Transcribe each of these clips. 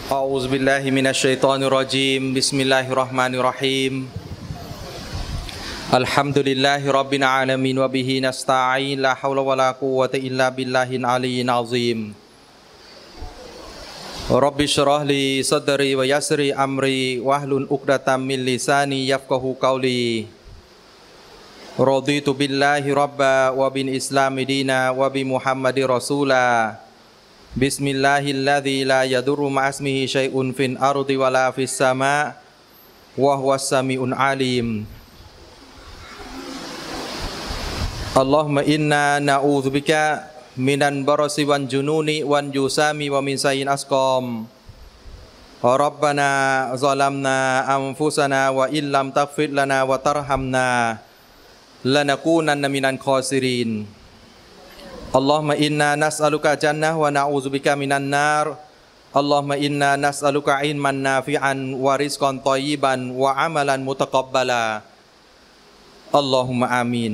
أعوذ بالله من الشيطان الرجيم بسم الله الرحمن الرحيم الحمد لله رب العالمين وبه نستعين لا حول ولا قوة إلا بالله العلي العظيم رب اشرح لي صدري ويسر أمري واحلل عقدة من لساني يفقهوا قولي رضيت بالله ربا وبالإسلام دينا وبمحمد رسولا بسم الله الذي لا يضر مع اسمه شيء في الأرض ولا في السماء وهو السميع العليم اللهم إنا نعوذ بك من البرص والجنون والجسام ومن سيء الأسقام ربنا ظلمنا أنفسنا وإن لم تغفر لنا وترحمنا لنكونن من الخاسرين اللهم إنا نسألك الجنة ونعوذ بك من النار اللهم إنا نسألك علما نافعا ورزقا طيبا وعملا متقبلا اللهم آمين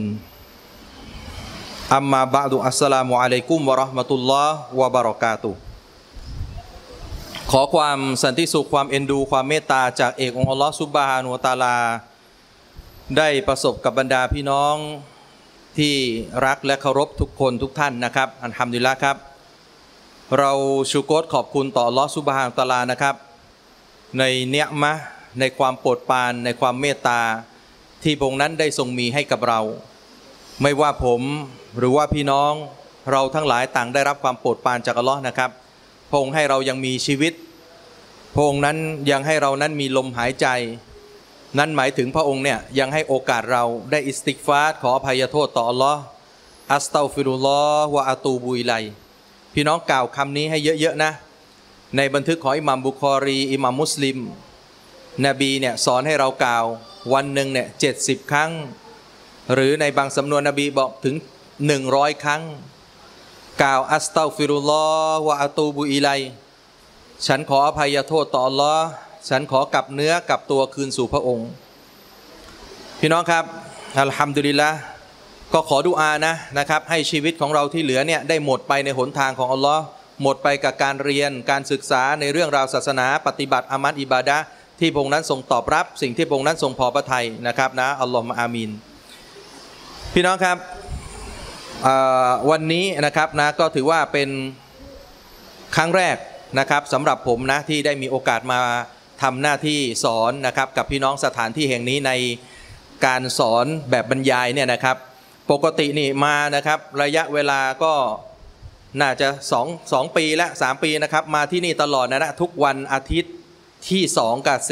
أما بعد السلام عليكم ورحمة الله وبركاتهขอความสันติสุขความเอ็นดูความเมตตาจากเอกองค์อัลลอฮฺซุบฮานะฮูวะตะอาลาได้ประสบกับบรรดาพี่น้องที่รักและเคารพทุกคนทุกท่านนะครับอัลฮัมดุลิลละห์ครับเราชูโกรขอบคุณต่ออัลลอฮฺซุบฮานะฮูวะตะอาลานะครับในเนียมะห์ในความโปรดปรานในความเมตตาที่พระองค์นั้นได้ทรงมีให้กับเราไม่ว่าผมหรือว่าพี่น้องเราทั้งหลายต่างได้รับความโปรดปรานจากอัลลอฮ์นะครับพระองค์ให้เรายังมีชีวิตพระองค์นั้นยังให้เรานั้นมีลมหายใจนั่นหมายถึงพระองค์เนี่ยยังให้โอกาสเราได้อิสติฆฟารขออภัยโทษต่ออัลลอฮ์อัสตัฆฟิรุลลอฮ์วะอะตูบุอิลัยพี่น้องกล่าวคำนี้ให้เยอะๆนะในบันทึกของอิหม่ามบุคอรีอิหม่ามมุสลิมนบีเนี่ยสอนให้เรากล่าววันหนึ่งเนี่ย70 ครั้งหรือในบางสำนวนนบีบอกถึง100 ครั้งกล่าวอัสตัฆฟิรุลลอฮ์วะอะตูบุอิลัยฉันขออภัยโทษต่ออัลลอฮ์ฉันขอกลับเนื้อกลับตัวคืนสู่พระองค์พี่น้องครับอัลฮัมดุลิลละห์ก็ขอดุอานะครับให้ชีวิตของเราที่เหลือเนี่ยได้หมดไปในหนทางของอัลลอฮ์หมดไปกับการเรียนการศึกษาในเรื่องราวศาสนาปฏิบัติอามัลอิบาดะห์ที่พระองค์นั้นทรงตอบรับสิ่งที่พระองค์นั้นทรงพอพระทัยนะครับนะอัลลอฮุมะอามีนพี่น้องครับวันนี้นะครับนะก็ถือว่าเป็นครั้งแรกนะครับสำหรับผมนะที่ได้มีโอกาสมาทำหน้าที่สอนนะครับกับพี่น้องสถานที่แห่งนี้ในการสอนแบบบรรยายเนี่ยนะครับปกตินี่มานะครับระยะเวลาก็น่าจะ2 ปีและ3 ปีนะครับมาที่นี่ตลอดนะทุกวันอาทิตย์ที่2 กับ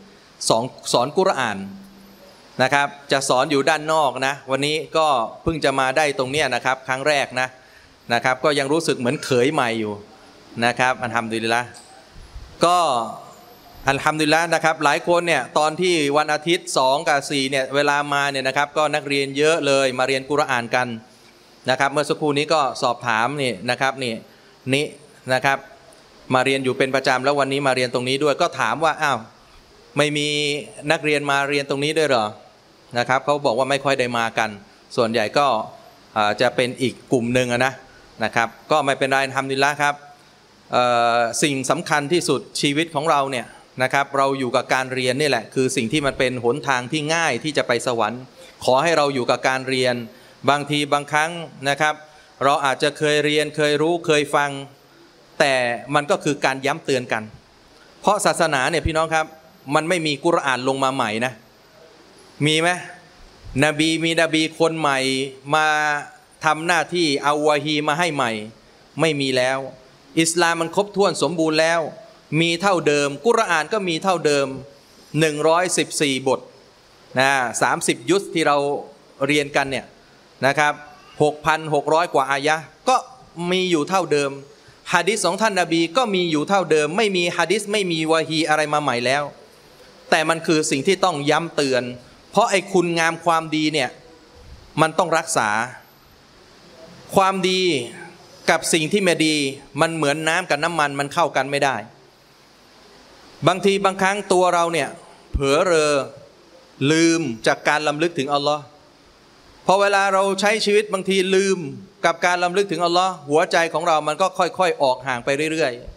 4สอนกุรอานนะครับจะสอนอยู่ด้านนอกนะวันนี้ก็เพิ่งจะมาได้ตรงเนี้ยนะครับครั้งแรกนะครับก็ยังรู้สึกเหมือนเขยใหม่อยู่นะครับอัลฮัมดุลิลละห์ก็อัลฮัมดุลิลละห์นะครับหลายคนเนี่ยตอนที่วันอาทิตย์2 กับ 4เนี่ยเวลามาเนี่ยนะครับก็นักเรียนเยอะเลยมาเรียนกุรอานกันนะครับเมื่อสักครู่นี้ก็สอบถามนี่นะครับนี่นะครับมาเรียนอยู่เป็นประจำแล้ววันนี้มาเรียนตรงนี้ด้วยก็ถามว่าอ้าวไม่มีนักเรียนมาเรียนตรงนี้ด้วยเหรอนะครับเขาบอกว่าไม่ค่อยได้มากันส่วนใหญ่ก็จะเป็นอีกกลุ่มหนึ่งนะครับก็ไม่เป็นไรอัลฮัมดุลิลละห์ครับสิ่งสำคัญที่สุดชีวิตของเราเนี่ยนะครับเราอยู่กับการเรียนนี่แหละคือสิ่งที่มันเป็นหนทางที่ง่ายที่จะไปสวรรค์ขอให้เราอยู่กับการเรียนบางทีบางครั้งนะครับเราอาจจะเคยเรียนเคยรู้เคยฟังแต่มันก็คือการย้ำเตือนกันเพราะศาสนาเนี่ยพี่น้องครับมันไม่มีกุรอานลงมาใหม่นะมีไหมมีนบีคนใหม่มาทำหน้าที่เอาวะฮีมาให้ใหม่ไม่มีแล้วอิสลามมันครบถ้วนสมบูรณ์แล้วมีเท่าเดิมกุรอานก็มีเท่าเดิม114 บทนะ30 ยุสที่เราเรียนกันเนี่ยนะครับ 6,600 กว่าอายะห์ก็มีอยู่เท่าเดิมหะดีษของท่านนบีก็มีอยู่เท่าเดิมไม่มีหะดีษไม่มีวะฮีอะไรมาใหม่แล้วแต่มันคือสิ่งที่ต้องย้ำเตือนเพราะไอ้คุณงามความดีเนี่ยมันต้องรักษาความดีกับสิ่งที่ไม่ดีมันเหมือนน้ำกับน้ำมันมันเข้ากันไม่ได้บางทีบางครั้งตัวเราเนี่ยเผลอเรอลืมจากการรำลึกถึงอัลลอฮ์พอเวลาเราใช้ชีวิตบางทีลืมกับการรำลึกถึงอัลลอฮ์หัวใจของเรามันก็ค่อยๆออกห่างไปเรื่อยๆ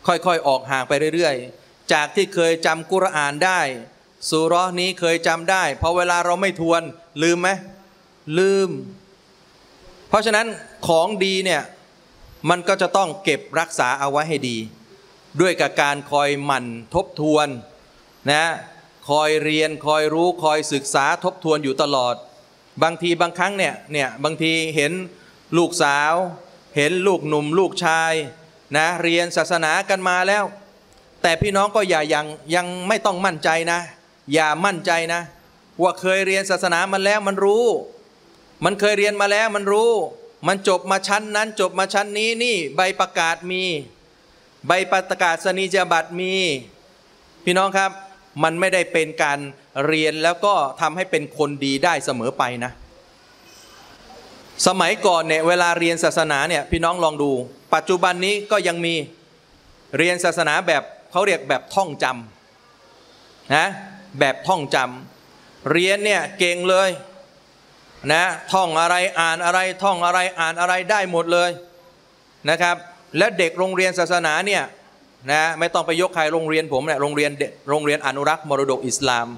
ค่อยๆออกห่างไปเรื่อยๆจากที่เคยจำกุรอานได้ซูเราะห์นี้เคยจำได้พอเวลาเราไม่ทวนลืมไหมลืมเพราะฉะนั้นของดีเนี่ยมันก็จะต้องเก็บรักษาเอาไว้ให้ดีด้วยกับการคอยหมั่นทบทวนนะคอยเรียนคอยรู้คอยศึกษาทบทวนอยู่ตลอดบางทีบางครั้งเนี่ยบางทีเห็นลูกสาวเห็นลูกหนุ่มลูกชายนะเรียนศาสนากันมาแล้วแต่พี่น้องก็ยังไม่ต้องมั่นใจนะอย่ามั่นใจนะว่าเคยเรียนศาสนามันแล้วมันรู้มันเคยเรียนมาแล้วมันรู้มันจบมาชั้นนั้นจบมาชั้นนี้นี่ใบประกาศมีใบประกาศนียบัตรมีพี่น้องครับมันไม่ได้เป็นการเรียนแล้วก็ทำให้เป็นคนดีได้เสมอไปนะสมัยก่อนเนี่ยเวลาเรียนศาสนาเนี่ยพี่น้องลองดูปัจจุบันนี้ก็ยังมีเรียนศาสนาแบบเขาเรียกแบบท่องจำนะแบบท่องจำเรียนเนี่ยเก่งเลยนะท่องอะไรอ่านอะไรท่องอะไรอ่านอะไรได้หมดเลยนะครับและเด็กโรงเรียนศาสนาเนี่ยนะไม่ต้องไปยกใครโรงเรียนผมเนี่ยโรงเรียนอนุรักษ์มรดกอิสลาม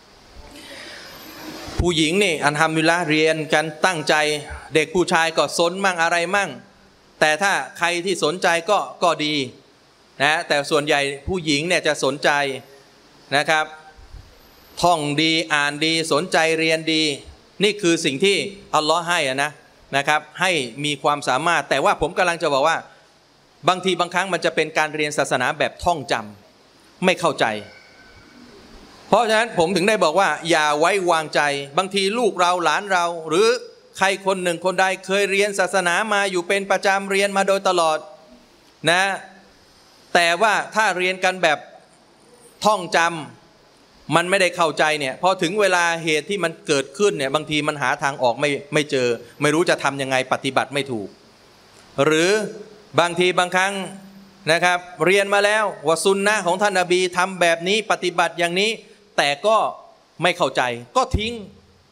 ผู้หญิงนี่อัลฮัมดุลิลละห์เรียนกันตั้งใจเด็กผู้ชายก็สนมั่งอะไรมั่งแต่ถ้าใครที่สนใจก็ดีนะแต่ส่วนใหญ่ผู้หญิงเนี่ยจะสนใจนะครับท่องดีอ่านดีสนใจเรียนดีนี่คือสิ่งที่อัลลอฮ์ให้นะครับให้มีความสามารถแต่ว่าผมกำลังจะบอกว่าบางทีบางครั้งมันจะเป็นการเรียนศาสนาแบบท่องจำไม่เข้าใจเพราะฉะนั้นผมถึงได้บอกว่าอย่าไว้วางใจบางทีลูกเราหลานเราหรือใครคนหนึ่งคนใดเคยเรียนศาสนามาอยู่เป็นประจำเรียนมาโดยตลอดนะแต่ว่าถ้าเรียนกันแบบท่องจำมันไม่ได้เข้าใจเนี่ยพอถึงเวลาเหตุที่มันเกิดขึ้นเนี่ยบางทีมันหาทางออกไม่เจอไม่รู้จะทำยังไงปฏิบัติไม่ถูกหรือบางทีบางครั้งนะครับเรียนมาแล้วว่าซุนนะของท่านนบีทำแบบนี้ปฏิบัติอย่างนี้แต่ก็ไม่เข้าใจก็ทิ้ง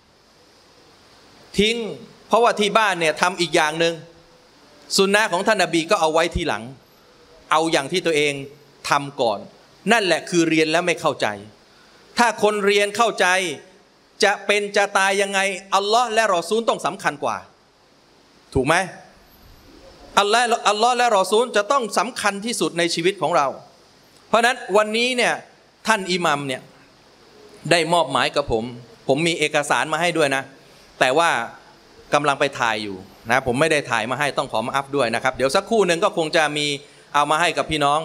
เพราะว่าที่บ้านเนี่ยทำอีกอย่างหนึ่งซุนนะของท่านนบีก็เอาไว้ทีหลังเอาอย่างที่ตัวเองทำก่อนนั่นแหละคือเรียนแล้วไม่เข้าใจถ้าคนเรียนเข้าใจจะเป็นจะตายยังไงอัลลอฮ์และรอซูลต้องสำคัญกว่าถูกไหมอัลลอฮ์และรอซูลจะต้องสำคัญที่สุดในชีวิตของเราเพราะนั้นวันนี้เนี่ยท่านอิหมัมเนี่ยได้มอบหมายกับผมมีเอกสารมาให้ด้วยนะแต่ว่ากำลังไปถ่ายอยู่นะผมไม่ได้ถ่ายมาให้ต้องขอมาอัพด้วยนะครับเดี๋ยวสักครู่หนึ่งก็คงจะมีเอามาให้กับพี่น้อง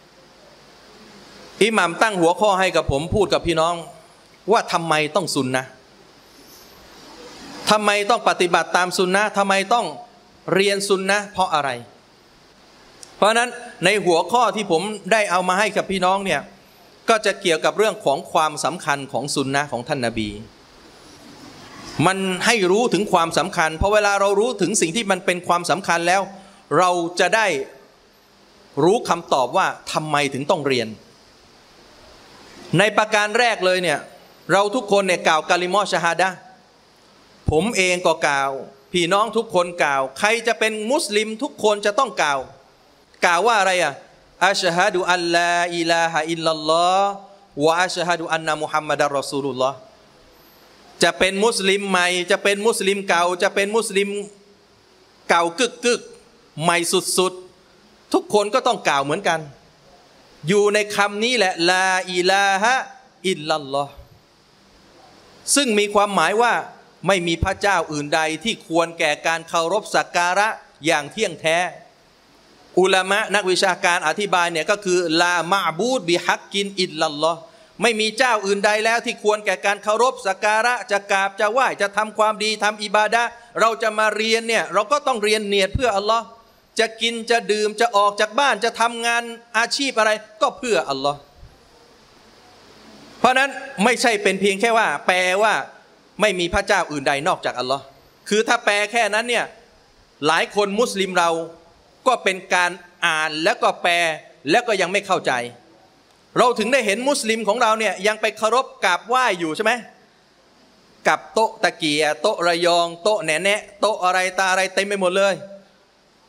อิหมัมตั้งหัวข้อให้กับผมพูดกับพี่น้องว่าทำไมต้องซุนนะทำไมต้องปฏิบัติตามซุนนะทำไมต้องเรียนซุนนะเพราะอะไรเพราะนั้นในหัวข้อที่ผมได้เอามาให้กับพี่น้องเนี่ยก็จะเกี่ยวกับเรื่องของความสำคัญของซุนนะของท่านนบีมันให้รู้ถึงความสำคัญเพราะเวลาเรารู้ถึงสิ่งที่มันเป็นความสำคัญแล้วเราจะได้รู้คำตอบว่าทำไมถึงต้องเรียนในประการแรกเลยเนี่ยเราทุกคนเนี่ยกล่าวกะลิมอชะฮาดะห์ผมเองก็กล่าวพี่น้องทุกคนกล่าวใครจะเป็นมุสลิมทุกคนจะต้องกล่าวว่าอะไรอัชฮะดุอัลลาอิลาฮะอิลลัลลอฮ์วะอัชฮะดุอันนะมุฮัมมัดอัรรอซูลุลลอฮ์จะเป็นมุสลิมใหม่จะเป็นมุสลิมเก่าจะเป็นมุสลิมเก่ากึกใหม่สุดๆทุกคนก็ต้องกล่าวเหมือนกันอยู่ในคำนี้แหละลาอิลาฮะอิลลัลลอฮ์ซึ่งมีความหมายว่าไม่มีพระเจ้าอื่นใดที่ควรแก่การเคารพสักการะอย่างเที่ยงแท้อุลามะนักวิชาการอธิบายเนี่ยก็คือลามะบูดบิฮักกินอิลลัลลอฮ์ไม่มีเจ้าอื่นใดแล้วที่ควรแก่การเคารพสักการะจะกราบจะไหว้จะทำความดีทำอิบาดะห์เราจะมาเรียนเนี่ยเราก็ต้องเรียนเนียดเพื่ออัลลอฮ์จะกินจะดื่มจะออกจากบ้านจะทำงานอาชีพอะไรก็เพื่ออัลลอฮ์เพราะนั้นไม่ใช่เป็นเพียงแค่ว่าแปลว่าไม่มีพระเจ้าอื่นใดนอกจากอัลลอฮ์คือถ้าแปลแค่นั้นเนี่ยหลายคนมุสลิมเราก็เป็นการอ่านแล้วก็แปลแล้วก็ยังไม่เข้าใจเราถึงได้เห็นมุสลิมของเราเนี่ยยังไปเคารพกราบไหว้อยู่ใช่ไหมกับโต๊ะตะเกียโต๊ะระยองโต๊ะแหน่โต๊ะอะไรตาอะไรเต็มไปหมดเลย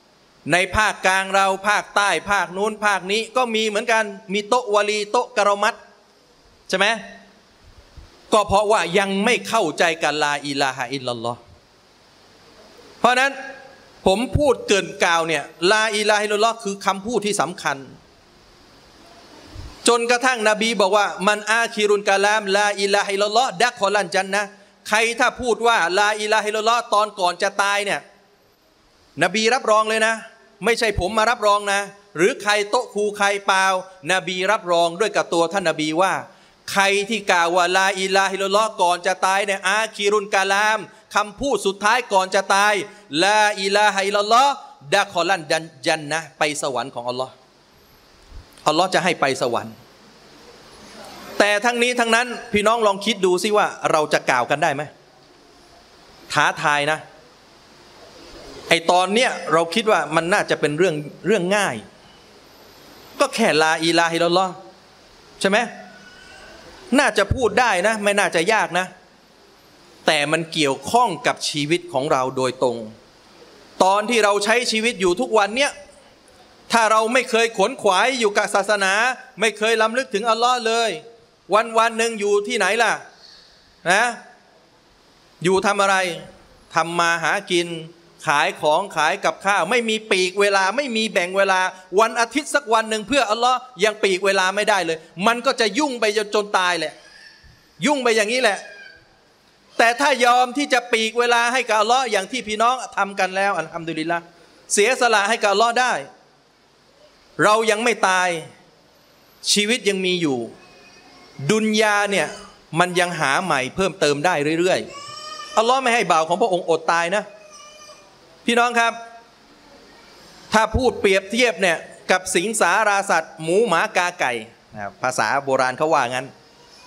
ในภาคกลางเราภาคใต้ภาคนู้นภาคนี้ก็มีเหมือนกันมีโต๊ะวลีโต๊ะกะเรามัดใช่ไหมก็เพราะว่ายังไม่เข้าใจกันลาอิลาฮะอิลลัลลอฮ์เพราะนั้นผมพูดเกินกล่าวเนี่ยลาอิลาฮะอิลลัลลอฮ์คือคำพูดที่สำคัญจนกระทั่งนบีบอกว่ามันอาคิรุนกะลามลาอิลาฮะอิลลัลลอฮ์ดักคอลันจันนะใครถ้าพูดว่าลาอิลาฮะอิลลัลลอฮ์ตอนก่อนจะตายเนี่ยนบีรับรองเลยนะไม่ใช่ผมมารับรองนะหรือใครโต๊ะครูใครเปล่านบีรับรองด้วยกับตัวท่านนบีว่าใครที่กล่าวว่าลาอิลาฮะอิลลัลลอฮ์ก่อนจะตายเนี่ยอาคิรุนกะลามคำพูดสุดท้ายก่อนจะตายลาอิลาฮะอิลลัลลอฮ์ดักคอลันจันนะไปสวรรค์ของอัลลอฮ์อัลลอฮ์จะให้ไปสวรรค์แต่ทั้งนี้ทั้งนั้นพี่น้องลองคิดดูสิว่าเราจะกล่าวกันได้ไหมท้าทายนะไอตอนเนี้ยเราคิดว่ามันน่าจะเป็นเรื่องง่ายก็แค่ลาอิลาฮะอิลลัลลอฮ์ใช่ไหมน่าจะพูดได้นะไม่น่าจะยากนะแต่มันเกี่ยวข้องกับชีวิตของเราโดยตรงตอนที่เราใช้ชีวิตอยู่ทุกวันเนี้ยถ้าเราไม่เคยขวนขวายอยู่กับศาสนาไม่เคยล้ำลึกถึงอัลลอฮ์เลยวันหนึ่งอยู่ที่ไหนล่ะนะอยู่ทำอะไรทำมาหากินขายของขายกับข้าวไม่มีปีกเวลาไม่มีแบ่งเวลาวันอาทิตย์สักวันหนึ่งเพื่ออัลลอฮ์ยังปีกเวลาไม่ได้เลยมันก็จะยุ่งไปจนตายแหละยุ่งไปอย่างนี้แหละแต่ถ้ายอมที่จะปีกเวลาให้กับอัลลอฮ์อย่างที่พี่น้องทำกันแล้วอัลฮัมดุลิลละห์เสียสละให้กับอัลลอฮ์ได้เรายังไม่ตายชีวิตยังมีอยู่ดุนยาเนี่ยมันยังหาใหม่เพิ่มเติมได้เรื่อยๆอัลลอฮ์ไม่ให้บ่าวของพระองค์อดตายนะพี่น้องครับถ้าพูดเปรียบเทียบเนี่ยกับสิงสาราสัตว์หมูหมากาไก่ภาษาโบราณเขาว่างั้น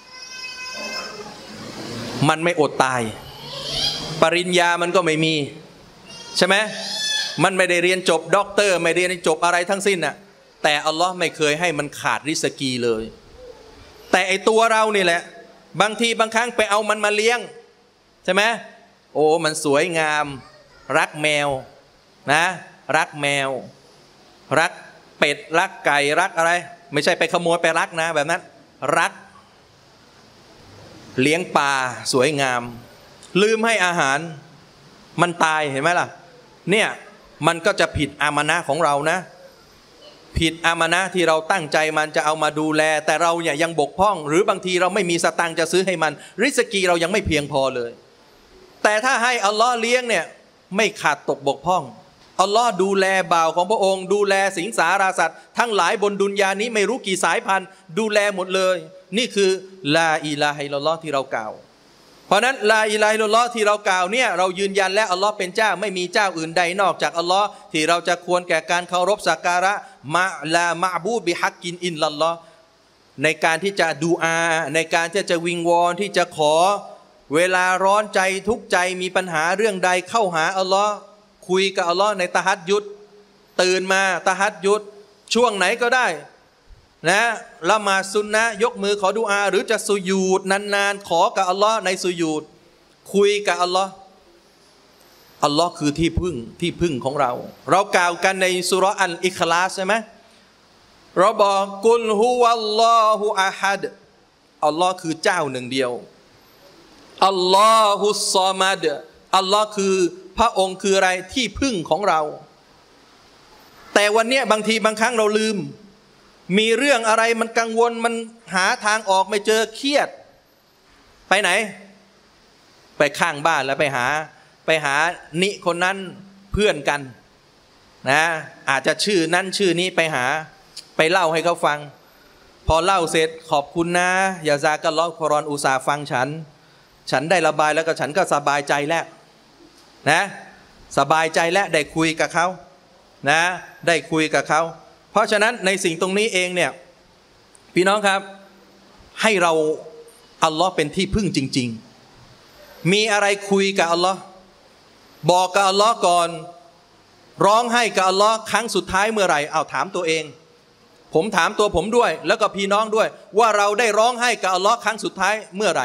มันไม่อดตายปริญญามันก็ไม่มีใช่ไหมมันไม่ได้เรียนจบด็อกเตอร์ไม่ได้เรียนจบอะไรทั้งสิ้นน่ะแต่อัลลอฮ์ไม่เคยให้มันขาดริสกีเลยแต่ไอตัวเรานี่แหละบางทีบางครั้งไปเอามันมาเลี้ยงใช่ไหมโอ้มันสวยงามรักแมวนะรักแมวรักเป็ดรักไก่รักอะไรไม่ใช่ไปขโมยไปรักนะแบบนั้นรักเลี้ยงปลาสวยงามลืมให้อาหารมันตายเห็นไหมล่ะเนี่ยมันก็จะผิดอามานะห์ของเรานะผิดอามานะห์ที่เราตั้งใจมันจะเอามาดูแลแต่เราเนี่ยยังบกพร่องหรือบางทีเราไม่มีสตางค์จะซื้อให้มันริสกีเรายังไม่เพียงพอเลยแต่ถ้าให้อัลลอฮ์เลี้ยงเนี่ยไม่ขาดตกบกพร่องอัลลอฮ์ดูแลบ่าวของพระองค์ดูแลสิงสาราสัตว์ทั้งหลายบนดุนยานี้ไม่รู้กี่สายพันธุ์ดูแลหมดเลยนี่คือลาอิลาฮะอิลลัลลอฮ์ที่เรากล่าวเพราะนั้นลาอิลาฮะอิลลัลลอฮ์ที่เรากล่าวเนี่ยเรายืนยันและอัลลอฮ์เป็นเจ้าไม่มีเจ้าอื่นใดนอกจากอัลลอฮ์ที่เราจะควรแก่การเคารพสักการะมะลามะบูบิฮักกินอินลัลลอฮ์ในการที่จะดูอาในการที่จะวิงวอนที่จะขอเวลาร้อนใจทุกข์ใจมีปัญหาเรื่องใดเข้าหาอัลลอฮ์คุยกับอัลลอฮ์ในตะฮัดยุดตื่นมาตะฮัดยุดช่วงไหนก็ได้นะละหมาดซุนนะยกมือขอดุอาหรือจะสุญูดนานๆขอกับอัลลอฮ์ในสุญูดคุยกับอัลลอฮ์อัลลอฮ์คือที่พึ่งของเรากล่าวกันในสุเราะห์อัลอิคลาสใช่ไหมเราบอกกุลฮุวัลลอฮุอะฮัดอัลลอฮ์คือเจ้าหนึ่งเดียวอัลลอฮุศอมัดอัลลอฮ์คือพระองค์คืออะไรที่พึ่งของเราแต่วันนี้บางทีบางครั้งเราลืมมีเรื่องอะไรมันกังวลมันหาทางออกไม่เจอเครียดไปไหนไปข้างบ้านแล้วไปหานิคนนั้นเพื่อนกันนะอาจจะชื่อนั้นชื่อนี้ไปเล่าให้เขาฟังพอเล่าเสร็จขอบคุณนะอย่าซากัลลอฮ์คอรอนอุตส่าห์ฟังฉันได้ระบายแล้วก็ฉันก็สบายใจแล้วนะสบายใจและได้คุยกับเขานะได้คุยกับเขาเพราะฉะนั้นในสิ่งตรงนี้เองเนี่ยพี่น้องครับให้เราอัลลอฮ์เป็นที่พึ่งจริงๆมีอะไรคุยกับอัลลอฮ์บอกกับอัลลอฮ์ก่อนร้องให้กับอัลลอฮ์ครั้งสุดท้ายเมื่อไหร่เอาถามตัวเองผมถามตัวผมด้วยแล้วก็พี่น้องด้วยว่าเราได้ร้องให้กับอัลลอฮ์ครั้งสุดท้ายเมื่อไหร่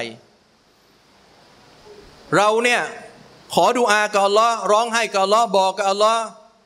เราเนี่ยขอดุอากับอัลลอฮ์ร้องให้กับอัลลอฮ์บอกกับอัลลอฮ์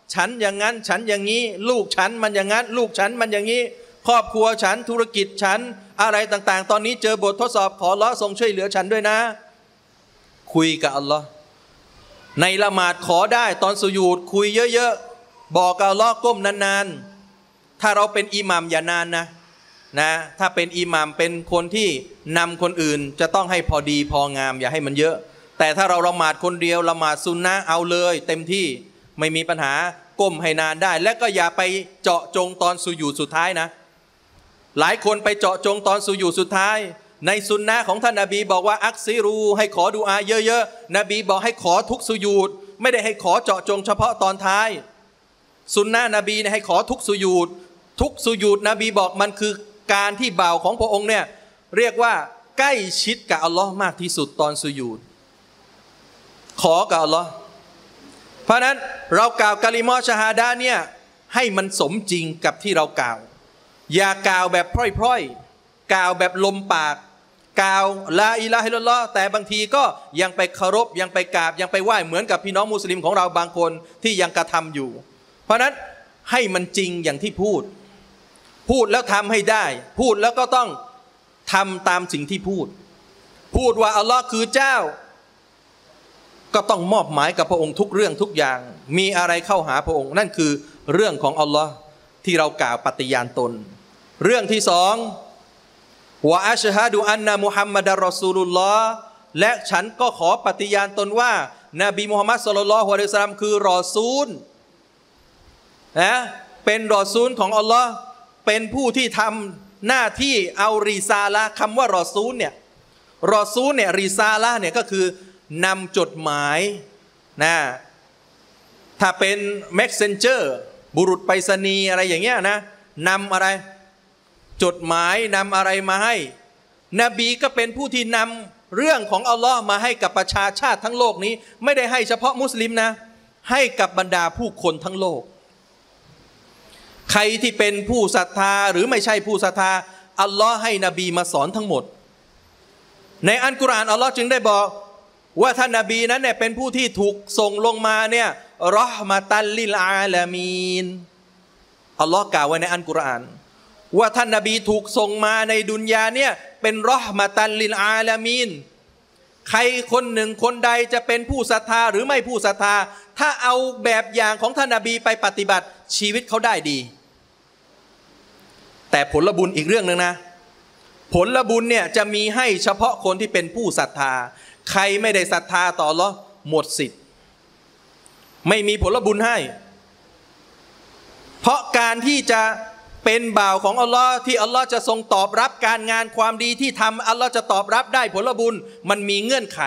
ฉันอย่างนั้นฉันอย่างนี้ลูกฉันมันอย่างนั้นลูกฉันมันอย่างนี้ครอบครัวฉันธุรกิจฉันอะไรต่างๆตอนนี้เจอบททดสอบขออัลเลาะห์ทรงช่วยเหลือฉันด้วยนะคุยกับอัลเลาะห์ในละหมาดขอได้ตอนสุญูดคุยเยอะๆบอกกับอัลเลาะห์ก้มนานๆถ้าเราเป็นอิหมัมอย่านานนะถ้าเป็นอิหมัมเป็นคนที่นำคนอื่นจะต้องให้พอดีพองามอย่าให้มันเยอะแต่ถ้าเราละหมาดคนเดียวละหมาดซุนนะห์เอาเลยเต็มที่ไม่มีปัญหาก้มให้นานได้และก็อย่าไปเจาะจงตอนสุญูดสุดท้ายนะหลายคนไปเจาะจงตอนสุญูดสุดท้ายในซุนนะห์ของท่านนบีบอกว่าอักซิรูให้ขอดุอาเยอะๆนบีบอกให้ขอทุกสุญูดไม่ได้ให้ขอเจาะจงเฉพาะตอนท้ายซุนนะห์นบีให้ขอทุกสุญูดทุกสุญูดนบีบอกมันคือการที่บ่าวของพระองค์เนี่ยเรียกว่าใกล้ชิดกับอัลลอฮ์มากที่สุดตอนสุญูดขอกับอัลลอฮ์เพราะนั้นเรากล่าวกะลิมะชะฮาดะห์เนี่ยให้มันสมจริงกับที่เรากล่าวอย่ากล่าวแบบพร่อยๆกล่าวแบบลมปากกล่าวลาอิลาฮะอิลลัลลอฮ์แต่บางทีก็ยังไปเคารพยังไปกราบยังไปไหว้เหมือนกับพี่น้องมุสลิมของเราบางคนที่ยังกระทำอยู่เพราะนั้นให้มันจริงอย่างที่พูดแล้วทำให้ได้พูดแล้วก็ต้องทำตามสิ่งที่พูดว่าอัลลอฮ์คือเจ้าก็ต้องมอบหมายกับพระองค์ทุกเรื่องทุกอย่างมีอะไรเข้าหาพระองค์นั่นคือเรื่องของอัลลอฮ์ที่เรากล่าวปฏิญาณตนเรื่องที่สองวะอัชฮะดุอันนะมุฮัมมัดรอซูลุลลอฮ์และฉันก็ขอปฏิญาณตนว่านบีมุฮัมมัดศ็อลลัลลอฮุอะลัยฮิวะซัลลัมคือรอซูลนะเป็นรอซูลของอัลลอฮ์เป็นผู้ที่ทำหน้าที่เอาริซาละห์คำว่ารอซูลเนี่ยริซาละห์เนี่ยก็คือนำจดหมายนะถ้าเป็น messenger บุรุษไปรษณีย์อะไรอย่างเงี้ยนะนำอะไรจดหมายนำอะไรมาให้นบีก็เป็นผู้ที่นำเรื่องของอัลลอฮ์มาให้กับประชาชาติทั้งโลกนี้ไม่ได้ให้เฉพาะมุสลิมนะให้กับบรรดาผู้คนทั้งโลกใครที่เป็นผู้ศรัทธาหรือไม่ใช่ผู้ศรัทธาอัลลอฮ์ให้นบีมาสอนทั้งหมดในอัลกุรอานอัลลอฮ์จึงได้บอกว่าท่านนบีนั้นเนี่ยเป็นผู้ที่ถูกส่งลงมาเนี่ยรอห์มะตัลลิลอาลามีนอัลลอฮ์กล่าวไว้ในอัลกุรอานว่าท่านนบีถูกส่งมาในดุนยาเนี่ยเป็นรอห์มะตัลลิลอาลามีนใครคนหนึ่งคนใดจะเป็นผู้ศรัทธาหรือไม่ผู้ศรัทธาถ้าเอาแบบอย่างของท่านนบีไปปฏิบัติชีวิตเขาได้ดีแต่ผลบุญอีกเรื่องนึงนะผลบุญเนี่ยจะมีให้เฉพาะคนที่เป็นผู้ศรัทธาใครไม่ได้ศรัทธาต่ออัลเลาะห์หมดสิทธิ์ไม่มีผลบุญให้เพราะการที่จะเป็นบ่าวของอัลลอฮ์ที่อัลลอฮ์จะทรงตอบรับการงานความดีที่ทำอัลลอฮ์จะตอบรับได้ผลบุญมันมีเงื่อนไข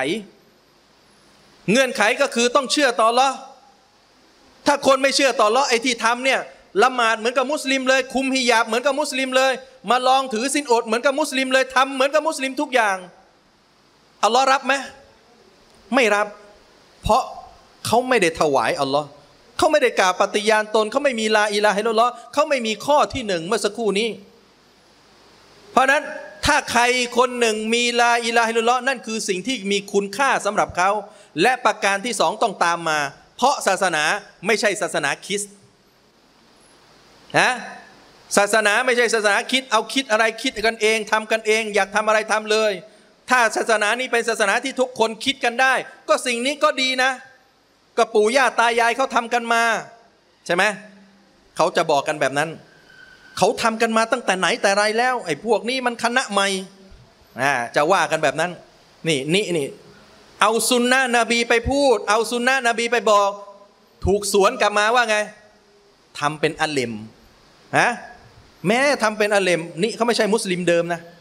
ก็คือต้องเชื่อต่ออัลลอฮ์ถ้าคนไม่เชื่อต่ออัลลอฮ์ไอ้ที่ทำเนี่ยละหมาดเหมือนกับมุสลิมเลยคุมฮิญาบเหมือนกับมุสลิมเลยมาลองถือศีลอดเหมือนกับมุสลิมเลยทำเหมือนกับมุสลิมทุกอย่างอัลลอฮ์รับไหมไม่รับเพราะเขาไม่ได้ถวายอัลลอฮ์เขาไม่ได้กล่าวปฏิญาณตนเขาไม่มีลาอิลาฮะอิลลัลลอฮ์เขาไม่มีข้อที่หนึ่งเมื่อสักครู่นี้เพราะนั้นถ้าใครคนหนึ่งมีลาอิลาฮะอิลลัลลอฮ์นั่นคือสิ่งที่มีคุณค่าสำหรับเขาและประการที่สองต้องตามมาเพราะศาสนาไม่ใช่ศาสนาคริสต์ศาสนาไม่ใช่ศาสนาคิดอะไรคิดกันเองทำกันเองอยากทำอะไรทำเลยถ้าศาสนานี้เป็นศาสนาที่ทุกคนคิดกันได้ก็สิ่งนี้ก็ดีนะก็ปู่ย่าตายายเขาทำกันมาใช่ไหมเขาจะบอกกันแบบนั้นเขาทำกันมาตั้งแต่ไหนแต่ไรแล้วไอ้พวกนี้มันคณะใหม่จะว่ากันแบบนั้นนี่เอาซุนนะนบีไปพูดเอาซุนนะนบีไปบอกถูกสวนกลับมาว่าไงทำเป็นอะเลมแม้ทำเป็นอะเลมนี่เขาไม่ใช่มุสลิมเดิมนะ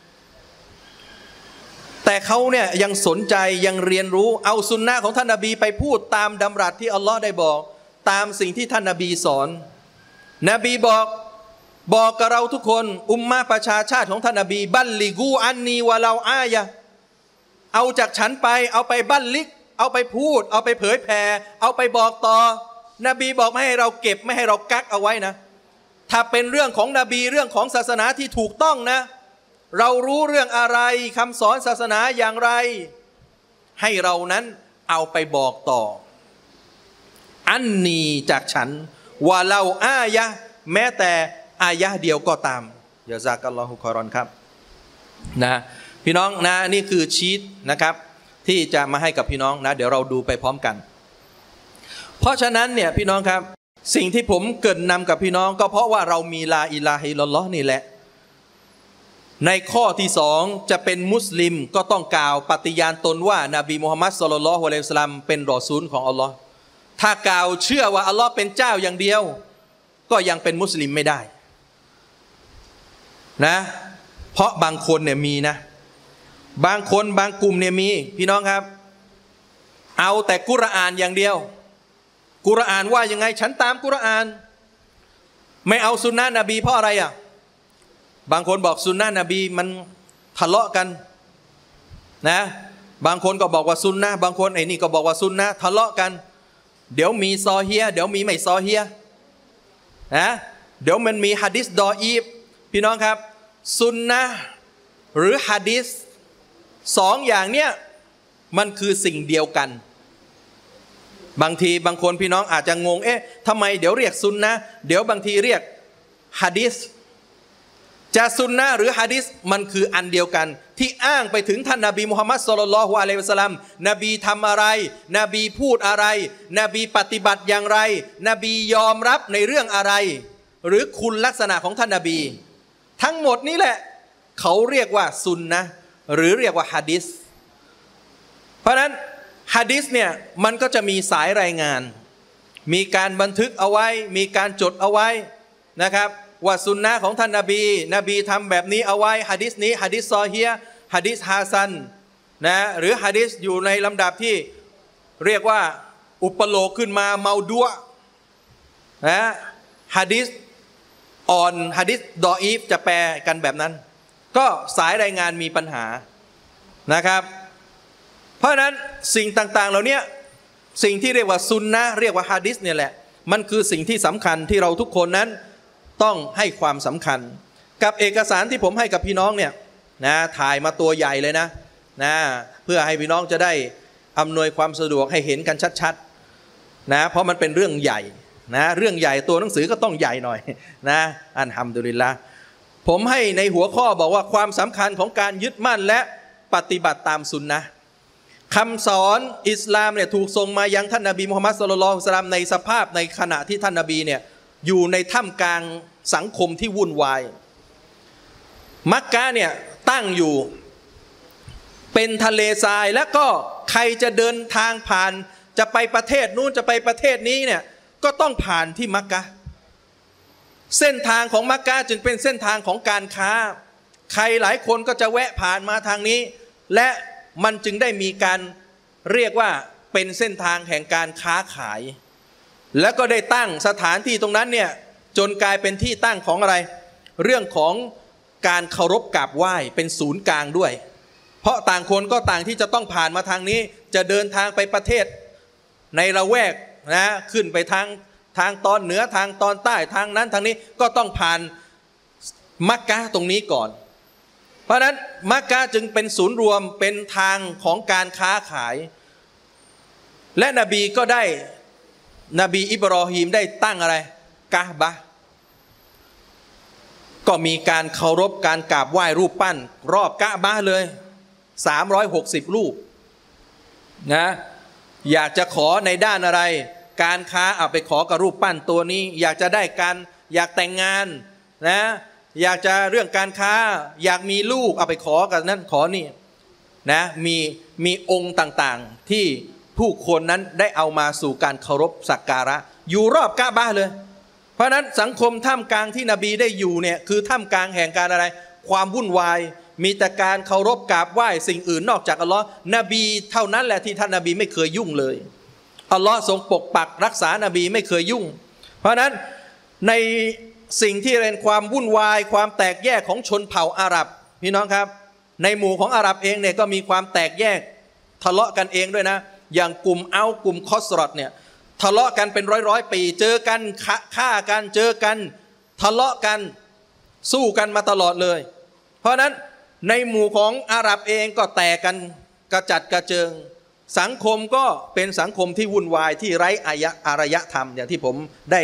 แต่เขาเนี่ยยังสนใจยังเรียนรู้เอาซุนนะของท่านนบีไปพูดตามดำรัสที่อัลลอฮ์ได้บอกตามสิ่งที่ท่านนบีสอนนบีบอกกับเราทุกคนอุมมะประชาชาติของท่านนบีบัลลิกูอันนีวะลาอายะเอาจากฉันไปเอาไปบัลลิกเอาไปพูดเอาไปเผยแผ่เอาไปบอกต่อนบีบอกไม่ให้เราเก็บไม่ให้เรากักเอาไว้นะถ้าเป็นเรื่องของนบีเรื่องของศาสนาที่ถูกต้องนะเรารู้เรื่องอะไรคำสอนศาสนาอย่างไรให้เรานั้นเอาไปบอกต่ออันนีจากฉันวะเลาอายะแม้แต่อายะเดียวก็ตามยะซากัลลอฮุคอยรอนครับนะพี่น้องนะนี่คือชีทนะครับที่จะมาให้กับพี่น้องนะเดี๋ยวเราดูไปพร้อมกันเพราะฉะนั้นเนี่ยพี่น้องครับสิ่งที่ผมเกริ่นนำกับพี่น้องก็เพราะว่าเรามีลาอิลาฮะอิลลัลลอฮ์นี่แหละในข้อที่สองจะเป็นมุสลิมก็ต้องกล่าวปฏิญาณตนว่านบีมุฮัมมัดศ็อลลัลลอฮุอะลัยฮิวะซัลลัมเป็นรอซูลของอัลลอฮ์ถ้ากล่าวเชื่อว่าอัลลอฮ์เป็นเจ้าอย่างเดียวก็ยังเป็นมุสลิมไม่ได้นะเพราะบางคนเนี่ยมีนะบางคนบางกลุ่มเนี่ยมีพี่น้องครับเอาแต่กุรอานอย่างเดียวกุรอานว่ายังไงฉันตามกุรอานไม่เอาสุนนะนบีเพราะอะไรอ่ะบางคนบอกสุนนะนบีมันทะเลาะกันนะบางคนก็บอกว่าสุนนะบางคนไอ้นี่ก็บอกว่าสุนนะทะเลาะกันเดี๋ยวมีซอเฮียเดี๋ยวมีไม่ซอเฮียนะเดี๋ยวมันมีหะดีษดออีฟพี่น้องครับสุนนะหรือหะดีษสองอย่างเนี้ยมันคือสิ่งเดียวกันบางทีบางคนพี่น้องอาจจะงงทำไมเดี๋ยวเรียกซุนนะเดี๋ยวบางทีเรียกหะดีษจะซุนนะหรือหะดีษมันคืออันเดียวกันที่อ้างไปถึงท่านนบีมุฮัมมัดศ็อลลัลลอฮุอะลัยฮิวะซัลลัมนบีทำอะไรนบีพูดอะไรนบีปฏิบัติอย่างไรนบียอมรับในเรื่องอะไรหรือคุณลักษณะของท่านนบีทั้งหมดนี้แหละเขาเรียกว่าซุนนะหรือเรียกว่าหะดีษเพราะนั้นหะดีษเนี่ยมันก็จะมีสายรายงานมีการบันทึกเอาไว้มีการจดเอาไว้นะครับว่าสุนนะของท่านนบีทำแบบนี้เอาไว้หะดีษนี้หะดีษซอฮีฮ์หะดีษฮาซันนะหรือหะดีษอยู่ในลำดับที่เรียกว่าอุปโลกขึ้นมาเมาดัวนะหะดีษอ่อนหะดีษดออีฟจะแปลกันแบบนั้นก็สายรายงานมีปัญหานะครับเพราะฉะนั้นสิ่งต่างๆเหล่านี้สิ่งที่เรียกว่าซุนนะเรียกว่าหะดีษเนี่ยแหละมันคือสิ่งที่สำคัญที่เราทุกคนนั้นต้องให้ความสำคัญกับเอกสารที่ผมให้กับพี่น้องเนี่ยนะถ่ายมาตัวใหญ่เลยนะเพื่อให้พี่น้องจะได้อำนวยความสะดวกให้เห็นกันชัดๆนะเพราะมันเป็นเรื่องใหญ่นะเรื่องใหญ่ตัวหนังสือก็ต้องใหญ่หน่อยนะอัลฮัมดุลิลละห์ผมให้ในหัวข้อบอกว่าความสำคัญของการยึดมั่นและปฏิบัติตามซุนนะห์คำสอนอิสลามเนี่ยถูกส่งมายังท่านนบีมุฮัมมัดศ็อลลัลลอฮุอะลัยฮิวะซัลลัมในสภาพในขณะที่ท่านนบีเนี่ยอยู่ในท่ามกลางสังคมที่วุ่นวายมักกะเนี่ยตั้งอยู่เป็นทะเลทรายแล้วก็ใครจะเดินทางผ่านจะไปประเทศนู้นจะไปประเทศนี้เนี่ยก็ต้องผ่านที่มักกะเส้นทางของมักกะจึงเป็นเส้นทางของการค้าใครหลายคนก็จะแวะผ่านมาทางนี้และมันจึงได้มีการเรียกว่าเป็นเส้นทางแห่งการค้าขายแล้วก็ได้ตั้งสถานที่ตรงนั้นเนี่ยจนกลายเป็นที่ตั้งของอะไรเรื่องของการเคารพกราบไหว้เป็นศูนย์กลางด้วยเพราะต่างคนก็ต่างที่จะต้องผ่านมาทางนี้จะเดินทางไปประเทศในละแวกนะขึ้นไปทางตอนเหนือทางตอนใต้ทางนั้นทางนี้ก็ต้องผ่านมักกะตรงนี้ก่อนเพราะฉะนั้นมักกะจึงเป็นศูนย์รวมเป็นทางของการค้าขายและนบีก็ได้นบีอิบรอฮีมได้ตั้งอะไรกะบะห์ก็มีการเคารพการกราบไหว้รูปปั้นรอบกะบะห์เลย360รูปนะอยากจะขอในด้านอะไรการค้าเอาไปขอกับรูปปั้นตัวนี้อยากจะได้การอยากแต่งงานนะอยากจะเรื่องการค้าอยากมีลูกเอาไปขอกับนั่นขอนี่นะมีองค์ต่างๆที่ผู้คนนั้นได้เอามาสู่การเคารพสักการะอยู่รอบกะบะห์เลยเพราะนั้นสังคมท่ามกลางที่นบีได้อยู่เนี่ยคือท่ามกลางแห่งการอะไรความวุ่นวายมีแต่การเคารพกราบไหว้สิ่งอื่นนอกจากอัลลอฮ์นบีเท่านั้นแหละที่ท่านนบีไม่เคยยุ่งเลยอัลลอฮ์ทรงปกปักรักษานบีไม่เคยยุ่งเพราะนั้นในสิ่งที่เป็นความวุ่นวายความแตกแยกของชนเผ่าอาหรับพี่น้องครับในหมู่ของอาหรับเองเนี่ยก็มีความแตกแยกทะเลาะกันเองด้วยนะอย่างกลุ่มกลุ่มคอสรอตเนี่ยทะเลาะกันเป็นร้อยปีเจอกันฆ่ากันเจอกันทะเลาะกันสู้กันมาตลอดเลยเพราะนั้นในหมู่ของอาหรับเองก็แตกกันกระจัดกระเจิงสังคมก็เป็นสังคมที่วุ่นวายที่ไร้อารยธรรมอย่างที่ผมได้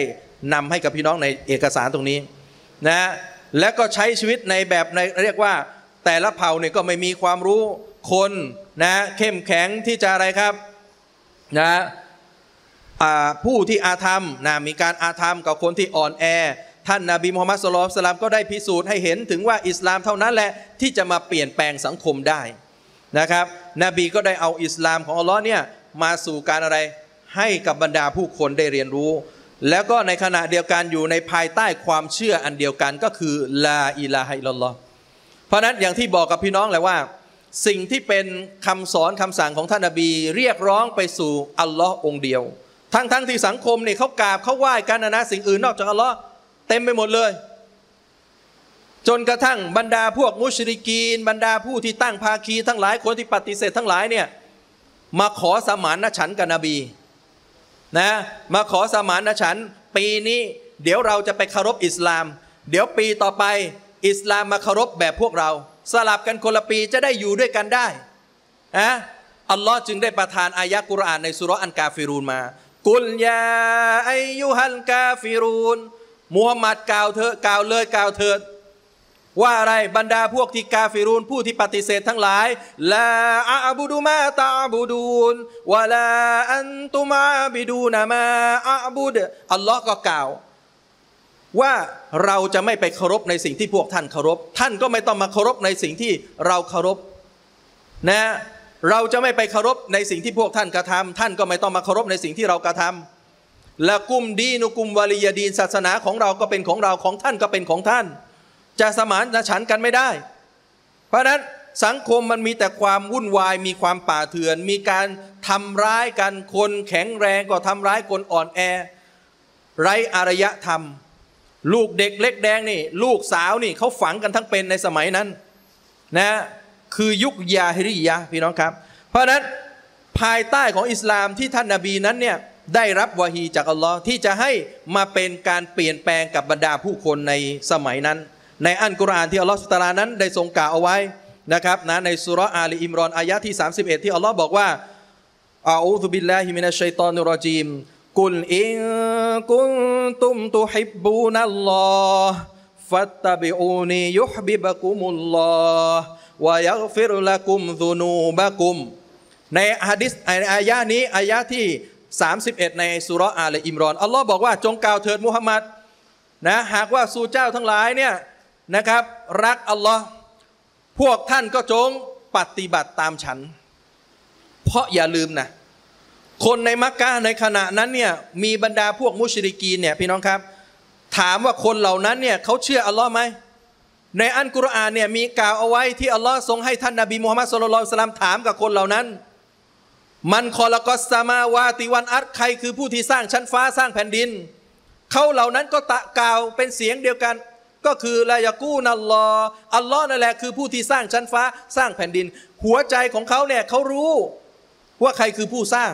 นำให้กับพี่น้องในเอกสารตรงนี้นะและก็ใช้ชีวิตในแบบในเรียกว่าแต่ละเผ่าเนี่ยก็ไม่มีความรู้คนนะเข้มแข็งที่จะอะไรครับนะผู้ที่อาธรรมนะมีการอาธรรมกับคนที่อ่อนแอท่านนบีมุฮัมมัดศ็อลลัลลอฮุอะลัยฮิวะซัลลัมก็ได้พิสูจน์ให้เห็นถึงว่าอิสลามเท่านั้นแหละที่จะมาเปลี่ยนแปลงสังคมได้นะครับนบีก็ได้เอาอิสลามของอัลลอฮ์เนี่ยมาสู่การอะไรให้กับบรรดาผู้คนได้เรียนรู้แล้วก็ในขณะเดียวกันอยู่ในภายใต้ความเชื่ออันเดียวกันก็คือลาอิลาฮะอิลลัลลอฮ์เพราะนั้นอย่างที่บอกกับพี่น้องแหละว่าสิ่งที่เป็นคำสอนคำสั่งของท่านนบีเรียกร้องไปสู่อัลลอฮ์องเดียวทั้งที่สังคมเนี่ยเขากราบเขาไหว้กันนะสิ่งอื่นนอกจากอัลลอฮ์เต็มไปหมดเลยจนกระทั่งบรรดาพวกมุชริกีนบรรดาผู้ที่ตั้งภาคีทั้งหลายคนที่ปฏิเสธทั้งหลายเนี่ยมาขอสมานฉันท์กับนบีนะมาขอสมานฉันท์ปีนี้เดี๋ยวเราจะไปเคารพอิสลามเดี๋ยวปีต่อไปอิสลามมาเคารพแบบพวกเราสลับกันคนละปีจะได้อยู่ด้วยกันได้นะอัลลอฮ์จึงได้ประทานอายะกุรอานในสุเราะห์อันกาฟิรูนมากุลยาอัยยูฮัลกาฟิรูนมุฮัมมัดกล่าวเถิดกล่าวเลยกล่าวเถิดว่าอะไรบรรดาพวกที่กาฟิรูนผู้ที่ปฏิเสธทั้งหลายลาอะบุดุมาตะบุดูนวะลาอันตุมาบิดูนะมาอะบุดอัลลอฮ์ก็กล่าวว่าเราจะไม่ไปเคารพในสิ่งที่พวกท่านเคารพท่านก็ไม่ต้องมาเคารพในสิ่งที่เราเคารพนะเราจะไม่ไปเคารพในสิ่งที่พวกท่านกระทำท่านก็ไม่ต้องมาเคารพในสิ่งที่เรากระทำและกุมดีนุกุมวาลียดีนศาสนาของเราก็เป็นของเราของท่านก็เป็นของท่านจะสมานฉันท์กันไม่ได้เพราะฉะนั้นสังคมมันมีแต่ความวุ่นวายมีความป่าเถื่อนมีการทำร้ายกันคนแข็งแรงก็ทำร้ายคนอ่อนแอไร้อารยธรรมลูกเด็กเล็กแดงนี่ลูกสาวนี่เขาฝังกันทั้งเป็นในสมัยนั้นนะคือยุคยาฮิริยะห์พี่น้องครับเพราะฉะนั้นภายใต้ของอิสลามที่ท่านนบีนั้นเนี่ยได้รับวะฮีจากอัลลอฮ์ที่จะให้มาเป็นการเปลี่ยนแปลงกับบรรดาผู้คนในสมัยนั้นในอัลกุรอานที่อัลลอฮ์ซุบฮานะฮูวะตะอาลานั้นได้ทรงกล่าวเอาไว้นะครับนะในสุเราะห์อาลีอิมรอนอายะที่31ที่อัลลอฮ์บอกว่าอะอูซุบิลลาฮิมินัชชัยฏอนิรเราะญีมกุลอินกุนตุมตุฮิบบูนัลลอฮ์ฟัตตะบิอูนียุฮบิบะกุมุลลอฮ์วะยัฆฟิรละกุมซุนูบะกุมในหะดีษอายะนี้อายะที่31ในสุเราะห์อาลีอิมรอนอัลลอฮ์บอกว่าจงกล่าวเถิดมุฮัมมัดนะหากว่าสู่เจ้าทั้งหลายเนี่ยนะครับรักอัลลอฮ์พวกท่านก็จงปฏิบัติตามฉันเพราะอย่าลืมนะคนในมักกะฮ์ในขณะนั้นเนี่ยมีบรรดาพวกมุชริกีนเนี่ยพี่น้องครับถามว่าคนเหล่านั้นเนี่ยเขาเชื่ออัลลอฮ์ไหมในอัลกุรอานเนี่ยมีกล่าวเอาไว้ที่อัลลอฮ์ทรงให้ท่านนบีมุฮัมมัดศ็อลลัลลอฮุอะลัยฮิวะซัลลัมถามกับคนเหล่านั้นมันคอละกอสซามาวาติวันอัรใครคือผู้ที่สร้างชั้นฟ้าสร้างแผ่นดินเขาเหล่านั้นก็กล่าวเป็นเสียงเดียวกันก็คือลายากูนัลลอฮ์อัลลอฮ์นั่นแหละคือผู้ที่สร้างชั้นฟ้าสร้างแผ่นดินหัวใจของเขาเนี่ยเขารู้ว่าใครคือผู้สร้าง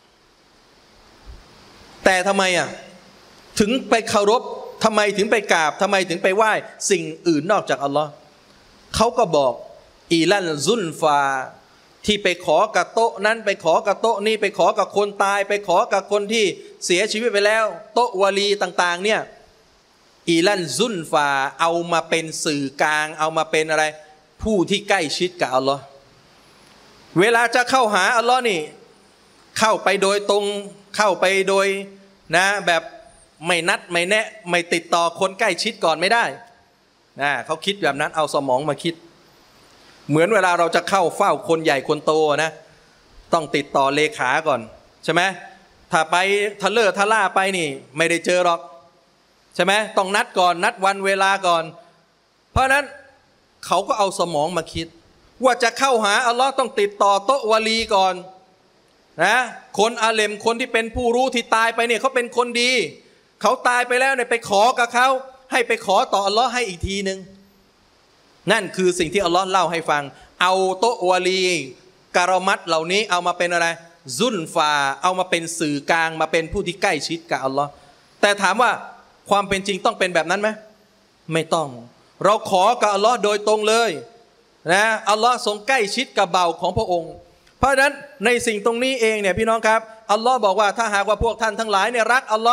แต่ทำไมถึงไปเคารพทำไมถึงไปกราบทำไมถึงไปไหว้สิ่งอื่นนอกจากอัลลอฮ์เขาก็บอกอีลันซุลฟาที่ไปขอกับโต๊ะนั้นไปขอกับโต๊ะนี้ไปขอกับคนตายไปขอกับคนที่เสียชีวิตไปแล้วโต๊ะวาลีต่างๆเนี่ยอีลันซุลฟาเอามาเป็นสื่อกลางเอามาเป็นอะไรผู้ที่ใกล้ชิดกับอัลลอฮ์เวลาจะเข้าหาอัลลอฮ์นี่เข้าไปโดยตรงเข้าไปโดยนะแบบไม่นัดไม่แนะไม่ติดต่อคนใกล้ชิดก่อนไม่ได้นะเขาคิดแบบนั้นเอาสมองมาคิดเหมือนเวลาเราจะเข้าเฝ้าคนใหญ่คนโตนะต้องติดต่อเลขาก่อนใช่ไหมถ้าไปทะเลทะล่าไปนี่ไม่ได้เจอหรอกใช่ไหมต้องนัดก่อนนัดวันเวลาก่อนเพราะนั้นเขาก็เอาสมองมาคิดว่าจะเข้าหาอัลลอฮ์ต้องติดต่อโต๊ะวาลีก่อนนะคนอาเลมคนที่เป็นผู้รู้ที่ตายไปเนี่ยเขาเป็นคนดีเขาตายไปแล้วเนี่ยไปขอกับเขาให้ไปขอต่ออัลลอฮ์ให้อีกทีนึงนั่นคือสิ่งที่อัลลอฮ์เล่าให้ฟังเอาโต๊ะวาลีการอมัตเหล่านี้เอามาเป็นอะไรซุลฟาเอามาเป็นสื่อกลางมาเป็นผู้ที่ใกล้ชิดกับอัลลอฮ์แต่ถามว่าความเป็นจริงต้องเป็นแบบนั้นไหมไม่ต้องเราขอกับอัลลอฮ์โดยตรงเลยนะอัลลอฮ์ทรงใกล้ชิดกับเบาของพระองค์เพราะฉะนั้นในสิ่งตรงนี้เองเนี่ยพี่น้องครับอัลลอฮ์บอกว่าถ้าหากว่าพวกท่านทั้งหลายเนี่ยรักอัลลอฮ์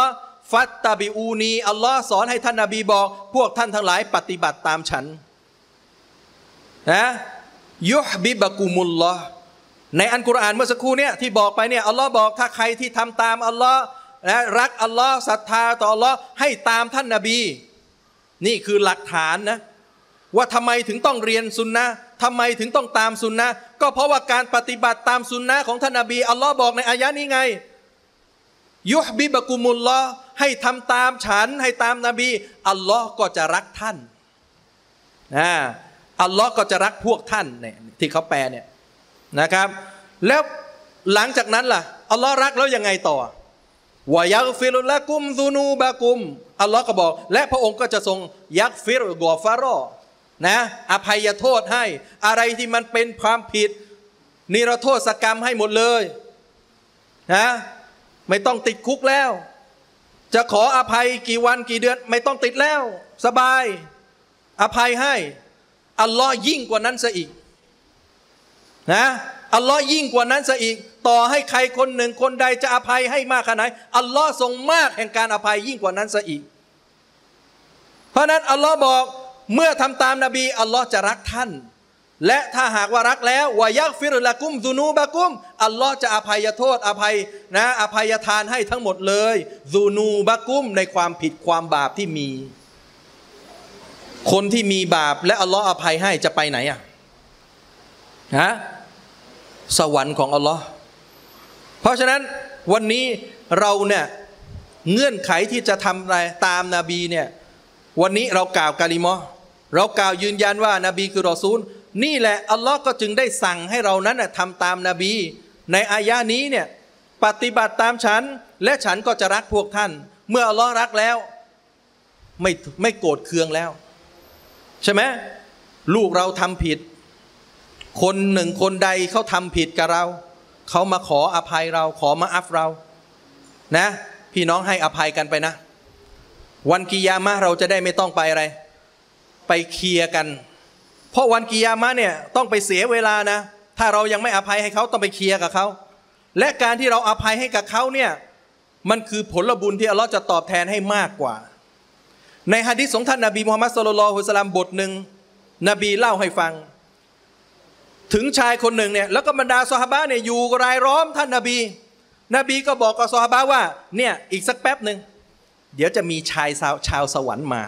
ฟัตตาบิอูนีอัลลอฮ์สอนให้ท่านนบีบอกพวกท่านทั้งหลายปฏิบัติตามฉันนะยุฮบิบะกุมุลลอฮ์ในอัลกุรอานเมื่อสักครู่เนี่ยที่บอกไปเนี่ยอัลลอฮ์บอกถ้าใครที่ทำตามอัลลอฮ์และรักอัลลอฮ์ศรัทธาต่ออัลลอฮ์ให้ตามท่านนบีนี่คือหลักฐานนะว่าทำไมถึงต้องเรียนซุนนะห์ทำไมถึงต้องตามซุนนะห์ก็เพราะว่าการปฏิบัติตามซุนนะห์ของท่านนบีอัลลอฮ์บอกในอายะนี้ไงยุฮบิบะกุมุลลอฮ์ให้ทำตามฉันให้ตามนบีอัลลอฮ์ก็จะรักท่านอัลลอฮ์ก็จะรักพวกท่านเนี่ยที่เขาแปลเนี่ยนะครับแล้วหลังจากนั้นล่ะอัลลอฮ์รักแล้วยังไงต่อวะยักฟิรุละกุมซุนูบะกุมอัลลอฮ์ก็บอกและพระองค์ก็จะทรงยักฟิรกอฟารอนะอภัยโทษให้อะไรที่มันเป็นความผิดนิรโทษกรรมให้หมดเลยนะไม่ต้องติดคุกแล้วจะขออภัยกี่วันกี่เดือนไม่ต้องติดแล้วสบายอภัยให้อัลลอฮ์ยิ่งกว่านั้นซะอีกนะอัลลอฮ์ยิ่งกว่านั้นซะอีกต่อให้ใครคนหนึ่งคนใดจะอภัยให้มากขนาดไหนอัลลอฮ์ทรงมากแห่งการอภัยยิ่งกว่านั้นซะอีกเพราะนั้นอัลลอฮ์บอกเมื่อทำตามนบีอัลลอฮ์จะรักท่านและถ้าหากว่ารักแล้ววะยักฟิรุละกุมซุนูบะกุมอัลลอฮ์จะอภัยโทษอภัยนะอภัยทานให้ทั้งหมดเลยซุนูบะกุมในความผิดความบาปที่มีคนที่มีบาปและอัลลอฮ์อภัยให้จะไปไหนอ่ะสวรรค์ของอัลลอฮ์เพราะฉะนั้นวันนี้เราเนี่ยเงื่อนไขที่จะทำอะไรตามนบีเนี่ยวันนี้เรากล่าวกะลิมะห์เรากล่าวยืนยันว่านบีคือรอซูลนี่แหละอัลลอฮ์ก็จึงได้สั่งให้เรานั้นทำตามนบีในอายะนี้เนี่ยปฏิบัติตามฉันและฉันก็จะรักพวกท่านเมื่ออัลลอฮ์รักแล้วไม่โกรธเคืองแล้วใช่ไหมลูกเราทำผิดคนหนึ่งคนใดเขาทำผิดกับเราเขามาขออภัยเราขอมาอัฟเรานะพี่น้องให้อภัยกันไปนะวันกิยามะห์เราจะได้ไม่ต้องไปอะไรไปเคลียร์กันเพราะวันกิยามะห์เนี่ยต้องไปเสียเวลานะถ้าเรายังไม่อภัยให้เขาต้องไปเคลียร์กับเขาและการที่เราอภัยให้กับเขาเนี่ยมันคือผลบุญที่อัลลอฮ์จะตอบแทนให้มากกว่าในหะดีษของท่านนบีมุฮัมมัดศ็อลลัลลอฮุอะลัยฮิวะซัลลัมบทหนึ่งนบีเล่าให้ฟังถึงชายคนหนึ่งเนี่ยแล้วก็บรรดาซอฮาบะห์เนี่ยอยู่รายล้อมท่านนบีก็บอกกับซอฮาบะห์ว่าเนี่ยอีกสักแป๊บหนึ่งเดี๋ยวจะมีชาวสวรรค์มา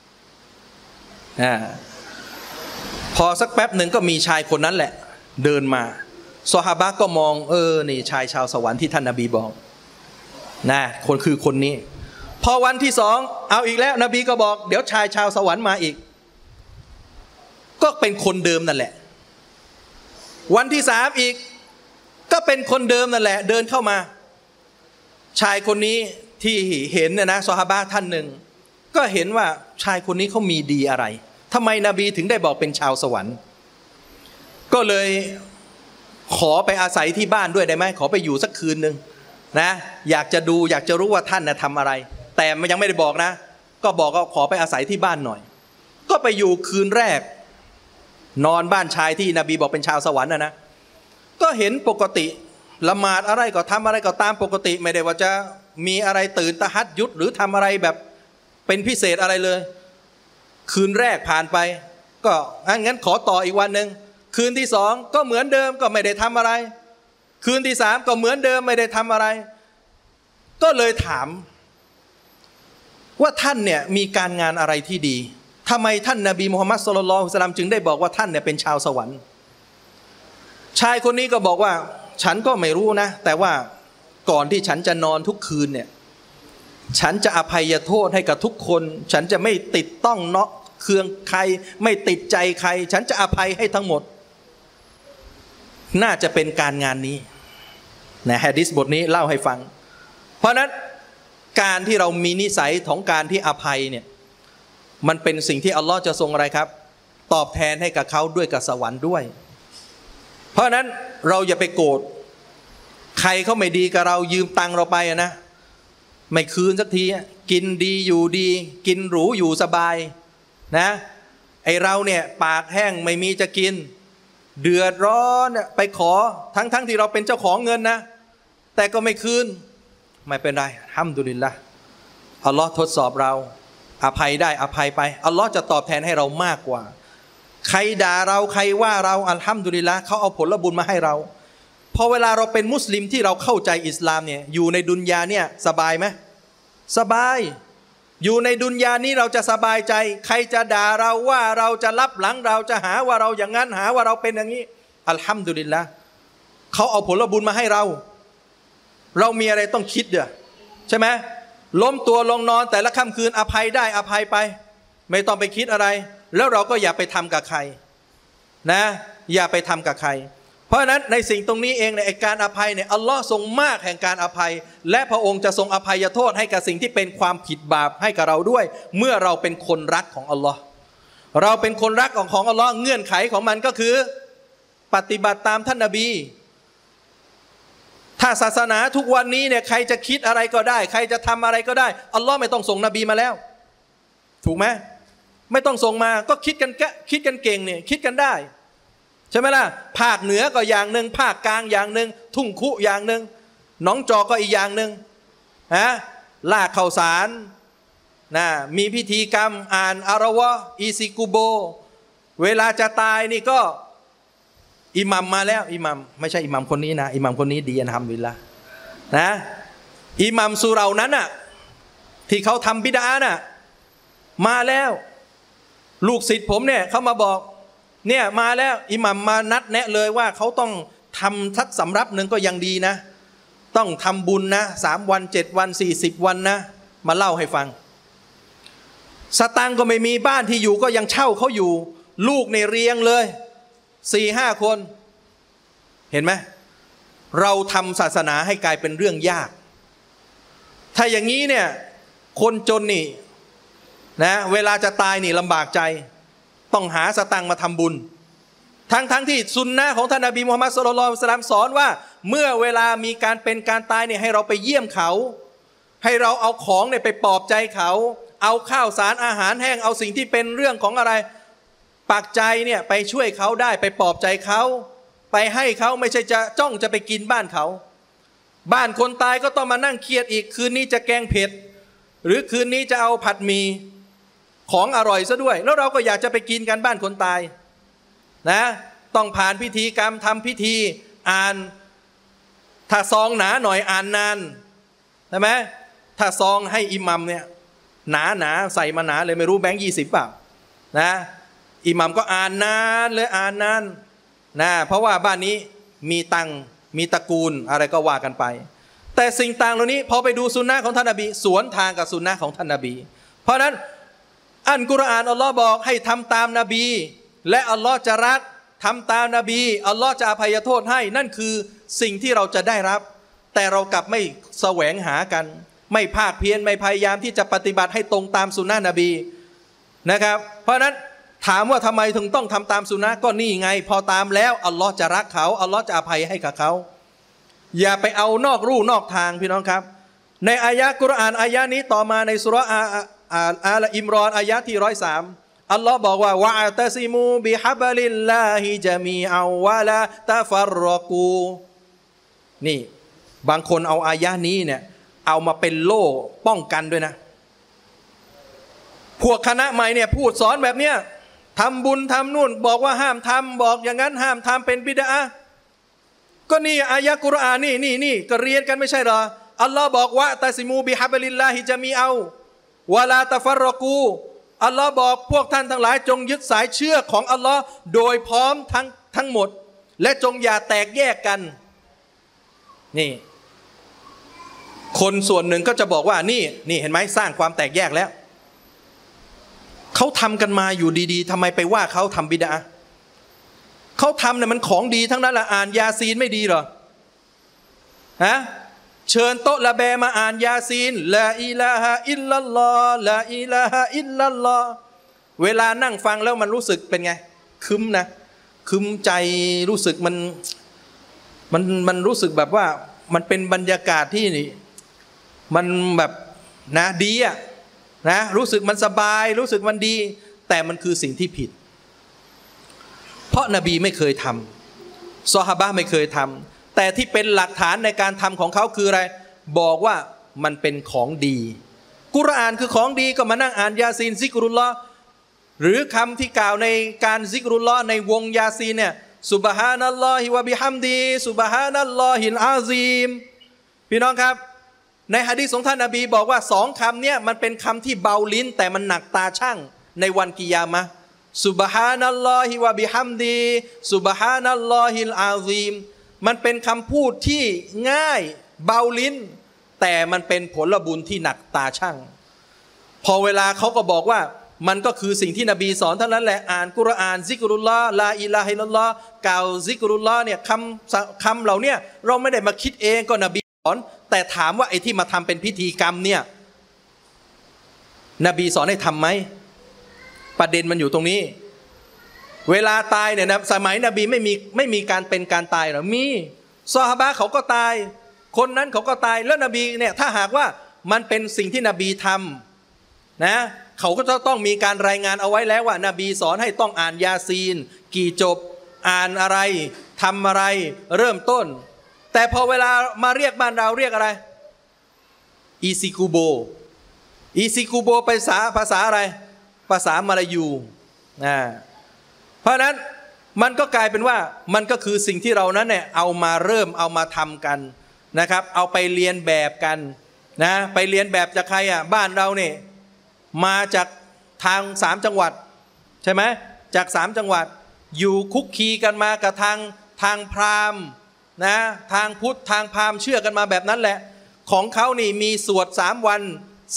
พอสักแป๊บหนึ่งก็มีชายคนนั้นแหละเดินมาซอฮาบะห์ก็มองนี่ชายชาวสวรรค์ที่ท่านนบีบอกนะคนนี้พอวันที่สองเอาอีกแล้วนบีก็บอกเดี๋ยวชายชาวสวรรค์มาอีกก็เป็นคนเดิมนั่นแหละวันที่สามอีกก็เป็นคนเดิมนั่นแหละเดินเข้ามาชายคนนี้ที่เห็นเนี่ยนะซอฮาบะห์ท่านหนึ่งก็เห็นว่าชายคนนี้เขามีดีอะไรทำไมนบีถึงได้บอกเป็นชาวสวรรค์ก็เลยขอไปอาศัยที่บ้านด้วยได้ไหมขอไปอยู่สักคืนหนึ่งนะอยากจะดูอยากจะรู้ว่าท่านนะทำอะไรแต่มันยังไม่ได้บอกนะก็บอกก็ขอไปอาศัยที่บ้านหน่อยก็ไปอยู่คืนแรกนอนบ้านชายที่นบีบอกเป็นชาวสวรรค์นะก็เห็นปกติละหมาดอะไรก็ทำอะไรก็ตามปกติไม่ได้ว่าจะมีอะไรตื่นตะฮัดยุดหรือทำอะไรแบบเป็นพิเศษอะไรเลยคืนแรกผ่านไปก็งั้นขอต่ออีกวันหนึ่งคืนที่สองก็เหมือนเดิมก็ไม่ได้ทำอะไรคืนที่สามก็เหมือนเดิมไม่ได้ทำอะไรก็เลยถามว่าท่านเนี่ยมีการงานอะไรที่ดีทำไมท่านนบีมุฮัมมัดศ็อลลัลลอฮุอะลัยฮิวะซัลลัมจึงได้บอกว่าท่านเนี่ยเป็นชาวสวรรค์ชายคนนี้ก็บอกว่าฉันก็ไม่รู้นะแต่ว่าก่อนที่ฉันจะนอนทุกคืนเนี่ยฉันจะอภัยโทษให้กับทุกคนฉันจะไม่ติดต้องเนาะเคืองใครไม่ติดใจใครฉันจะอภัยให้ทั้งหมดน่าจะเป็นการงานนี้นะหะดีษบทนี้เล่าให้ฟังเพราะนั้นการที่เรามีนิสัยของการที่อภัยเนี่ยมันเป็นสิ่งที่อัลลอฮ์จะทรงอะไรครับตอบแทนให้กับเขาด้วยกับสวรรค์ด้วยเพราะนั้นเราอย่าไปโกรธใครเขาไม่ดีกับเรายืมตังค์เราไปนะไม่คืนสักทีกินดีอยู่ดีกินหรูอยู่สบายนะไอเราเนี่ยปากแห้งไม่มีจะกินเดือดร้อนไปขอทั้งที่เราเป็นเจ้าของเงินนะแต่ก็ไม่คืนไม่เป็นไรอัลฮัมดุลิลละห์อัลลอฮ์ทดสอบเราอภัยได้อภัยไปอัลลอฮ์จะตอบแทนให้เรามากกว่าใครด่าเราใครว่าเราอัลฮัมดุลิลละห์เขาเอาผลบุญมาให้เราพอเวลาเราเป็นมุสลิมที่เราเข้าใจอิสลามเนี่ยอยู่ในดุนยาเนี่ยสบายไหมสบายอยู่ในดุนยานี้เราจะสบายใจใครจะด่าเราว่าเราจะรับหลังเราจะหาว่าเราอย่างนั้นหาว่าเราเป็นอย่างนี้อัลฮัมดุลิลละห์เขาเอาผลบุญมาให้เรามีอะไรต้องคิดเด้อใช่ไหมล้มตัวลงนอนแต่ละค่ำคืนอภัยได้อภัยไปไม่ต้องไปคิดอะไรแล้วเราก็อย่าไปทำกับใครนะอย่าไปทำกับใครเพราะฉะนั้นในสิ่งตรงนี้เองในการอภัยเนี่ยอัลลอฮ์ทรงมากแห่งการอภัยและพระองค์จะทรงอภัยโทษให้กับสิ่งที่เป็นความผิดบาปให้กับเราด้วยเมื่อเราเป็นคนรักของอัลลอฮ์เราเป็นคนรักของอัลลอฮ์เงื่อนไขของมันก็คือปฏิบัติตามท่านนบีถ้าศาสนาทุกวันนี้เนี่ยใครจะคิดอะไรก็ได้ใครจะทำอะไรก็ได้อัลลอฮ์ไม่ต้องส่งนบีมาแล้วถูกไหมไม่ต้องส่งมาก็คิดกันเก่งเนี่ยคิดกันได้ใช่ไหมล่ะภาคเหนือก็อย่างหนึ่งภาคกลางอย่างหนึ่งทุ่งคุอย่างหนึ่งหนองจอกก็อีกอย่างหนึ่งลากข้าวสารนะมีพิธีกรรมอ่านอารวะอีซิกุโบเวลาจะตายนี่ก็อิหมัมมาแล้วอิหมัมไม่ใช่อิหมัมคนนี้นะอิหมัมคนนี้ดีอัลฮัมดุลิลละห์นะอิหมัมสุเรานั้นน่ะที่เขาทำบิดาน่ะมาแล้วลูกศิษย์ผมเนี่ยเขามาบอกเนี่ยมาแล้วอิหมัมมานัดแนะเลยว่าเขาต้องทำสักสำรับหนึ่งก็ยังดีนะต้องทำบุญนะ3 วัน 7 วัน 40 วันนะมาเล่าให้ฟังสตังก็ไม่มีบ้านที่อยู่ก็ยังเช่าเขาอยู่ลูกในเรียงเลย4-5 คนเห็นไหมเราทำศาสนาให้กลายเป็นเรื่องยากถ้าอย่างนี้เนี่ยคนจนนี่นะเวลาจะตายนี่ลำบากใจต้องหาสตังค์มาทำบุญทั้งที่ซุนนะของท่านนบีมุฮัมมัดศ็อลลัลลอฮุอะลัยฮิวะซัลลัมสอนว่าเมื่อเวลามีการเป็นการตายเนี่ยให้เราไปเยี่ยมเขาให้เราเอาของเนี่ยไปปลอบใจเขาเอาข้าวสารอาหารแห้งเอาสิ่งที่เป็นเรื่องของอะไรปักใจเนี่ยไปช่วยเขาได้ไปปลอบใจเขาไปให้เขาไม่ใช่จะจ้องจะไปกินบ้านเขาบ้านคนตายก็ต้องมานั่งเครียดอีกคืนนี้จะแกงเผ็ดหรือคืนนี้จะเอาผัดหมี่ของอร่อยซะด้วยแล้วเราก็อยากจะไปกินกันบ้านคนตายนะต้องผ่านพิธีกรรมทำพิธีอ่านถ้าซองหนาหน่อยอ่านนานใช่ไหมถ้าซองให้อิหมัมเนี่ยหนาใส่มาหนาเลยไม่รู้แบงค์20เปล่านะอิหมัมก็อ่านนานเลยอ่านนานนะเพราะว่าบ้านนี้มีตังมีตระกูลอะไรก็ว่ากันไปแต่สิ่งต่างเหล่านี้พอไปดูสุนนะของท่านนบีสวนทางกับสุนนะของท่านนบีเพราะนั้นอัลกุรอานอัลลอฮ์บอกให้ทำตามนบีและอัลลอฮ์จะรักทำตามนบีอัลลอฮ์จะอภัยโทษให้นั่นคือสิ่งที่เราจะได้รับแต่เรากลับไม่แสวงหากันไม่ภาคเพียรไม่พยายามที่จะปฏิบัติให้ตรงตามสุนนะนบีนะครับเพราะนั้นถามว่าทำไมถึงต้องทำตามสุนนะก็นี่ไงพอตามแล้วอัลลอฮ์จะรักเขาอัลลอฮ์จะอภัยให้กับเขาอย่าไปเอานอกรูนอกทางพี่น้องครับในอายะกุรอานอายะนี้ต่อมาในสุเราะห์อาลอิมรอนอายะที่103อัลลอฮ์บอกว่าวะอัตซิมูบิฮับลิลลาฮิญะมีอัวะลาตะฟัรรอกูนี่บางคนเอาอายะนี้เนี่ยเอามาเป็นโล่ป้องกันด้วยนะพวกคณะใหม่เนี่ยพูดสอนแบบเนี้ยทำบุญทำนู่นบอกว่าห้ามทำบอกอย่างนั้นห้ามทำเป็นบิดอะห์ก็นี่อายะกุรอานนี่ก็เรียนกันไม่ใช่เหรออัลลอฮ์บอกว่าตะซิมูบิฮับลิลลาฮิญะมีอัวะลาตะฟัรรอกูอัลลอฮ์บอกพวกท่านทั้งหลายจงยึดสายเชือกของอัลลอฮ์โดยพร้อมทั้งหมดและจงอย่าแตกแยกกันนี่คนส่วนหนึ่งก็จะบอกว่านี่เห็นไหมสร้างความแตกแยกแล้วเขาทำกันมาอยู่ดีๆทำไมไปว่าเขาทำบิดอะห์เขาทำเนี่ยมันของดีทั้งนั้นละอ่านยาซีนไม่ดีเหรอฮะเชิญโต๊ะละแบมาอ่านยาซีนลาอิลาฮะอิลลัลลอฮ์ลาอิลาฮะอิลลัลลอฮ์เวลานั่งฟังแล้วมันรู้สึกเป็นไงคึมนะคึมใจรู้สึกมันรู้สึกแบบว่ามันเป็นบรรยากาศที่นี่มันแบบนะดีอะนะรู้สึกมันสบายรู้สึกมันดีแต่มันคือสิ่งที่ผิดเพราะนบีไม่เคยทำซอฮาบะห์ไม่เคยทำแต่ที่เป็นหลักฐานในการทำของเขาคืออะไรบอกว่ามันเป็นของดีกุรอานคือของดีก็มานั่งอ่านยาซีนซิกรุลลอฮ์หรือคำที่กล่าวในการซิกรุลลอฮ์ในวงยาซีนเนี่ยซุบฮานัลลอฮิวะบิฮัมดีซุบฮานัลลอฮิลอาซีมพี่น้องครับในหะดีษของท่านนบีบอกว่าสองคำเนี่ยมันเป็นคำที่เบาลิ้นแต่มันหนักตาช่างในวันกิยามะห์ซุบฮานัลลอฮิวะบิฮัมดีซุบฮานัลลอฮิลอาซีมมันเป็นคำพูดที่ง่ายเบาลิ้นแต่มันเป็นผลบุญที่หนักตาช่างพอเวลาเขาก็บอกว่ามันก็คือสิ่งที่นบีสอนเท่านั้นแหละอ่านกุรอานซิกรุลลอฮ์ลาอิลาฮะอิลลัลลอฮ์กล่าวซิกรุลลอฮ์เนี่ยคำเหล่านี้เราไม่ได้มาคิดเองก็นบีสอนแต่ถามว่าไอ้ที่มาทำเป็นพิธีกรรมเนี่ยนบีสอนให้ทำไหมประเด็นมันอยู่ตรงนี้เวลาตายเนี่ยนะสมัยนบีไม่มีการเป็นการตายหรอมีซอฮาบะห์เขาก็ตายคนนั้นเขาก็ตายแล้วนบีเนี่ยถ้าหากว่ามันเป็นสิ่งที่นบีทำนะเขาก็จะต้องมีการรายงานเอาไว้แล้วว่านบีสอนให้ต้องอ่านยาซีนกี่จบอ่านอะไรทำอะไรเริ่มต้นแต่พอเวลามาเรียกบ้านเราเรียกอะไรอีซิกูโบภาษาอะไรภาษามลายูเพราะนั้นมันก็กลายเป็นว่ามันก็คือสิ่งที่เรานั้นเนี่ยเอามาทำกันนะครับเอาไปเรียนแบบกันนะไปเรียนแบบจากใครอ่ะบ้านเราเนี่ยมาจากทาง3จังหวัดใช่ไหมจาก3จังหวัดอยู่คุกคีกันมากับทางพราหมณ์นะทางพุทธทางพราหมณ์เชื่อกันมาแบบนั้นแหละของเขานี่มีสวด3วัน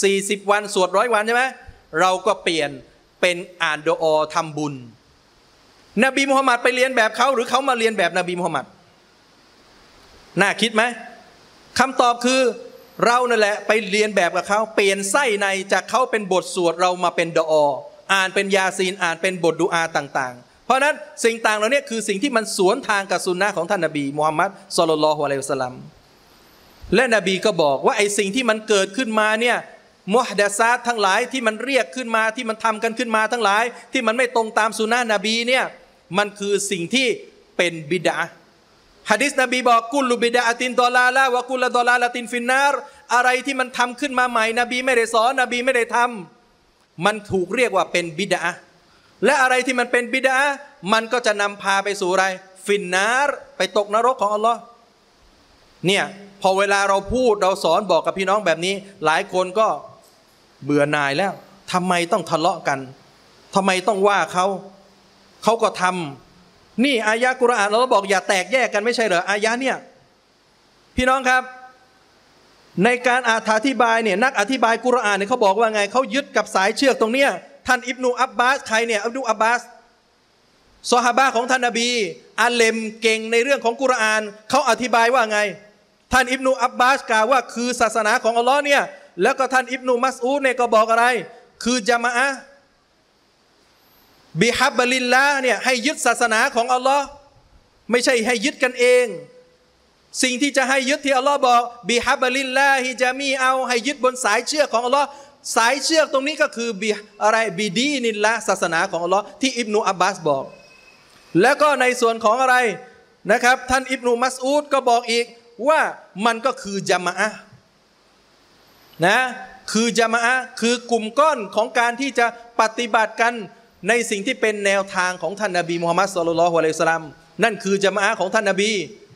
40วันสวด100วันใช่ไหมเราก็เปลี่ยนเป็นอ่านดุอาทำบุญนบีมุฮัมมัดไปเรียนแบบเขาหรือเขามาเรียนแบบนบีมุฮัมมัดน่าคิดไหมคำตอบคือเรานั่นแหละไปเรียนแบบกับเขาเปลี่ยนไส้ในจากเขาเป็นบทสวดเรามาเป็นดุอาอ่านเป็นยาซีนอ่านเป็นบทดุอาต่างๆเพราะนั้นสิ่งต่างเหล่านี้คือสิ่งที่มันสวนทางกับสุนนะของท่านนบีมุฮัมมัดศ็อลลัลลอฮุอะลัยฮิวะซัลลัมและนบีก็บอกว่าไอ้สิ่งที่มันเกิดขึ้นมาเนี่ยมุฮดะซาตทั้งหลายที่มันเรียกขึ้นมาที่มันทำกันขึ้นมาทั้งหลายที่มันไม่ตรงตามสุนนะนบีเนี่ยมันคือสิ่งที่เป็นบิดอะห์หะดีษนบีบอกกุลลุบิดะอะตินดอลาละวะกุลดอลาละตินฟินนารอะไรที่มันทำขึ้นมาใหม่นบีไม่ได้สอนนบีไม่ได้ทำมันถูกเรียกว่าเป็นบิดอะห์และอะไรที่มันเป็นบิดอะห์มันก็จะนำพาไปสู่อะไรฟินนารไปตกนรกของอัลลอฮ์เนี่ยพอเวลาเราพูดเราสอนบอกกับพี่น้องแบบนี้หลายคนก็เบื่อหน่ายแล้วทำไมต้องทะเลาะกันทำไมต้องว่าเขาก็ทำนี่อายะกุรอานเราบอกอย่าแตกแยกกันไม่ใช่เหรออายะเนี่ยพี่น้องครับในการอธิบายเนี่ยนักอธิบายกุรอานเนี่ยเขาบอกว่าไงเขายึดกับสายเชือกตรงเนี้ยท่านอิบนุอับบาสใครเนี่ยอิบนุอับบาสซอฮาบะห์ของท่านนบีอาเลมเก่งในเรื่องของกุรอานเขาอธิบายว่าไงท่านอิบนุอับบาสกล่าวว่าคือศาสนาของอัลลอฮ์เนี่ยแล้วก็ท่านอิบนุมัสอูดเนี่ยก็บอกอะไรคือญะมาอะห์บิฮับบลิลลาห์เนี่ยให้ยึดศาสนาของอัลลอฮ์ไม่ใช่ให้ยึดกันเองสิ่งที่จะให้ยึดที่อัลลอฮ์บอกบิฮับบลิลลาฮิจามีเอาให้ยึดบนสายเชือกของอัลลอฮ์สายเชือกตรงนี้ก็คือบิดีนิลละศาสนาของอัลลอฮ์ที่อิบนุอับบาสบอกแล้วก็ในส่วนของอะไรนะครับท่านอิบนุมัสอูดก็บอกอีกว่ามันก็คือญะมาอะห์นะคือญะมาอะห์คือกลุ่มก้อนของการที่จะปฏิบัติกันในสิ่งที่เป็นแนวทางของท่านนบีมุฮัมมัดศ็อลลัลลอฮุอะลัยฮิวะซัลลัมนั่นคือญะมาอะห์ของท่านนบี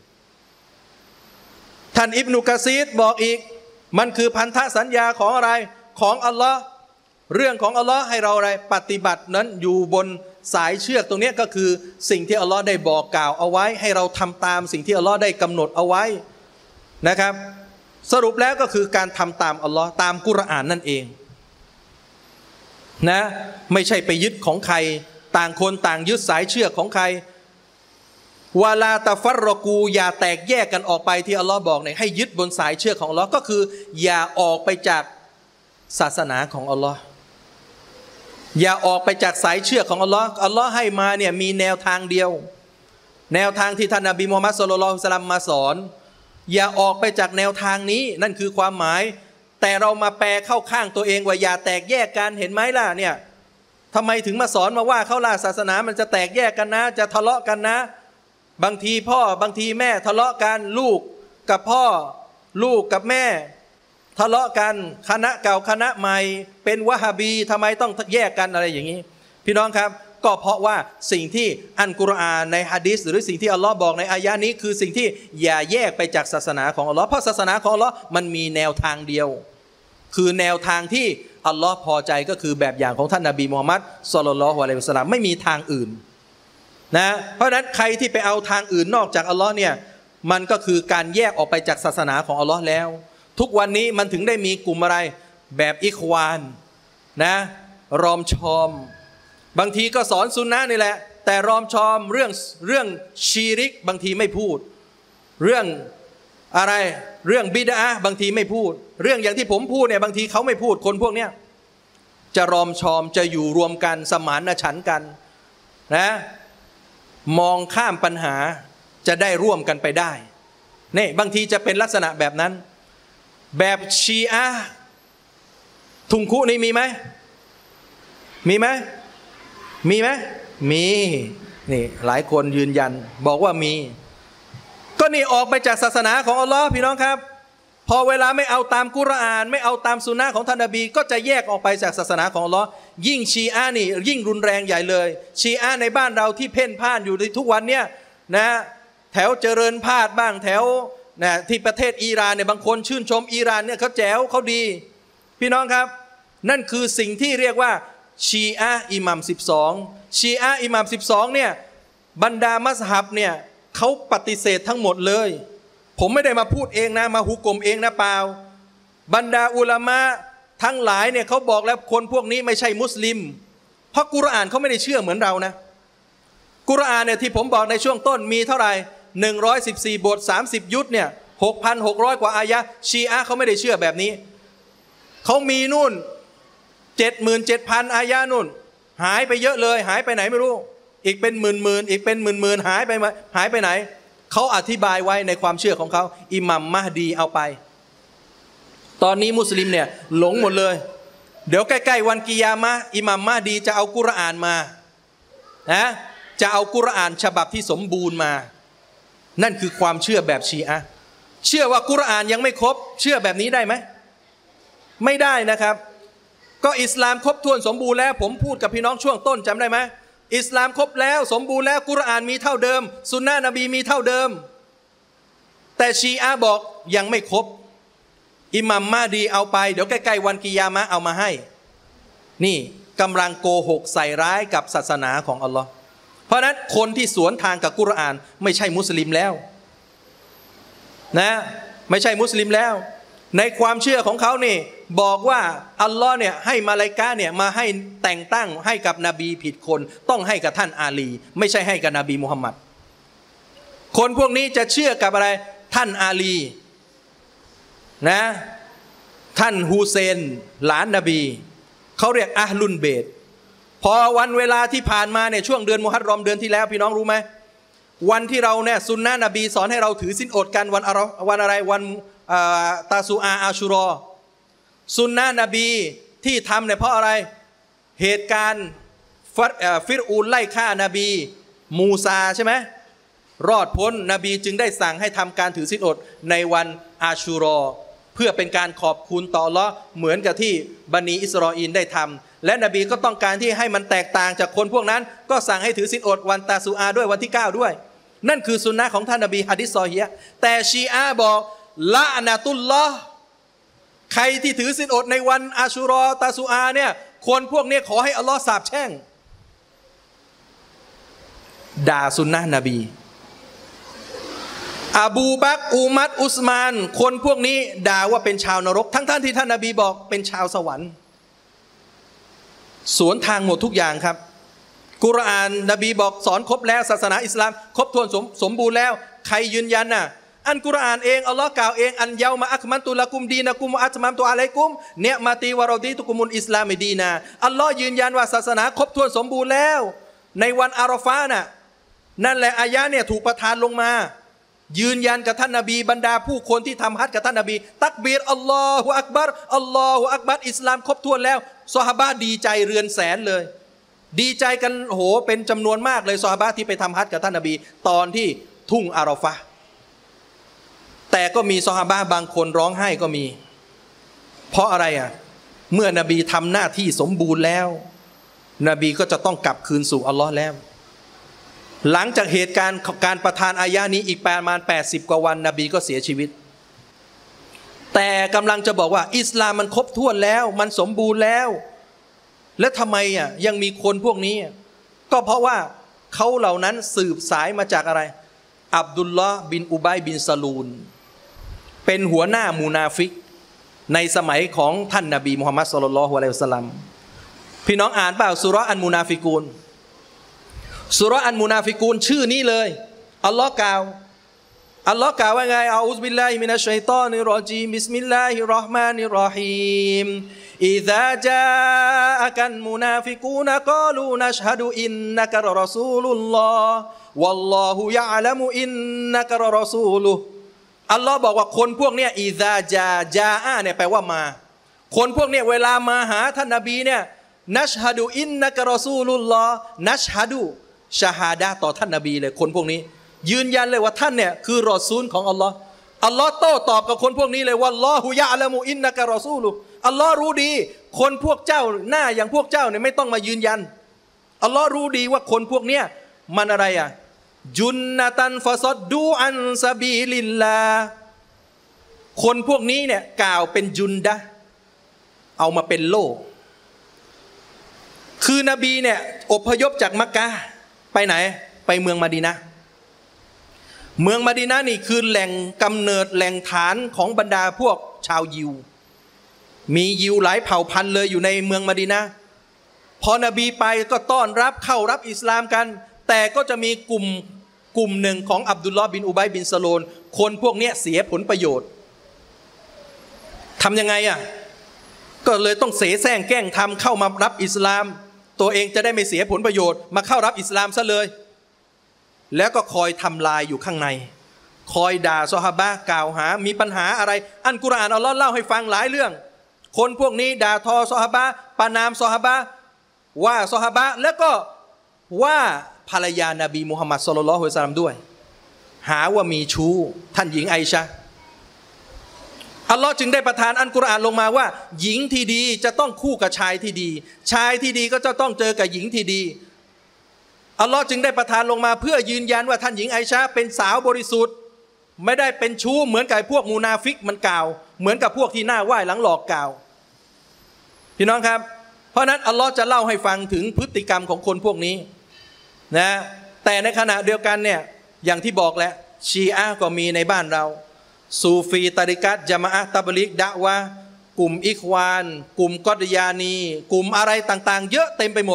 ท่านอิบนุกะซีรบอกอีกมันคือพันธสัญญาของอะไรของอัลลอฮ์เรื่องของอัลลอฮ์ให้เราอะไรปฏิบัตินั้นอยู่บนสายเชือกตรงนี้ก็คือสิ่งที่อัลลอฮ์ได้บอกกล่าวเอาไว้ให้เราทำตามสิ่งที่อัลลอฮ์ได้กำหนดเอาไว้นะครับสรุปแล้วก็คือการทำตามอัลลอฮ์ตามกุรอานนั่นเองนะไม่ใช่ไปยึดของใครต่างคนต่างยึดสายเชือกของใครวาลาตะฟัรรอกูอย่าแตกแยกกันออกไปที่อัลลอฮ์บอกเนี่ยให้ยึดบนสายเชือกของอัลลอฮ์ก็คืออย่าออกไปจากศาสนาของอัลลอฮ์อย่าออกไปจากสายเชือกของอัลลอฮ์อัลลอฮ์ให้มาเนี่ยมีแนวทางเดียวแนวทางที่ท่านนบีมุฮัมมัดศ็อลลัลลอฮุอะลัยฮิวะซัลลัมมาสอนอย่าออกไปจากแนวทางนี้นั่นคือความหมายแต่เรามาแปลเข้าข้างตัวเองว่าอย่าแตกแยกกันเห็นไหมล่ะเนี่ยทำไมถึงมาสอนมาว่าเขาล่ะศาสนามันจะแตกแยกกันนะจะทะเลาะกันนะบางทีพ่อบางทีแม่ทะเลาะกันลูกกับพ่อลูกกับแม่ทะเลาะกันคณะเก่าคณะใหม่เป็นวะฮาบีทำไมต้องแยกกันอะไรอย่างนี้พี่น้องครับก็เพราะว่าสิ่งที่อัลกุรอานในหะดีษหรือสิ่งที่อัลลอฮ์บอกในอายะนี้คือสิ่งที่อย่าแยกไปจากศาสนาของอัลลอฮ์เพราะศาสนาของอัลลอฮ์มันมีแนวทางเดียวคือแนวทางที่อัลลอฮ์พอใจก็คือแบบอย่างของท่านนบีมุฮัมมัดศ็อลลัลลอฮุอะลัยฮิวะซัลลัมไม่มีทางอื่นนะเพราะฉะนั้นใครที่ไปเอาทางอื่นนอกจากอัลลอฮ์เนี่ยมันก็คือการแยกออกไปจากศาสนาของอัลลอฮ์แล้วทุกวันนี้มันถึงได้มีกลุ่มอะไรแบบอิควานนะรอมชอมบางทีก็สอนซุนนะห์นี่แหละแต่รอมชอมเรื่องชีริกบางทีไม่พูดเรื่องอะไรเรื่องบิดอะห์บางทีไม่พูดเรื่องอย่างที่ผมพูดเนี่ยบางทีเขาไม่พูดคนพวกเนี้ยจะรอมชอมจะอยู่รวมกันสมานฉันท์กันนะมองข้ามปัญหาจะได้ร่วมกันไปได้นี่บางทีจะเป็นลักษณะแบบนั้นแบบชีอะห์ทุงคุนี่มีไหมมีไหมมีไหมมีนี่หลายคนยืนยันบอกว่ามีก็นี่ออกไปจากศาสนาของอัลลอฮ์พี่น้องครับพอเวลาไม่เอาตามกุรอานไม่เอาตามสุนนะของท่านนบีก็จะแยกออกไปจากศาสนาของอัลลอฮ์ยิ่งชีอะห์นี่ยิ่งรุนแรงใหญ่เลยชีอะห์ในบ้านเราที่เพ่นพ่านอยู่ในทุกวันเนี่ยนะแถวเจริญพาดบ้างแถวนะที่ประเทศอิหร่านเนี่ยบางคนชื่นชมอิหร่านเนี่ยเขาแจ๋วเขาดีพี่น้องครับนั่นคือสิ่งที่เรียกว่าชีอะห์อิหมัม12ชีอะห์อิหมัม12เนี่ยบรรดามัซฮับเนี่ยเขาปฏิเสธทั้งหมดเลยผมไม่ได้มาพูดเองนะมาฮุกมเองนะเปล่าบรรดาอุลามะทั้งหลายเนี่ยเขาบอกแล้วคนพวกนี้ไม่ใช่มุสลิมเพราะกุรอานเขาไม่ได้เชื่อเหมือนเรานะกุรอานเนี่ยที่ผมบอกในช่วงต้นมีเท่าไหร่114บท30ยุทธเนี่ย 6,600 กว่าอายะชีอะห์เขาไม่ได้เชื่อแบบนี้เขามีนู่น77,000 อายะนู่นหายไปเยอะเลยหายไปไหนไม่รู้อีกเป็นหมื่นอีกเป็นหมื่นหายไปไหนเขาอธิบายไว้ในความเชื่อของเขาอิหมัมมะฮดีเอาไปตอนนี้มุสลิมเนี่ยหลงหมดเลยเดี๋ยวใกล้ๆวันกิยามะห์อิหมัมมะฮดีจะเอากุรอานมานะจะเอากุรอานฉบับที่สมบูรณ์มานั่นคือความเชื่อแบบชีอะห์เชื่อว่ากุรอานยังไม่ครบเชื่อแบบนี้ได้ไหมไม่ได้นะครับก็อิสลามครบถ้วนสมบูรณ์แล้วผมพูดกับพี่น้องช่วงต้นจำได้ไหมอิสลามครบแล้วสมบูรณ์แล้วกุรอานมีเท่าเดิมสุนนะนบีมีเท่าเดิมแต่ชีอะห์บอกยังไม่ครบอิหมัมมะฮดีเอาไปเดี๋ยวใกล้ๆวันกิยามะห์เอามาให้นี่กำลังโกหกใส่ร้ายกับศาสนาของอัลลอฮ์เพราะนั้นคนที่สวนทางกับกุรอานไม่ใช่มุสลิมแล้วนะไม่ใช่มุสลิมแล้วในความเชื่อของเขานี่บอกว่าอัลลอฮ์เนี่ยให้มาลาอิกะฮ์เนี่ยมาให้แต่งตั้งให้กับนบีผิดคนต้องให้กับท่านอาลีไม่ใช่ให้กับนบีมุฮัมมัดคนพวกนี้จะเชื่อกับอะไรท่านอาลีนะท่านฮูเซนหลานนบีเขาเรียกอะห์ลุนเบตพอวันเวลาที่ผ่านมาเนี่ยช่วงเดือนมุฮัรรอมเดือนที่แล้วพี่น้องรู้ไหมวันที่เราเนี่ยซุนนะนบีสอนให้เราถือศีลอดกันวันอะไรวันตาซูอาอาชูรอซุนนะนบีที่ทำเนี่ยเพราะอะไรเหตุการณ์ฟิรอูนไล่ฆ่านบีมูซาใช่ไหมรอดพ้นนบีจึงได้สั่งให้ทำการถือศีลอดในวันอาชูรอเพื่อเป็นการขอบคุณต่ออัลเลาะห์เหมือนกับที่บันีอิสราเอลได้ทำและนบีก็ต้องการที่ให้มันแตกต่างจากคนพวกนั้นก็สั่งให้ถือศีลอดวันตาซูอาด้วยวันที่9ด้วยนั่นคือสุนนะของท่านนบีหะดีษซอฮีฮ์แต่ชีอะห์บอกละนะตุลลอฮ์ใครที่ถือศีลอดในวันอาชูรอตาซูอาเนี่ยคนพวกนี้ขอให้อัลลอฮ์สาปแช่งด่าสุนนะนบีอบูบักรอุมัรอุสมานคนพวกนี้ด่าว่าเป็นชาวนรกทั้งที่ท่านนบีบอกเป็นชาวสวรรค์สวนทางหมดทุกอย่างครับกุรอานนบีบอกสอนครบแล้วศาสนาอิสลามครบถ้วนสมบูรณ์แล้วใครยืนยันน่ะอันกุรอานเองอัลลอฮ์กล่าวเองอันเยามาอัคมันตุละกุมดีนะกุมอัตมัมตุอะลัยกุมเนะมาตีวะรอดีตุกุมุลอิสลามดีนาอัลลอฮ์ยืนยันว่าศาสนาครบถ้วนสมบูรณ์แล้วในวันอาราฟาน่ะนั่นแหละอายะเนี่ยถูกประทานลงมายืนยันกับท่านนบีบรรดาผู้คนที่ทำฮัจญ์กับท่านนบีตักบีรอัลลอฮุอักบัรอัลลอฮุอักบัรอิสลามครบถ้วนแล้วซอฮาบะห์ดีใจเรือนแสนเลยดีใจกันโหเป็นจำนวนมากเลยซอฮาบะห์ที่ไปทำฮัจญ์กับท่านนบีตอนที่ทุ่งอาราฟะห์แต่ก็มีซอฮาบะห์บางคนร้องไห้ก็มีเพราะอะไรอ่ะเมื่อนบีทำหน้าที่สมบูรณ์แล้วนบีก็จะต้องกลับคืนสู่อัลลอฮ์แล้วหลังจากเหตุการณ์การประทานอายะนี้อีกประมาณ80กว่าวันนบีก็เสียชีวิตแต่กำลังจะบอกว่าอิสลามมันครบถ้วนแล้วมันสมบูรณ์แล้วและทำไมอ่ะยังมีคนพวกนี้ก็เพราะว่าเขาเหล่านั้นสืบสายมาจากอะไรอับดุลลอฮ์บินอุบัยบินซาลูนเป็นหัวหน้ามูนาฟิกในสมัยของท่านนบีมุฮัมมัดศ็อลลัลลอฮุอะลัยฮิวะซัลลัมพี่น้องอ่านเปล่าซูเราะห์อันมูนาฟิกูนซูเราะห์อันมูนาฟิกูนชื่อนี้เลยอัลลอฮ์กล่าวว่าไงอาอูซบิลลาฮิมินัชชัยฏอนิรเราะญีมบิสมิลลาฮิรเราะห์มานิรเราะฮีมอิซาจาอะกันมุนาฟิกูนกาลูนัชฮะดุอินนะกะรอซูลุลลอฮ์วัลลอฮุยะอ์ละมุอินนะกะรอซูลุฮ์อัลลอฮ์บอกว่าคนพวกเนี้ยอิซาจาอะเนี่ยแปลว่ามาคนพวกเนี้ยเวลามาหาท่านนบีเนี่ยนัชฮะดุอินนะกะรอซูลุลลอฮ์นัชฮะดุชะฮาดะห์ต่อท่านนบีเลยคนพวกนี้ยืนยันเลยว่าท่านเนี่ยคือรอซูลของอัลลอฮ์อัลลอฮ์โต้ตอบกับคนพวกนี้เลยว่าอัลลอฮุยะอ์ละมุอินนะกะรอซูลุฮ์อัลลอฮ์รู้ดีคนพวกเจ้าหน้าอย่างพวกเจ้าเนี่ยไม่ต้องมายืนยันอัลลอฮ์รู้ดีว่าคนพวกเนี้ยมันอะไรอ่ะจุนนะตันฟะซัดดูอันซะบีลิลลาคนพวกนี้เนี่ยกล่าวเป็นจุนดะเอามาเป็นโล่คือนบีเนี่ยอพยพจากมักกะฮ์ไปไหนไปเมืองมะดีนะห์เมืองมะดีนะห์นี่คือแหล่งกำเนิดแหล่งฐานของบรรดาพวกชาวยิวมียิวหลายเผ่าพันธุ์เลยอยู่ในเมืองมะดีนะห์พอนบีไปก็ต้อนรับเข้ารับอิสลามกันแต่ก็จะมีกลุ่มหนึ่งของอับดุลลอฮ์บินอุบัยบินซะลูนคนพวกนี้เสียผลประโยชน์ทำยังไงอ่ะก็เลยต้องเสแสร้งแกล้งทำเข้ามารับอิสลามตัวเองจะได้ไม่เสียผลประโยชน์มาเข้ารับอิสลามซะเลยแล้วก็คอยทำลายอยู่ข้างในคอยด่าซอฮาบะห์กล่าวหามีปัญหาอะไรอันกุรอานอัลเลาะห์เล่าให้ฟังหลายเรื่องคนพวกนี้ด่าทอซอฮาบะห์ประนามซอฮาบะห์ว่าซอฮาบะห์แล้วก็ว่าภรรยานบีมุฮัมมัดศ็อลลัลลอฮุอะลัยฮิวะซัลลัมด้วยหาว่ามีชู้ท่านหญิงไอชะห์อัลลอฮ์จึงได้ประทานอัลกุรอานลงมาว่าหญิงที่ดีจะต้องคู่กับชายที่ดีชายที่ดีก็จะต้องเจอกับหญิงที่ดีอัลลอฮ์จึงได้ประทานลงมาเพื่อยืนยันว่าท่านหญิงไอชะห์เป็นสาวบริสุทธิ์ไม่ได้เป็นชู้เหมือนกับพวกมูนาฟิกมันกล่าวเหมือนกับพวกที่หน้าไหว้หลังหลอกกล่าวพี่น้องครับเพราะนั้นอัลลอฮ์จะเล่าให้ฟังถึงพฤติกรรมของคนพวกนี้นะแต่ในขณะเดียวกันเนี่ยอย่างที่บอกแหละชีอะห์ก็มีในบ้านเราซูฟีตาริกัตญะมาอะห์ตับลิกดะวะห์กลุ่มอิควานกลุ่มกอฎิยานีกลุ่มอะไรต่างๆเยอะเต็มไปหมด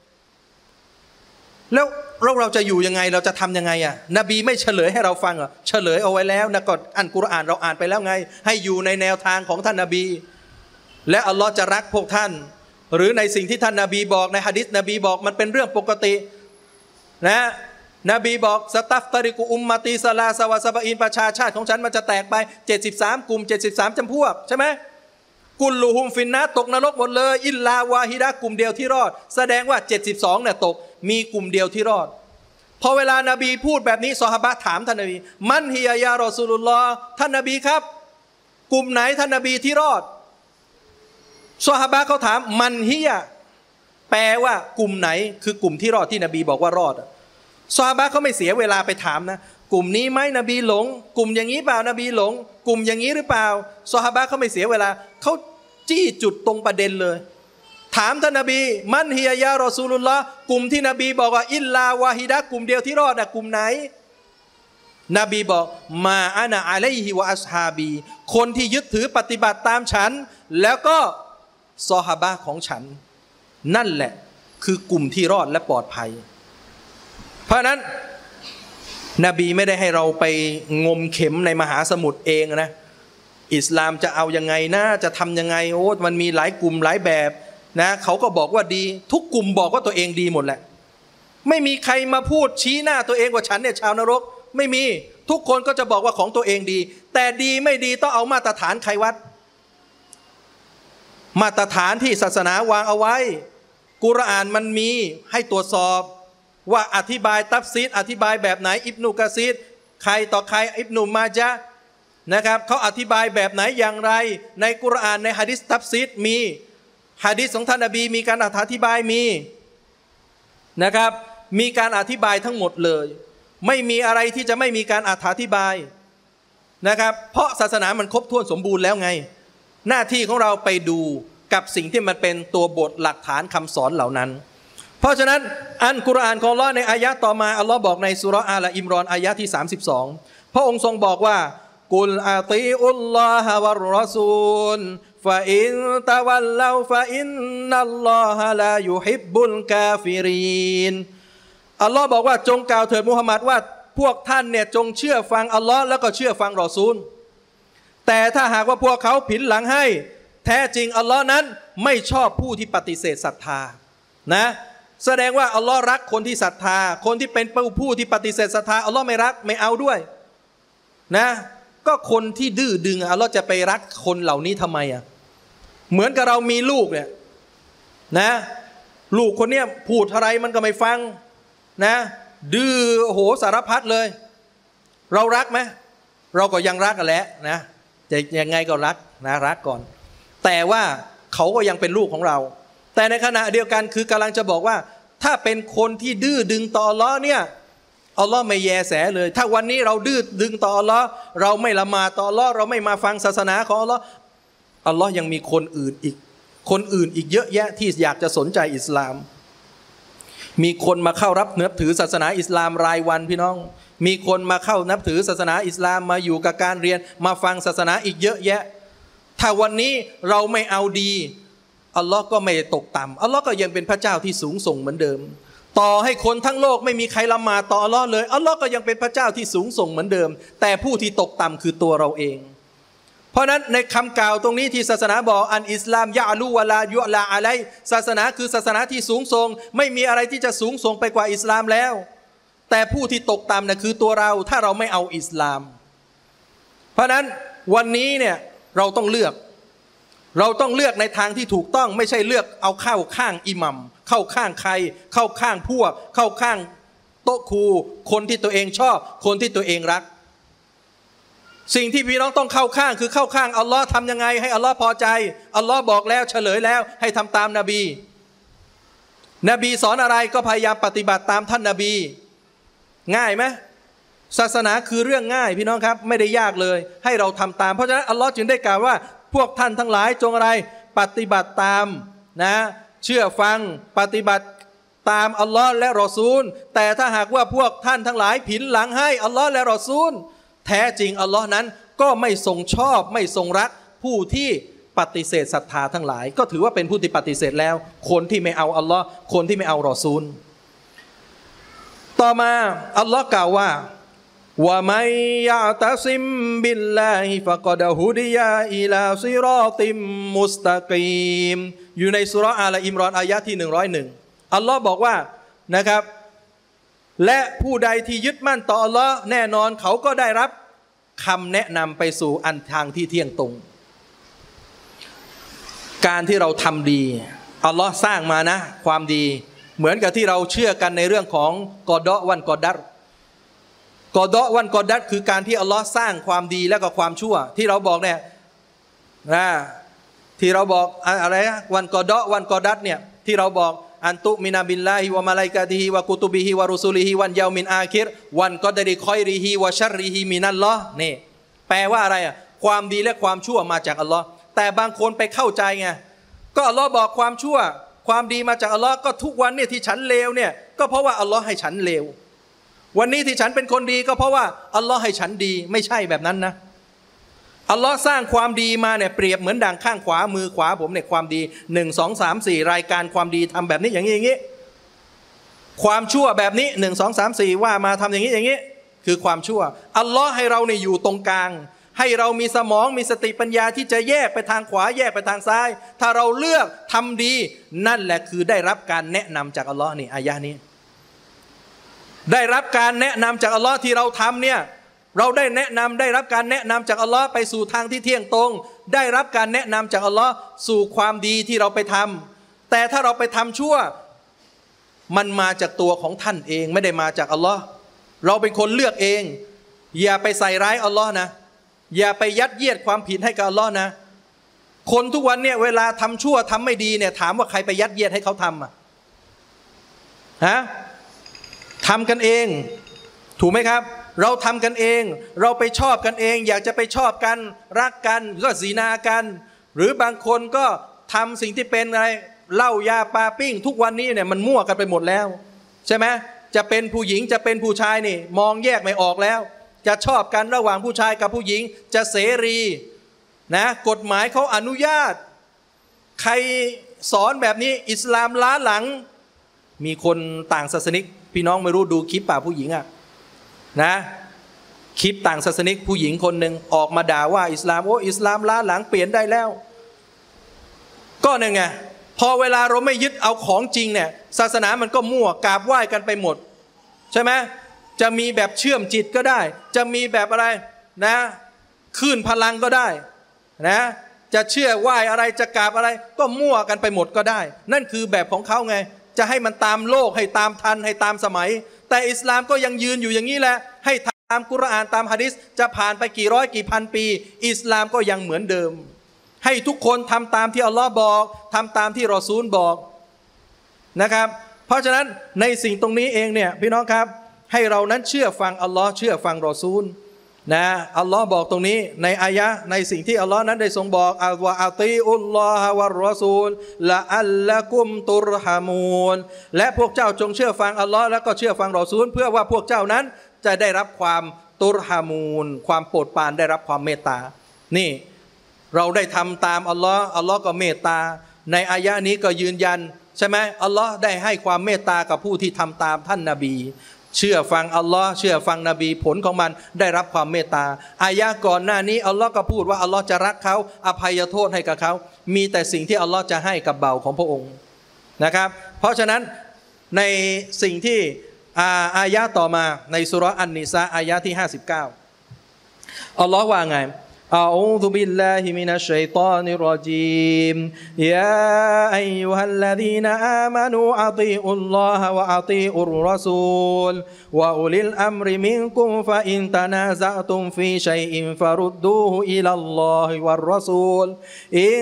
แล้วเราจะอยู่ยังไงเราจะทำยังไงอ่ะนบีไม่เฉลยให้เราฟังเหรอเฉลยเอาไว้แล้วนะก็อัลกุรอานเราอ่านไปแล้วไงให้อยู่ในแนวทางของท่านนบีและอัลลอฮ์จะรักพวกท่านหรือในสิ่งที่ท่านนบีบอกในหะดีษนบีบอกมันเป็นเรื่องปกตินะนบีบอกสตัฟตาริกุอุมมะตีซะลาซะวะซะบะอีนประชาชาติของฉันมันจะแตกไป73กลุ่ม73จำพวกใช่ไหมกุลลูฮุมฟินนาตกนรกหมดเลยอิลลาวาฮิดะกลุ่มเดียวที่รอดแสดงว่า72เนี่ยตกมีกลุ่มเดียวที่รอดพอเวลานบีพูดแบบนี้ซอฮาบะห์ถามท่านนบีมันฮิยะยารอซูลุลลอฮ์ท่านนบีครับกลุ่มไหนท่านนบีที่รอดซอฮาบะห์เขาถามมันฮิยะแปลว่ากลุ่มไหนคือกลุ่มที่รอดที่นบีบอกว่ารอดซอฮาบะห์เขาไม่เสียเวลาไปถามนะกลุ่มนี้ไหมนบีหลงกลุ่มอย่างนี้เปล่านบีหลงกลุ่มอย่างนี้หรือเปล่าซอฮาบะห์เขาไม่เสียเวลาเขาจี้จุดตรงประเด็นเลยถามท่านนบีมันฮิยะยารอซูลุลลอฮ์กลุ่มที่นบีบอกว่าอิลลาวาฮิดะกลุ่มเดียวที่รอดกลุ่มไหนนบีบอกมาอานะอะลัยฮิวะอัศฮาบีคนที่ยึดถือปฏิบัติตามฉันแล้วก็ซอฮาบะห์ของฉันนั่นแหละคือกลุ่มที่รอดและปลอดภัยเพราะนั้นนบีไม่ได้ให้เราไปงมเข็มในมหาสมุทรเองนะอิสลามจะเอายังไงนะจะทำยังไงโอ้มันมีหลายกลุ่มหลายแบบนะเขาก็บอกว่าดีทุกกลุ่มบอกว่าตัวเองดีหมดแหละไม่มีใครมาพูดชี้หน้าตัวเองว่าฉันเนี่ยชาวนรกไม่มีทุกคนก็จะบอกว่าของตัวเองดีแต่ดีไม่ดีต้องเอามาตรฐานใครวัดมาตรฐานที่ศาสนาวางเอาไว้กุรอานมันมีให้ตรวจสอบว่าอธิบายตัฟซีรอธิบายแบบไหนอิบนุกะซีรใครต่อใครอิบนุมาญะห์นะครับเขาอธิบายแบบไหนอย่างไรในกุรอานในหะดีษตัฟซีรมีหะดีษของท่านนบีมีการอธิบายมีนะครับมีการอธิบายทั้งหมดเลยไม่มีอะไรที่จะไม่มีการอธิบายนะครับเพราะศาสนามันครบถ้วนสมบูรณ์แล้วไงหน้าที่ของเราไปดูกับสิ่งที่มันเป็นตัวบทหลักฐานคำสอนเหล่านั้นเพราะฉะนั้นอัลกุรอานของอัลเลาะห์ในอายะห์ต่อมาอัลเลาะห์บอกในซูเราะห์อาลอิมรอนอายะห์ที่32พระองค์ทรงบอกว่ากุลอาตีอุลลอฮะวัรรอซูลฟะอินตะวัลลาฟะอินนัลลอฮะลายุฮิบบุลกาฟิรินอัลเลาะห์บอกว่าจงกล่าวเถิดมุฮัมมัดว่าพวกท่านเนี่ยจงเชื่อฟังอัลเลาะห์แล้วก็เชื่อฟังรอซูลแต่ถ้าหากว่าพวกเขาผินหลังให้แท้จริงอัลเลาะห์นั้นไม่ชอบผู้ที่ปฏิเสธศรัทธานะแสดงว่าอัลเลาะห์รักคนที่ศรัทธาคนที่เป็นผู้ที่ปฏิเสธศรัทธาอัลเลาะห์ไม่รักไม่เอาด้วยนะก็คนที่ดื้อดึงอัลเลาะห์จะไปรักคนเหล่านี้ทำไมอ่ะเหมือนกับเรามีลูกเนี่ยนะลูกคนเนี้ยพูดอะไรมันก็ไม่ฟังนะดื้อโอ้โหสารพัดเลยเรารักไหมเราก็ยังรักกันแหละนะจะยังไงก็รักนะรักก่อนแต่ว่าเขาก็ยังเป็นลูกของเราแต่ในขณะเดียวกันคือกำลังจะบอกว่าถ้าเป็นคนที่ดื้อดึงต่ออัลเลาะห์เนี่ยอัลเลาะห์ไม่แยแสเลยถ้าวันนี้เราดื้อดึงต่ออัลเลาะห์เราไม่ละหมาดต่ออัลเลาะห์เราไม่มาฟังศาสนาของอัลเลาะห์อัลเลาะห์ยังมีคนอื่นอีกเยอะแยะที่อยากจะสนใจอิสลามมีคนมาเข้ารับนับถือศาสนาอิสลามรายวันพี่น้องมีคนมาเข้านับถือศาสนาอิสลามมาอยู่กับการเรียนมาฟังศาสนาอีกเยอะแยะถ้าวันนี้เราไม่เอาดีอัลลอฮ์ก็ไม่ตกต่ำอัลลอฮ์ก็ยังเป็นพระเจ้าที่สูงส่งเหมือนเดิมต่อให้คนทั้งโลกไม่มีใครละหมาดต่ออัลลอฮ์เลยอัลลอฮ์ก็ยังเป็นพระเจ้าที่สูงส่งเหมือนเดิมแต่ผู้ที่ตกต่ำคือตัวเราเองเพราะนั้นในคำกล่าวตรงนี้ที่ศาสนาบอกอันอิสลามยะอลูวะลายุลาอะลัยศาสนาคือศาสนาที่สูงส่งไม่มีอะไรที่จะสูงส่งไปกว่าอิสลามแล้วแต่ผู้ที่ตกต่ำน่ะคือตัวเราถ้าเราไม่เอาอิสลามเพราะนั้นวันนี้เนี่ยเราต้องเลือกในทางที่ถูกต้องไม่ใช่เลือกเอาเข้าข้างอิหมัมเข้าข้างใครเข้าข้างพวกเข้าข้างโต๊ะครูคนที่ตัวเองชอบคนที่ตัวเองรักสิ่งที่พี่น้องต้องเข้าข้างคือเข้าข้างอัลลอฮ์ทำยังไงให้อัลลอฮ์พอใจอัลลอฮ์บอกแล้วเฉลยแล้วให้ทำตามนบีสอนอะไรก็พยายามปฏิบัติตามท่านนบีง่ายไหมศาสนาคือเรื่องง่ายพี่น้องครับไม่ได้ยากเลยให้เราทำตามเพราะฉะนั้นอัลลอฮ์จึงได้กล่าวว่าพวกท่านทั้งหลายจงอะไรปฏิบัติตามนะเชื่อฟังปฏิบัติตามอัลลอฮ์และรอซูลแต่ถ้าหากว่าพวกท่านทั้งหลายผินหลังให้อัลลอฮ์และรอซูลแท้จริงอัลลอฮ์นั้นก็ไม่ทรงชอบไม่ทรงรักผู้ที่ปฏิเสธศรัทธาทั้งหลายก็ถือว่าเป็นผู้ที่ปฏิเสธแล้วคนที่ไม่เอาอัลลอฮ์คนที่ไม่เอารอซูลต่อมาอัลลอฮ์กล่าวว่าว่ามัยยะตะซิมบิลลาฮิฟะกอดฮุดิยาอิลาซิรอติมมุสตะกีมอยู่ในซูเราะห์อาลอิมรอนอายะห์ที่101อัลลอฮ์บอกว่านะครับและผู้ใดที่ยึดมั่นต่ออัลลอฮ์แน่นอนเขาก็ได้รับคำแนะนำไปสู่อันทางที่เที่ยงตรงการที่เราทำดีอัลลอฮ์สร้างมานะความดีเหมือนกับที่เราเชื่อกันในเรื่องของกอฎอวันกอดัรกอฎอวันกอดัรคือการที่อัลลอฮ์สร้างความดีและก็ความชั่วที่เราบอกเนี่ยที่เราบอกอะไรวันกอฎอวันกอดัรเนี่ยที่เราบอกอันตุมินาบิลลาฮิวะมะลาอิกะติฮิวะกุตุบิฮิวะรุซุลิฮิวันยามินอาคิรวันกอดริคอยริฮิวะชัรริฮิมินัลลอฮ์นี่แปลว่าอะไรความดีและความชั่วมาจากอัลลอฮ์แต่บางคนไปเข้าใจไงก็อัลลอฮ์บอกความชั่วความดีมาจากอัลลอฮ์ก็ทุกวันเนี่ยที่ฉันเลวเนี่ยก็เพราะว่าอัลลอฮ์ให้ฉันเลววันนี้ที่ฉันเป็นคนดีก็เพราะว่าอัลลอฮ์ให้ฉันดีไม่ใช่แบบนั้นนะอัลลอฮ์สร้างความดีมาเนี่ยเปรียบเหมือนด่างข้างขวามือขวาผมเนี่ยความดี1 2 3 4รายการความดีทำแบบนี้อย่างนี้ความชั่วแบบนี้1 2 3 4ว่ามาทำอย่างนี้คือความชั่วอัลลอฮ์ให้เราเนี่ยอยู่ตรงกลางให้เรามีสมองมีสติปัญญาที่จะแยกไปทางขวาแยกไปทางซ้ายถ้าเราเลือกทำดีนั่นแหละคือได้รับการแนะนำจากอัลลอฮ์นี่อายะนี้ได้รับการแนะนำจากอัลลอฮ์ที่เราทำเนี่ยเราได้รับการแนะนำจากอัลลอฮ์ไปสู่ทางที่เที่ยงตรงได้รับการแนะนำจากอัลลอฮ์สู่ความดีที่เราไปทำแต่ถ้าเราไปทำชั่วมันมาจากตัวของท่านเองไม่ได้มาจากอัลลอฮ์เราเป็นคนเลือกเองอย่าไปใส่ร้ายอัลลอฮ์นะอย่าไปยัดเยียดความผิดให้กับอัลลอฮ์นะคนทุกวันเนี่ยเวลาทำชั่วทำไม่ดีเนี่ยถามว่าใครไปยัดเยียดให้เขาทำฮะทำกันเองถูกไหมครับเราทำกันเองเราไปชอบกันเองอยากจะไปชอบกันรักกันก็สีนากันหรือบางคนก็ทำสิ่งที่เป็นอะไรเหล้ายาปาปิ้งทุกวันนี้เนี่ยมันมั่วกันไปหมดแล้วใช่ไหมจะเป็นผู้หญิงจะเป็นผู้ชายนี่มองแยกไม่ออกแล้วจะชอบกันระหว่างผู้ชายกับผู้หญิงจะเสรีนะกฎหมายเขาอนุญาตใครสอนแบบนี้อิสลามล้าหลังมีคนต่างศาสนิกพี่น้องไม่รู้ดูคลิปป่าผู้หญิงอะนะคลิปต่างศาสนิกผู้หญิงคนหนึ่งออกมาด่าว่าอิสลามโอ้อิสลามล้าหลังเปลี่ยนได้แล้วก็นั่นไงพอเวลาเราไม่ยึดเอาของจริงเนี่ยศาสนามันก็มั่วกราบไหว้กันไปหมดใช่ไหมจะมีแบบเชื่อมจิตก็ได้จะมีแบบอะไรนะคลื่นพลังก็ได้นะจะเชื่อไหว้อะไรจะกราบอะไรก็มั่วกันไปหมดก็ได้นั่นคือแบบของเขาไงจะให้มันตามโลกให้ตามทันให้ตามสมัยแต่อิสลามก็ยังยืนอยู่อย่างนี้แหละให้ตามกุรอานตามหะดีษจะผ่านไปกี่ร้อยกี่พันปีอิสลามก็ยังเหมือนเดิมให้ทุกคนทำตามที่อัลลอฮ์บอกทำตามที่รอซูลบอกนะครับเพราะฉะนั้นในสิ่งตรงนี้เองเนี่ยพี่น้องครับให้เรานั้นเชื่อฟังอัลลอฮ์เชื่อฟังรอซูลนะอัลลอฮ์บอกตรงนี้ในอายะในสิ่งที่อัลลอฮ์นั้นได้ทรงบอกวะอาตีอุลลอฮะวะรอซูลละอัลละกุมตุรฮามูนและพวกเจ้าจงเชื่อฟังอัลลอฮ์แล้วก็เชื่อฟังรอซูลเพื่อว่าพวกเจ้านั้นจะได้รับความตุรฮามูนความโปรดปรานได้รับความเมตตานี่เราได้ทำตามอัลลอฮ์อัลลอฮ์ก็เมตตาในอายะนี้ก็ยืนยันใช่ไหมอัลลอฮ์ได้ให้ความเมตตากับผู้ที่ทำตามท่านนบีเชื่อฟังอัลลอฮ์เชื่อฟังนบีผลของมันได้รับความเมตตาอายะก่อนหน้านี้อัลลอฮ์ก็พูดว่าอัลลอฮ์จะรักเขาอภัยโทษให้กับเขามีแต่สิ่งที่อัลลอฮ์จะให้กับเบาของพระองค์นะครับเพราะฉะนั้นในสิ่งที่อายะต่อมาในสุเราะห์อันนิสาอายะที่59อัลลอฮ์ว่าไงأعوذ بالله من الشيطان الرجيم يا أيها الذين آمنوا أطيعوا الله وأطيعوا الرسول وأولي الأمر منكم فإن تنازعتم في شيء فردوه إلى الله والرسول إن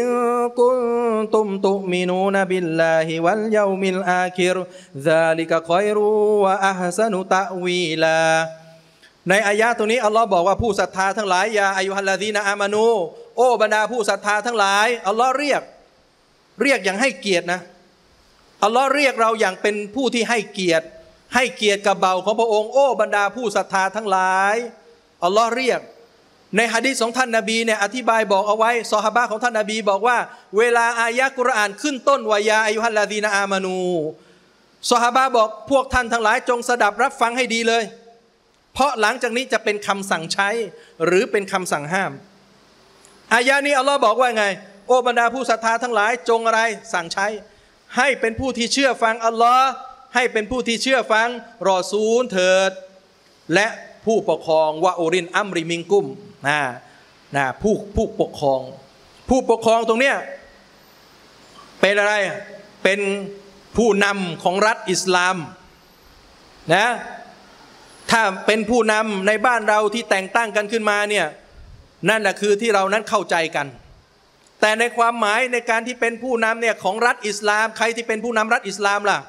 كنتم تؤمنون بالله واليوم الآخر ذلك خير وأحسن تأويلاในอายะตรงนี้อัลลอฮ์บอกว่าผู้ศรัทธาทั้งหลายยาอายุฮัลลาดีนะอามานูโอ้บรรดาผู้ศรัทธาทั้งหลายอัลลอฮ์เรียกอย่างให้เกียรตินะอัลลอฮ์เรียกเราอย่างเป็นผู้ที่ให้เกียรติกับเบาของพระองค์โอ้บรรดาผู้ศรัทธาทั้งหลายอัลลอฮ์เรียกในหะดีษของท่านนบีเนี่ยอธิบายบอกเอาไว้ซอฮาบะห์ของท่านนบีบอกว่าเวลาอายะกุรอานขึ้นต้นวายาอายุฮัลลาดีนะอามานูซอฮาบะห์บอกพวกท่านทั้งหลายจงสดับรับฟังให้ดีเลยเพราะหลังจากนี้จะเป็นคำสั่งใช้หรือเป็นคำสั่งห้ามอายะนี้อัลลอฮ์บอกว่าไงโอ้บรรดาผู้ศรัทธาทั้งหลายจงอะไรสั่งใช้ให้เป็นผู้ที่เชื่อฟังอัลลอฮ์ให้เป็นผู้ที่เชื่อฟังรอซูลเถิดและผู้ปกครองวะอูรินอัมริมิงกุมผู้ปกครองตรงเนี้ยเป็นอะไรเป็นผู้นำของรัฐอิสลามนะถ้าเป็นผู้นำในบ้านเราที่แต่งตั้งกันขึ้นมาเนี่ยนั่นแหละคือที่เรานั้นเข้าใจกันแต่ในความหมายในการที่เป็นผู้นำเนี่ยของรัฐอิสลามใครที่เป็นผู้นำรัฐอิสลามล่ะ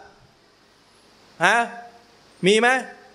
มีไหม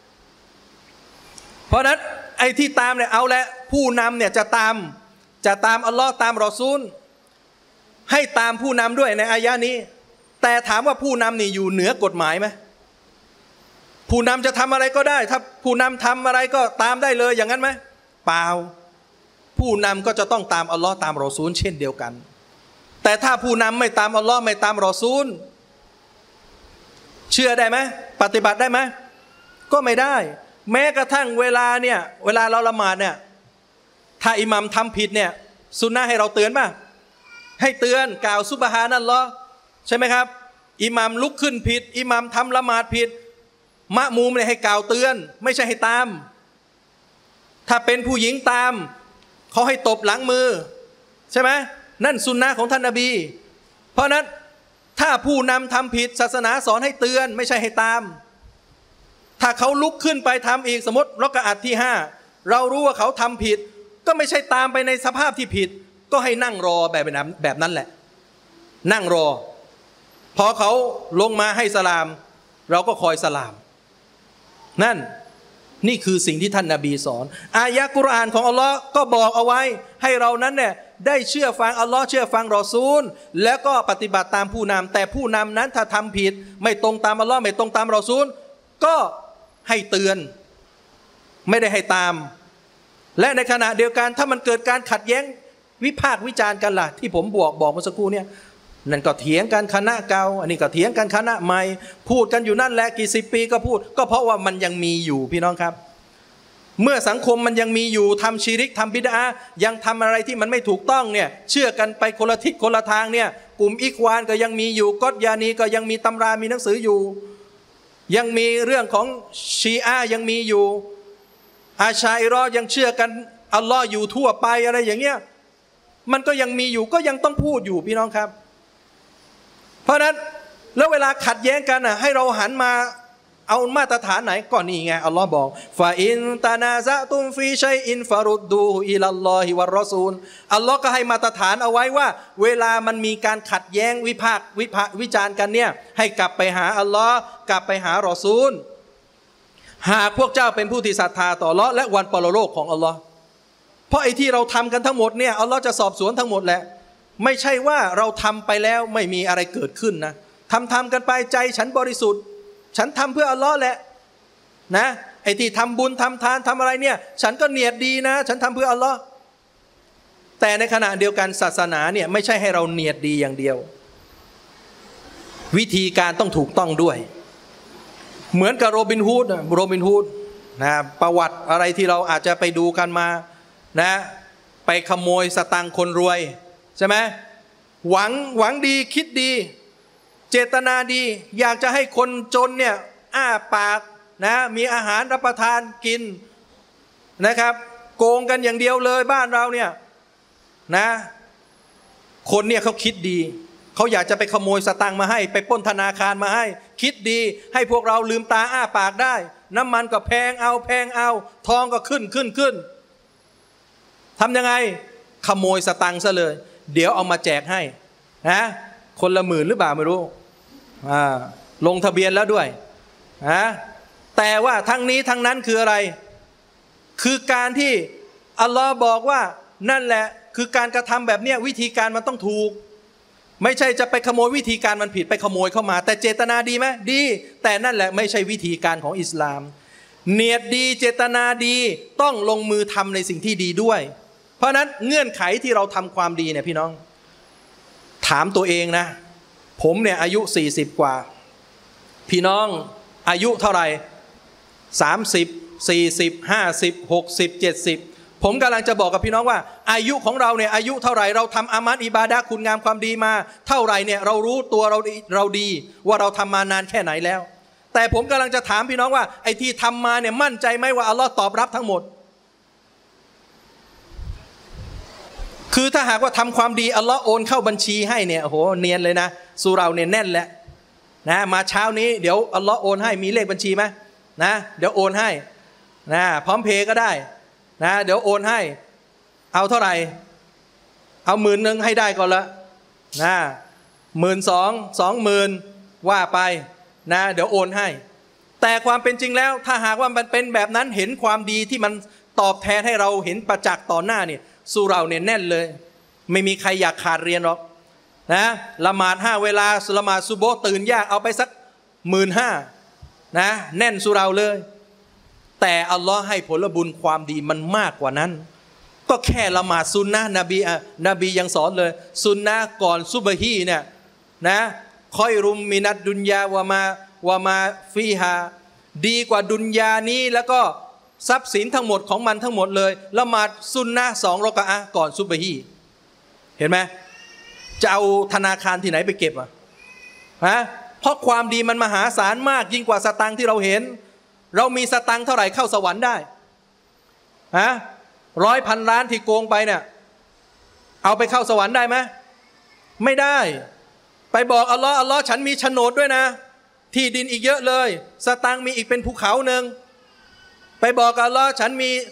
เพราะนั้นไอ้ที่ตามเนี่ยเอาละผู้นำเนี่ยจะตามอัลลอฮ์ตามรอซูลให้ตามผู้นำด้วยในอายะนี้แต่ถามว่าผู้นำนี่อยู่เหนือกฎหมายไหมผู้นำจะทำอะไรก็ได้ถ้าผู้นำทำอะไรก็ตามได้เลยอย่างนั้นไหมเปล่าผู้นำก็จะต้องตามอัลลอฮ์ตามรอซูลเช่นเดียวกันแต่ถ้าผู้นำไม่ตามอัลลอฮ์ไม่ตามรอซูลเชื่อได้ไหมปฏิบัติได้ไหมก็ไม่ได้แม้กระทั่งเวลาเราละหมาดเนี่ยถ้าอิหมัมทำผิดเนี่ยซุนนะห์ให้เราเตือนป่ะให้เตือนกล่าวซุบฮานัลลอฮ์ใช่ไหมครับอิหมัมลุกขึ้นผิดอิหมัมทำละหมาดผิดมะมูมเนี่ยให้กล่าวเตือนไม่ใช่ให้ตามถ้าเป็นผู้หญิงตามเขาให้ตบหลังมือใช่ไหมนั่นสุนนะของท่านนบีเพราะนั้นถ้าผู้นำทำผิดศาสนาสอนให้เตือนไม่ใช่ให้ตามถ้าเขาลุกขึ้นไปทำอีกสมมติรักอะอัตที่5เรารู้ว่าเขาทำผิดก็ไม่ใช่ตามไปในสภาพที่ผิดก็ให้นั่งรอแบบนั้นแหละนั่งรอพอเขาลงมาให้สลามเราก็คอยสลามนี่คือสิ่งที่ท่านนบีสอนอายะกุรอานของอัลลอฮ์ก็บอกเอาไว้ให้เรานั้นเนี่ยได้เชื่อฟังอัลลอฮ์เชื่อฟังรอซูลแล้วก็ปฏิบัติตามผู้นำแต่ผู้นำนั้นถ้าทำผิดไม่ตรงตามอัลลอฮ์ไม่ตรงตามรอซูลก็ให้เตือนไม่ได้ให้ตามและในขณะเดียวกันถ้ามันเกิดการขัดแย้งวิพากษ์วิจารณ์กันล่ะที่ผมบอกเมื่อสักครู่เนี่ยนั่นก็เถียงกันคณะเก่าอันนี้ก็เถียงกันคณะใหม่พูดกันอยู่นั่นแหละกี่สิบปีก็พูดก็เพราะว่ามันยังมีอยู่พี่น้องครับเมื่อสังคมมันยังมีอยู่ทำชิริกทำบิดายังทำอะไรที่มันไม่ถูกต้องเนี่ยเชื่อกันไปคนละทิศคนละทางเนี่ยกลุ่มอิควานก็ยังมีอยู่กอฎยานีก็ยังมีตำรามีหนังสืออยู่ยังมีเรื่องของชีอะห์ยังมีอยู่อาชัยรอยังเชื่อกันอัลลอฮ์อยู่ทั่วไปอะไรอย่างเงี้ยมันก็ยังมีอยู่ก็ยังต้องพูดอยู่พี่น้องครับเพราะนั้นแล้วเวลาขัดแย้งกันให้เราหันมาเอามาตรฐานไหนก็นี่ไงอัลลอฮ์บอกฟาอินตานาซะตุมฟีชัยอินฟารุดดูอิลัลลอฮิวะรอซูลอัลลอฮ์ก็ให้มาตรฐานเอาไว้ว่าเวลามันมีการขัดแย้งวิพากษ์วิจารณ์กันเนี่ยให้กลับไปหาอัลลอฮ์กลับไปหารอซูลหากพวกเจ้าเป็นผู้ที่ศรัทธาต่ออัลลอฮ์และวันปรโลกของอัลลอฮ์เพราะไอ้ที่เราทำกันทั้งหมดเนี่ยอัลลอฮ์จะสอบสวนทั้งหมดแหละไม่ใช่ว่าเราทำไปแล้วไม่มีอะไรเกิดขึ้นนะทำกันไปใจฉันบริสุทธิ์ฉันทำเพื่ออัลลอฮ์แหละนะไอ้ที่ทำบุญทำทานทำอะไรเนี่ยฉันก็เนียดดีนะฉันทำเพื่ออัลลอฮ์แต่ในขณะเดียวกันศาสนาเนี่ยไม่ใช่ให้เราเนียดดีอย่างเดียววิธีการต้องถูกต้องด้วยเหมือนกับโรบินฮูดนะประวัติอะไรที่เราอาจจะไปดูกันมานะไปขโมยสตังค์คนรวยใช่ไหมหวังดีคิดดีเจตนาดีอยากจะให้คนจนเนี่ยอ้าปากนะมีอาหารรับประทานกินนะครับโกงกันอย่างเดียวเลยบ้านเราเนี่ยนะคนเนี่ยเขาคิดดีเขาอยากจะไปขโมยสตังค์มาให้ไปปล้นธนาคารมาให้คิดดีให้พวกเราลืมตาอ้าปากได้น้ำมันก็แพงเอาทองก็ขึ้นทำยังไงขโมยสตังค์ซะเลยเดี๋ยวเอามาแจกให้นะคนละ10,000หรือเปล่าไม่รู้ลงทะเบียนแล้วด้วยนะแต่ว่าทั้งนี้ทั้งนั้นคืออะไรคือการที่อัลลอฮ์บอกว่านั่นแหละคือการกระทำแบบเนี้ยวิธีการมันต้องถูกไม่ใช่จะไปขโมยวิธีการมันผิดไปขโมยเข้ามาแต่เจตนาดีไหมดีแต่นั่นแหละไม่ใช่วิธีการของอิสลามเนียดดีเจตนาดีต้องลงมือทำในสิ่งที่ดีด้วยเพราะนั้นเงื่อนไขที่เราทำความดีเนี่ยพี่น้องถามตัวเองนะผมเนี่ยอายุ40กว่าพี่น้องอายุเท่าไหร่30 40 50 60 70ผมกำลังจะบอกกับพี่น้องว่าอายุของเราเนี่ยอายุเท่าไหร่เราทำอามัลอิบาดะห์คุณงามความดีมาเท่าไหร่เนี่ยเรารู้ตัวเราดีว่าเราทำมานานแค่ไหนแล้วแต่ผมกำลังจะถามพี่น้องว่าไอ้ที่ทำมาเนี่ยมั่นใจไหมว่าอัลลอฮ์ตอบรับทั้งหมดคือถ้าหากว่าทำความดีอัลลอฮ์โอนเข้าบัญชีให้เนี่ยโอ้โหเนียนเลยนะสุเราเนี่ยแน่นแหละนะมาเช้านี้เดี๋ยวอัลลอฮ์โอนให้มีเลขบัญชีไหมนะเดี๋ยวโอนให้นะพร้อมเพย์ก็ได้นะเดี๋ยวโอนให้เอาเท่าไหร่เอา10,000ให้ได้ก่อนละนะ12,000 20,000ว่าไปนะเดี๋ยวโอนให้แต่ความเป็นจริงแล้วถ้าหากว่ามันเป็นแบบนั้นเห็นความดีที่มันตอบแทนให้เราเห็นประจักษ์ต่อหน้าเนี่ยสู้เราเนี่ยแน่นเลยไม่มีใครอยากขาดเรียนหรอกนะละหมาด5 เวลาละหมาดซุบฮ์ตื่นยากเอาไปสัก15,000นะแน่นสู้เราเลยแต่อัลลอฮ์ให้ผลบุญความดีมันมากกว่านั้นก็แค่ละหมาดซุนนะนบียังสอนเลยซุนนะก่อนซุบฮีเนี่ยนะคอยรุมมินัดดุนยาวะมาฟีฮาดีกว่าดุนยานี้แล้วก็ทรัพย์สินทั้งหมดของมันทั้งหมดเลยละหมาดซุนนะ2 รอกะอะห์ก่อนซุบฮีเห็นไหมจะเอาธนาคารที่ไหนไปเก็บเพราะความดีมันมหาศาลมากยิ่งกว่าสตังค์ที่เราเห็นเรามีสตังค์เท่าไหร่เข้าสวรรค์ได้100,000 ล้านที่โกงไปเนี่ยเอาไปเข้าสวรรค์ได้ไหมไม่ได้ไปบอกอัลลอฮ์ฉันมีโฉนดด้วยนะที่ดินอีกเยอะเลยสตังค์มีอีกเป็นภูเขาหนึ่งไปบอกอัลลอฮ์ฉันมี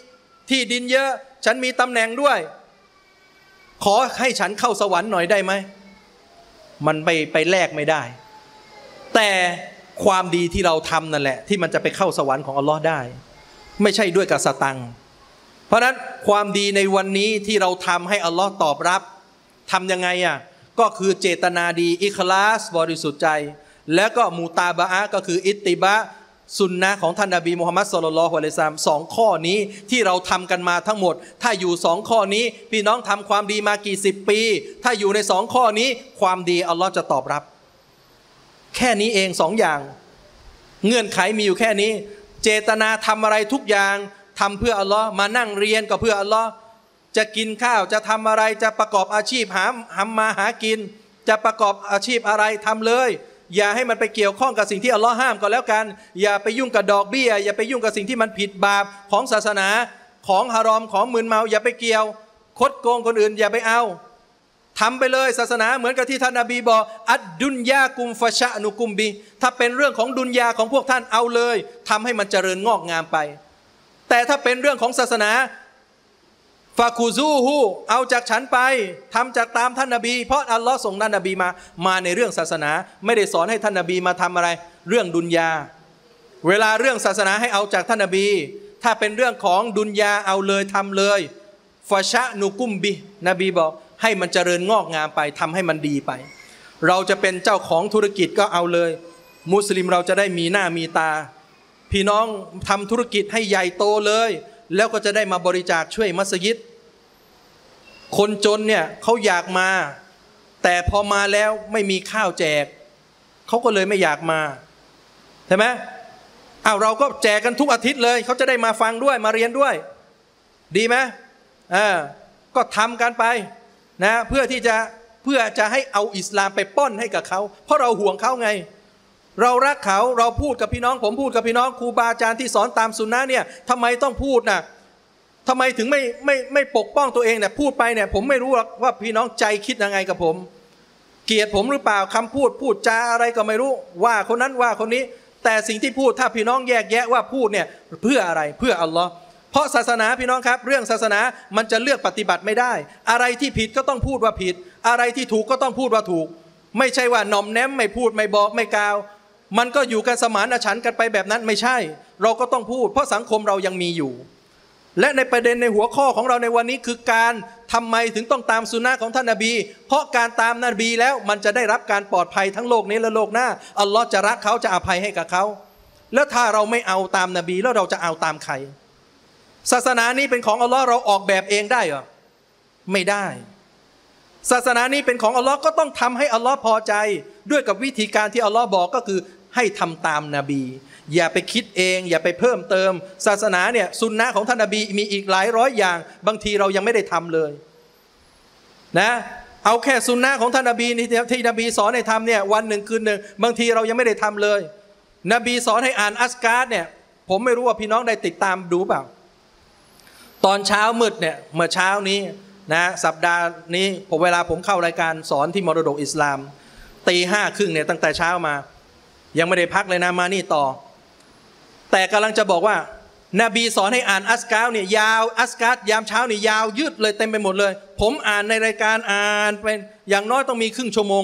ที่ดินเยอะฉันมีตำแหน่งด้วยขอให้ฉันเข้าสวรรค์หน่อยได้ไหมมันไปแลกไม่ได้แต่ความดีที่เราทำนั่นแหละที่มันจะไปเข้าสวรรค์ของอัลลอฮ์ได้ไม่ใช่ด้วยกับสตังค์เพราะนั้นความดีในวันนี้ที่เราทำให้อัลลอฮ์ตอบรับทำยังไงก็คือเจตนาดีอิคลาสบริสุทธิ์ใจแล้วก็มูตาบะอะก็คืออิตติบะสุนนะของท่านนบีมุฮัมมัดศ็อลลัลลอฮุอะลัยฮิวะซัลลัมสองข้อนี้ที่เราทำกันมาทั้งหมดถ้าอยู่สองข้อนี้พี่น้องทำความดีมากี่สิบปีถ้าอยู่ในสองข้อนี้ความดีอัลลอฮ์จะตอบรับแค่นี้เองสองอย่างเงื่อนไขมีอยู่แค่นี้เจตนาทำอะไรทุกอย่างทำเพื่ออัลลอฮ์มานั่งเรียนก็เพื่ออัลลอฮ์จะกินข้าวจะทำอะไรจะประกอบอาชีพหามาหากินจะประกอบอาชีพอะไรทำเลยอย่าให้มันไปเกี่ยวข้องกับสิ่งที่อัลลอฮ์ห้ามก็แล้วกันอย่าไปยุ่งกับดอกเบี้ยอย่าไปยุ่งกับสิ่งที่มันผิดบาปของศาสนาของฮารอมของมึนเมาอย่าไปเกี่ยวคดโกงคนอื่นอย่าไปเอาทำไปเลยศาสนาเหมือนกับที่ท่านนบีบอกอัดดุนยากุมฟะชะนุกุมบีถ้าเป็นเรื่องของดุนยาของพวกท่านเอาเลยทำให้มันเจริญงอกงามไปแต่ถ้าเป็นเรื่องของศาสนาฟาคูซูฮูเอาจากฉันไปทำจากตามท่านนบีเพราะอัลลอฮ์ส่งท่านนบีมาในเรื่องศาสนาไม่ได้สอนให้ท่านนบีมาทำอะไรเรื่องดุนยาเวลาเรื่องศาสนาให้เอาจากท่านนบีถ้าเป็นเรื่องของดุนยาเอาเลยทำเลยฟาชะนุกุมบีนบีบอกให้มันเจริญงอกงามไปทำให้มันดีไปเราจะเป็นเจ้าของธุรกิจก็เอาเลยมุสลิมเราจะได้มีหน้ามีตาพี่น้องทำธุรกิจให้ใหญ่โตเลยแล้วก็จะได้มาบริจาคช่วยมัสยิดคนจนเนี่ยเขาอยากมาแต่พอมาแล้วไม่มีข้าวแจกเขาก็เลยไม่อยากมาใช่ไหมเราก็แจกกันทุกอาทิตย์เลยเขาจะได้มาฟังด้วยมาเรียนด้วยดีไหมก็ทำกันไปนะเพื่อจะให้เอาอิสลามไปป้อนให้กับเขาเพราะเราห่วงเขาไงเรารักเขาเราพูดกับพี่น้องผมพูดกับพี่น้องครูบาอาจารย์ที่สอนตามสุนนะเนี่ยทำไมต้องพูดนะทำไมถึงไม่ปกป้องตัวเองเนี่ยพูดไปเนี่ยผมไม่รู้ว่าพี่น้องใจคิดยังไงกับผมเกลียดผมหรือเปล่าคำพูดจาอะไรก็ไม่รู้ว่าคนนั้นว่าคนนี้แต่สิ่งที่พูดถ้าพี่น้องแยกแยะว่าพูดเนี่ยเพื่ออะไรเพื่ออัลลอฮ์เพราะศาสนาพี่น้องครับเรื่องศาสนามันจะเลือกปฏิบัติไม่ได้อะไรที่ผิดก็ต้องพูดว่าผิดอะไรที่ถูกก็ต้องพูดว่าถูกไม่ใช่ว่าหน่อมแนมไม่พูดไม่บอกไม่กล่าวมันก็อยู่กันสมานฉันท์กันไปแบบนั้นไม่ใช่เราก็ต้องพูดเพราะสังคมเรายังมีอยู่และในประเด็นในหัวข้อของเราในวันนี้คือการทำไมถึงต้องตามสุนนะของท่านนบีเพราะการตามนบีแล้วมันจะได้รับการปลอดภัยทั้งโลกนี้และโลกหน้าอัลลอฮ์จะรักเขาจะอภัยให้กับเขาแล้วถ้าเราไม่เอาตามนบีแล้วเราจะเอาตามใครศาสนานี้เป็นของอัลลอฮ์เราออกแบบเองได้เหรอไม่ได้ศาสนานี้เป็นของอัลลอฮ์ก็ต้องทำให้อัลลอฮ์พอใจด้วยกับวิธีการที่อัลลอฮ์บอกก็คือให้ทำตามนบีอย่าไปคิดเองอย่าไปเพิ่มเติมศาสนาเนี่ยสุนนะของท่านนบีมีอีกหลายร้อยอย่างบางทีเรายังไม่ได้ทำเลยนะเอาแค่สุนนะของท่านนบีที่นบีสอนให้ทำเนี่ยวันหนึ่งคืนหนึ่งบางทีเรายังไม่ได้ทำเลยนบีสอนให้อ่านอัสการ์เนี่ยผมไม่รู้ว่าพี่น้องได้ติดตามดูเปล่าตอนเช้ามืดเนี่ยเมื่อเช้านี้นะสัปดาห์นี้เวลาผมเข้ารายการสอนที่มรดกอิสลาม5:30เนี่ยตั้งแต่เช้ามายังไม่ได้พักเลยนะมานี่ต่อแต่กำลังจะบอกว่านบีสอนให้อ่านอัสการ์เนี่ยยาวอัสการ์ยามเช้านี่ยาวยืดเลยเต็มไปหมดเลยผมอ่านในรายการอ่านเป็นอย่างน้อยต้องมีครึ่งชั่วโมง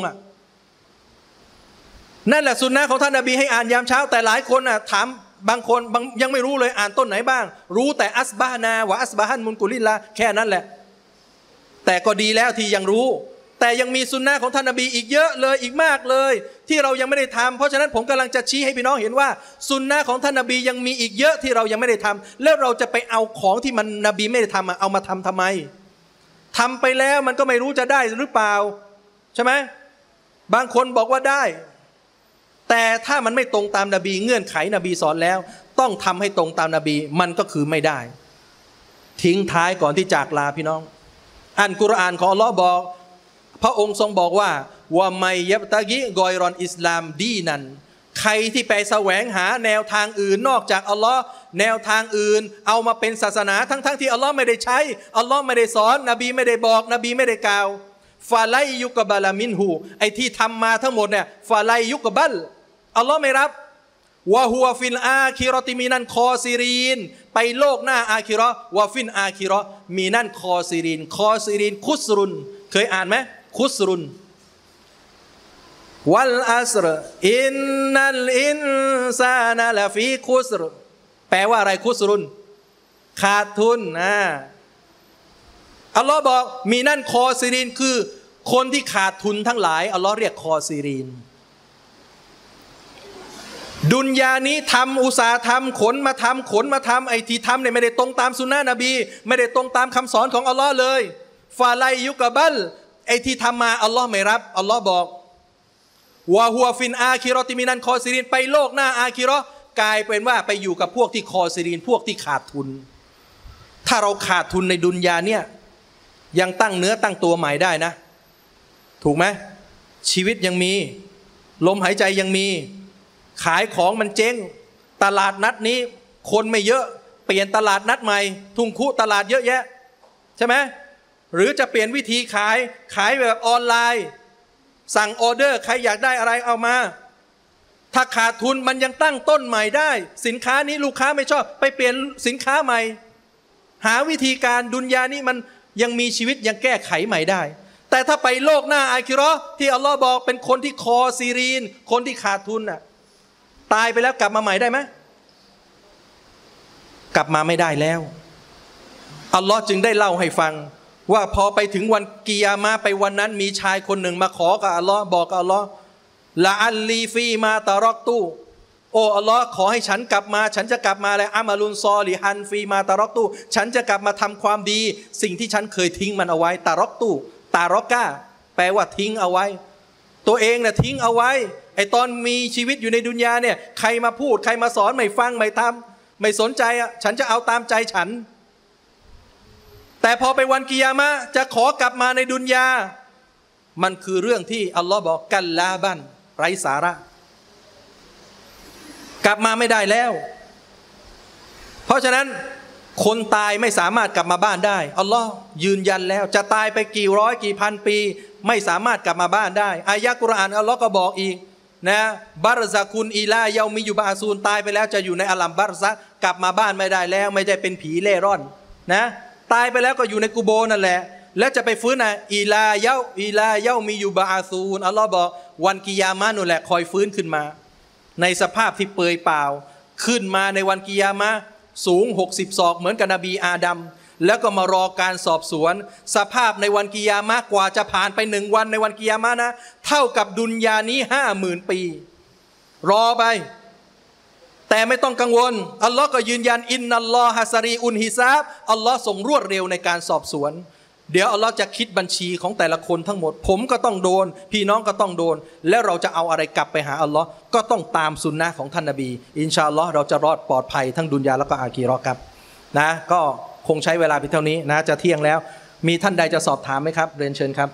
นั่นแหละสุนนะของท่านนบีให้อ่านยามเช้าแต่หลายคนถามบางคนยังไม่รู้เลยอ่านต้นไหนบ้างรู้แต่อัสบะฮ์นาวะอัสบะฮันมุนกุลิลละแค่นั้นแหละแต่ก็ดีแล้วที่ยังรู้แต่ยังมีสุนนะของท่านนบีอีกเยอะเลยอีกมากเลยที่เรายังไม่ได้ทำเพราะฉะนั้นผมกำลังจะชี้ให้พี่น้องเห็นว่าสุนนะของท่านนบียังมีอีกเยอะที่เรายังไม่ได้ทำแล้วเราจะไปเอาของที่มันนบีไม่ได้ทำเอามาทำไมทำไปแล้วมันก็ไม่รู้จะได้หรือเปล่าใช่ไหมบางคนบอกว่าได้แต่ถ้ามันไม่ตรงตามนบีเงื่อนไขนบีสอนแล้วต้องทำให้ตรงตามนบีมันก็คือไม่ได้ทิ้งท้ายก่อนที่จากลาพี่น้องอ่านกุรอานของอัลลอฮ์บอกพระองค์ทรงบอกว่าไมยับตะกิกอยรอนอิสลามดีนันใครที่ไปแสวงหาแนวทางอื่นนอกจากอัลลอฮ์แนวทางอื่นเอามาเป็นศาสนาทั้งที่อัลลอฮ์ไม่ได้ใช้อัลลอฮ์ไม่ได้สอนนบีไม่ได้บอกนบีไม่ได้กล่าวฟาไลยุกบะลามินหูไอที่ทำมาทั้งหมดเนี่ยฟาไลยุกบัลอัลลอฮ์ไม่รับวะฮุวฟิลอาคิเราะติมินันคอซิรีนไปโลกหน้าอาคิเราะห์วะฟินอาคิเราะห์มีนั่นคอซิรินคุสรุนเคยอ่านไหมคุสรุนวัลอัสรอินนัลอินซานะลาฟีคุสรแปลว่าอะไรคุสรุนขาดทุนอัลลอฮ์บอกมีนั่นคอซิรินคือคนที่ขาดทุนทั้งหลายอัลลอฮ์เรียกคอซิรินดุนยานี้ทำอุตสาห์ทำขนมาทำไอ้ที่ทำเนี่ยไม่ได้ตรงตามสุนนะนบีไม่ได้ตรงตามคำสอนของอัลลอฮ์เลยฟาไลยุกบัลไอ้ที่ทำมาอัลลอฮ์ไม่รับอัลลอฮ์บอกวะฮุวฟินอาคิเราะติมินันคอซิรินไปโลกหน้าอาคิเราะห์กลายเป็นว่าไปอยู่กับพวกที่คอซิรินพวกที่ขาดทุนถ้าเราขาดทุนในดุนยาเนี่ยยังตั้งเนื้อตั้งตัวใหม่ได้นะถูกไหมชีวิตยังมีลมหายใจยังมีขายของมันเจ๊งตลาดนัดนี้คนไม่เยอะเปลี่ยนตลาดนัดใหม่ทุ่งคุตลาดเยอะแยะใช่ไหมหรือจะเปลี่ยนวิธีขายแบบออนไลน์สั่งออเดอร์ใครอยากได้อะไรเอามาถ้าขาดทุนมันยังตั้งต้นใหม่ได้สินค้านี้ลูกค้าไม่ชอบไปเปลี่ยนสินค้าใหม่หาวิธีการดุนยานี้มันยังมีชีวิตยังแก้ไขใหม่ได้แต่ถ้าไปโลกหน้าอาคิเราะห์ที่อัลลอฮ์บอกเป็นคนที่คอซีรีนคนที่ขาดทุนน่ะตายไปแล้วกลับมาใหม่ได้ไหมกลับมาไม่ได้แล้วอัลลอฮ์จึงได้เล่าให้ฟังว่าพอไปถึงวันกิยามะห์ไปวันนั้นมีชายคนหนึ่งมาขอกับอัลลอฮ์บอกกับอัลลอฮ์ละอัลลีฟีมาตารอกตูโอ้อัลลอฮ์ขอให้ฉันกลับมาฉันจะกลับมาแล้วอามาลุนซอลิฮันฟีมาตารอกตูฉันจะกลับมาทำความดีสิ่งที่ฉันเคยทิ้งมันเอาไว้ตารอกตูตารอกกาแปลว่าทิ้งเอาไว้ตัวเองน่ะทิ้งเอาไว้ไอตอนมีชีวิตอยู่ในดุนยาเนี่ยใครมาพูดใครมาสอนไม่ฟังไม่ทำไม่สนใจอ่ะฉันจะเอาตามใจฉันแต่พอไปวันกิยามะห์จะขอกลับมาในดุนยามันคือเรื่องที่อัลลอฮ์บอกกัลลาบันไร้สาระกลับมาไม่ได้แล้วเพราะฉะนั้นคนตายไม่สามารถกลับมาบ้านได้อัลลอฮ์ยืนยันแล้วจะตายไปกี่ร้อยกี่พันปีไม่สามารถกลับมาบ้านได้อายะกุรอานอัลลอฮ์ก็บอกอีกนะบารซะกุนอีลาเยามิยุบาซูนตายไปแล้วจะอยู่ในอัลลัมบารซะกลับมาบ้านไม่ได้แล้วไม่ได้เป็นผีเล่ร่อนนะตายไปแล้วก็อยู่ในกุโบนั่นแหละแล้วจะไปฟื้นนะอีลาเยามิยุบาซูนอัลลอฮ์บอกวันกิยามะห์นั่นแหละคอยฟื้นขึ้นมาในสภาพที่เปลือยเปล่าขึ้นมาในวันกิยามะห์สูง60 ศอกเหมือนกับนบีอาดัมแล้วก็มารอการสอบสวนสภาพในวันกิยามะห์กว่าจะผ่านไป1 วันในวันกิยามะห์นะเท่ากับดุนยานี้50,000 ปีรอไปแต่ไม่ต้องกังวลอัลลอฮ์ก็ยืนยันอินนัลลอฮะซะรีอุนฮิซาบอัลลอฮ์ทรงรวดเร็วในการสอบสวนเดี๋ยวอัลลอฮ์จะคิดบัญชีของแต่ละคนทั้งหมดผมก็ต้องโดนพี่น้องก็ต้องโดนแล้วเราจะเอาอะไรกลับไปหาอัลลอฮ์ก็ต้องตามสุนนะของท่านนบีอินชาอัลลอฮ์เราจะรอดปลอดภัยทั้งดุนยาแล้วก็อาคีเราะห์ครับนะก็คงใช้เวลาเพียงเท่านี้นะจะเที่ยงแล้วมีท่านใดจะสอบถามไหมครับเรียนเชิญครับ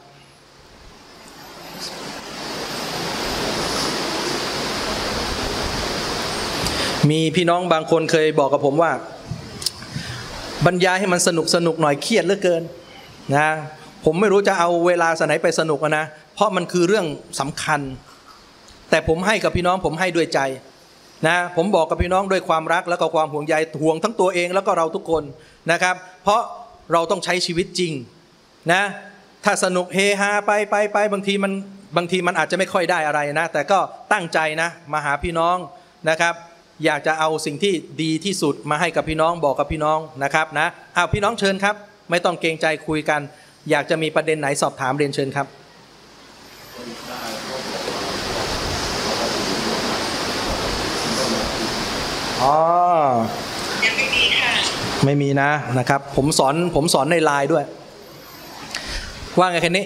มีพี่น้องบางคนเคยบอกกับผมว่าบรรยายให้มันสนุกหน่อยเครียดเหลือเกินนะผมไม่รู้จะเอาเวลาสไหนไปสนุกนะเพราะมันคือเรื่องสำคัญแต่ผมให้กับพี่น้องผมให้ด้วยใจนะผมบอกกับพี่น้องด้วยความรักแล้วก็ความห่วงใยห่วงทั้งตัวเองแล้วก็เราทุกคนนะครับเพราะเราต้องใช้ชีวิตจริงนะถ้าสนุกเฮฮาไปบางทีมันอาจจะไม่ค่อยได้อะไรนะแต่ก็ตั้งใจนะมาหาพี่น้องนะครับอยากจะเอาสิ่งที่ดีที่สุดมาให้กับพี่น้องบอกกับพี่น้องนะครับนะเอาพี่น้องเชิญครับไม่ต้องเกรงใจคุยกันอยากจะมีประเด็นไหนสอบถามเรียนเชิญครับอ๋อยังไม่มีค่ะไม่มีนะครับผมสอนในไลน์ด้วยว่าไงแค่นี้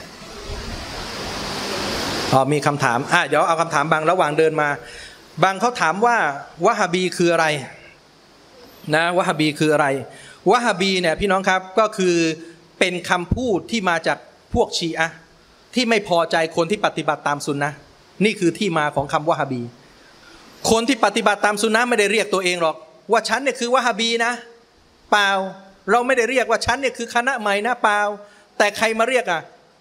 มีคำถามเดี๋ยวเอาคำถามบางระหว่างเดินมาบางเขาถามว่าวะฮาบีคืออะไรนะวะฮาบีคืออะไรวะฮาบีเนี่ยพี่น้องครับก็คือเป็นคำพูดที่มาจากพวกชีอะห์ที่ไม่พอใจคนที่ปฏิบัติตามซุนนะห์นี่คือที่มาของคำวะฮาบีคนที่ปฏิบัติตามซุนนะห์ไม่ได้เรียกตัวเองหรอกว่าฉันเนี่ยคือวะฮาบีนะเปล่าเราไม่ได้เรียกว่าฉันเนี่ยคือคณะใหม่นะเปล่าแต่ใครมาเรียก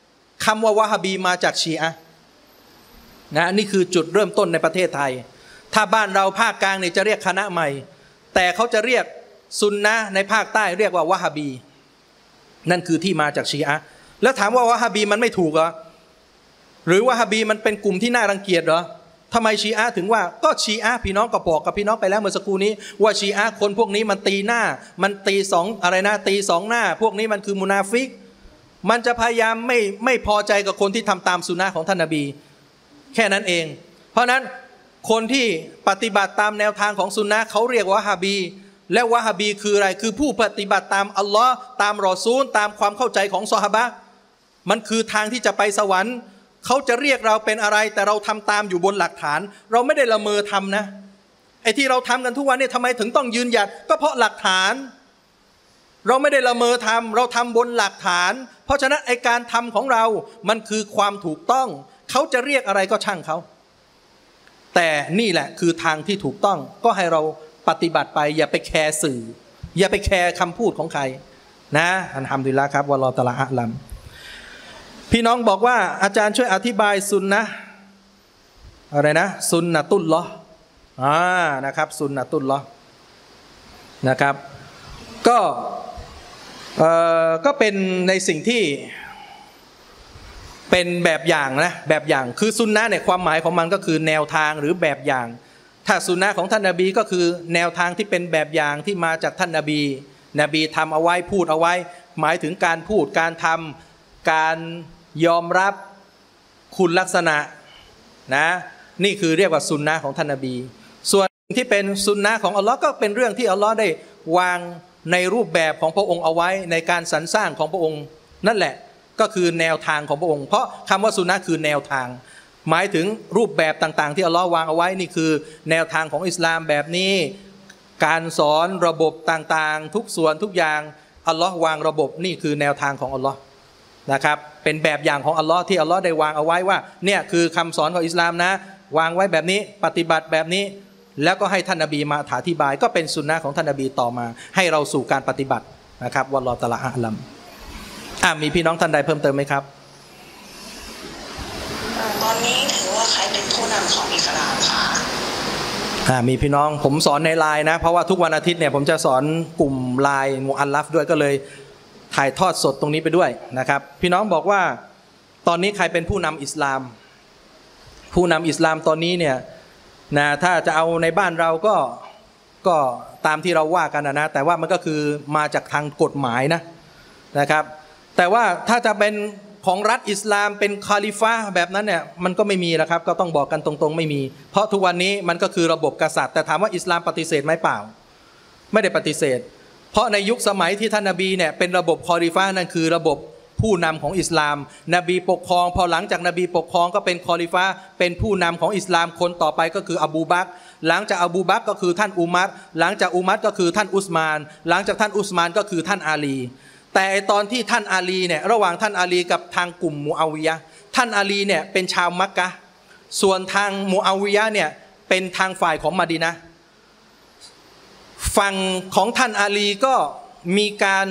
คำว่าวะฮาบีมาจากชีอะห์นะนี่คือจุดเริ่มต้นในประเทศไทยถ้าบ้านเราภาคกลางเนี่ยจะเรียกคณะใหม่แต่เขาจะเรียกซุนนะห์ในภาคใต้เรียกว่าวะฮาบีนั่นคือที่มาจากชีอะห์แล้วถามว่าวะฮาบีมันไม่ถูกเหรอหรือวะฮาบีมันเป็นกลุ่มที่น่ารังเกียจเหรอทำไมชีอะห์ถึงว่าก็ชีอะห์พี่น้องก็บอกกับพี่น้องไปแล้วเมื่อสักครู่นี้ว่าชีอะห์คนพวกนี้มันตีหน้ามันตีสองอะไรนะตีสองหน้าพวกนี้มันคือมุนาฟิกมันจะพยายามไม่พอใจกับคนที่ทำตามสุนนะของท่านนบีแค่นั้นเองเพราะนั้นคนที่ปฏิบัติตามแนวทางของสุนนะเขาเรียกวะฮาบีและวะฮาบีคืออะไรคือผู้ปฏิบัติตามอัลลอฮ์ตามรอซูลตามความเข้าใจของซอฮาบะห์มันคือทางที่จะไปสวรรค์เขาจะเรียกเราเป็นอะไรแต่เราทำตามอยู่บนหลักฐานเราไม่ได้ละเมอทำนะไอ้ที่เราทำกันทุกวันนี้ทำไมถึงต้องยืนหยัดก็เพราะหลักฐานเราไม่ได้ละเมอทำเราทำบนหลักฐานเพราะฉะนั้นไอ้การทำของเรามันคือความถูกต้องเขาจะเรียกอะไรก็ช่างเขาแต่นี่แหละคือทางที่ถูกต้องก็ให้เราปฏิบัติไปอย่าไปแคร์สื่ออย่าไปแคร์คำพูดของใครนะอัลฮัมดุลิลละห์ครับวัลลอฮุตะอาลาอะลัมพี่น้องบอกว่าอาจารย์ช่วยอธิบายซุนนะอะไรนะซุนนะตุลลอฮ์นะครับซุนนะตุลลอฮ์นะครับก็เป็นในสิ่งที่เป็นแบบอย่างนะแบบอย่างคือซุนนะเนี่ยความหมายของมันก็คือแนวทางหรือแบบอย่างถ้าซุนนะของท่านนบีก็คือแนวทางที่เป็นแบบอย่างที่มาจากท่านนบีทำเอาไว้พูดเอาไว้หมายถึงการพูดการทำการยอมรับคุณลักษณะนะนี่คือเรียกว่าซุนนะของท่านนบีส่วนที่เป็นซุนนะของอัลลอฮ์ก็เป็นเรื่องที่อัลลอฮ์ได้วางในรูปแบบของพระองค์เอาไว้ในการสรรสร้างของพระองค์นั่นแหละก็คือแนวทางของพระองค์เพราะคำว่าซุนนะคือแนวทางหมายถึงรูปแบบต่างๆที่อัลลอฮ์วางเอาไว้นี่คือแนวทางของอิสลามแบบนี้การสอนระบบต่างๆทุกส่วนทุกอย่างอัลลอฮ์วางระบบนี่คือแนวทางของอัลลอฮ์นะครับเป็นแบบอย่างของอัลลอฮ์ที่อัลลอฮ์ได้วางเอาไว้ว่าเนี่ยคือคำสอนของอิสลามนะวางไว้แบบนี้ปฏิบัติแบบนี้แล้วก็ให้ท่านนบีมาอธิบายก็เป็นสุนนะของท่านนบีต่อมาให้เราสู่การปฏิบัตินะครับวัลลอฮุตะอาลาอะลัมมีพี่น้องท่านใดเพิ่มเติมไหมครับตอนนี้ถือว่าใครเป็นผู้นำของอิสลามคะมีพี่น้องผมสอนในไลน์นะเพราะว่าทุกวันอาทิตย์เนี่ยผมจะสอนกลุ่มไลน์มุอัลลัฟด้วยก็เลยถ่ายทอดสดตรงนี้ไปด้วยนะครับพี่น้องบอกว่าตอนนี้ใครเป็นผู้นำอิสลามผู้นำอิสลามตอนนี้เนี่ยนะถ้าจะเอาในบ้านเราก็ตามที่เราว่ากันนะแต่ว่ามันก็คือมาจากทางกฎหมายนะครับแต่ว่าถ้าจะเป็นของรัฐอิสลามเป็นคาลิฟะห์แบบนั้นเนี่ยมันก็ไม่มีนะครับก็ต้องบอกกันตรงๆไม่มีเพราะทุกวันนี้มันก็คือระบบกษัตริย์แต่ถามว่าอิสลามปฏิเสธไหมเปล่าไม่ได้ปฏิเสธเพราะในยุคสมัยที่ท่านนบีเนี่ยเป็นระบบคอลิฟะห์นั่นคือระบบผู้นำของอิสลามนบีปกครองพอหลังจากนบีปกครองก็เป็นคอลิฟะห์เป็นผู้นำของอิสลามคนต่อไปก็คืออบูบักรหลังจากอบูบักรก็คือท่านอุมัรหลังจากอุมัรก็คือท่านอุสมานหลังจากท่านอุสมานก็คือท่านอาลีแต่ตอนที่ท่านอาลีเนี่ยระหว่างท่านอาลีกับทางกลุ่มมูอาวิยะห์ท่านอาลีเนี่ยเป็นชาวมักกะห์ส่วนทางมูอาวิยะห์เนี่ยเป็นทางฝ่ายของมะดีนะห์ฝั่งของท่านอาลีก็มีการ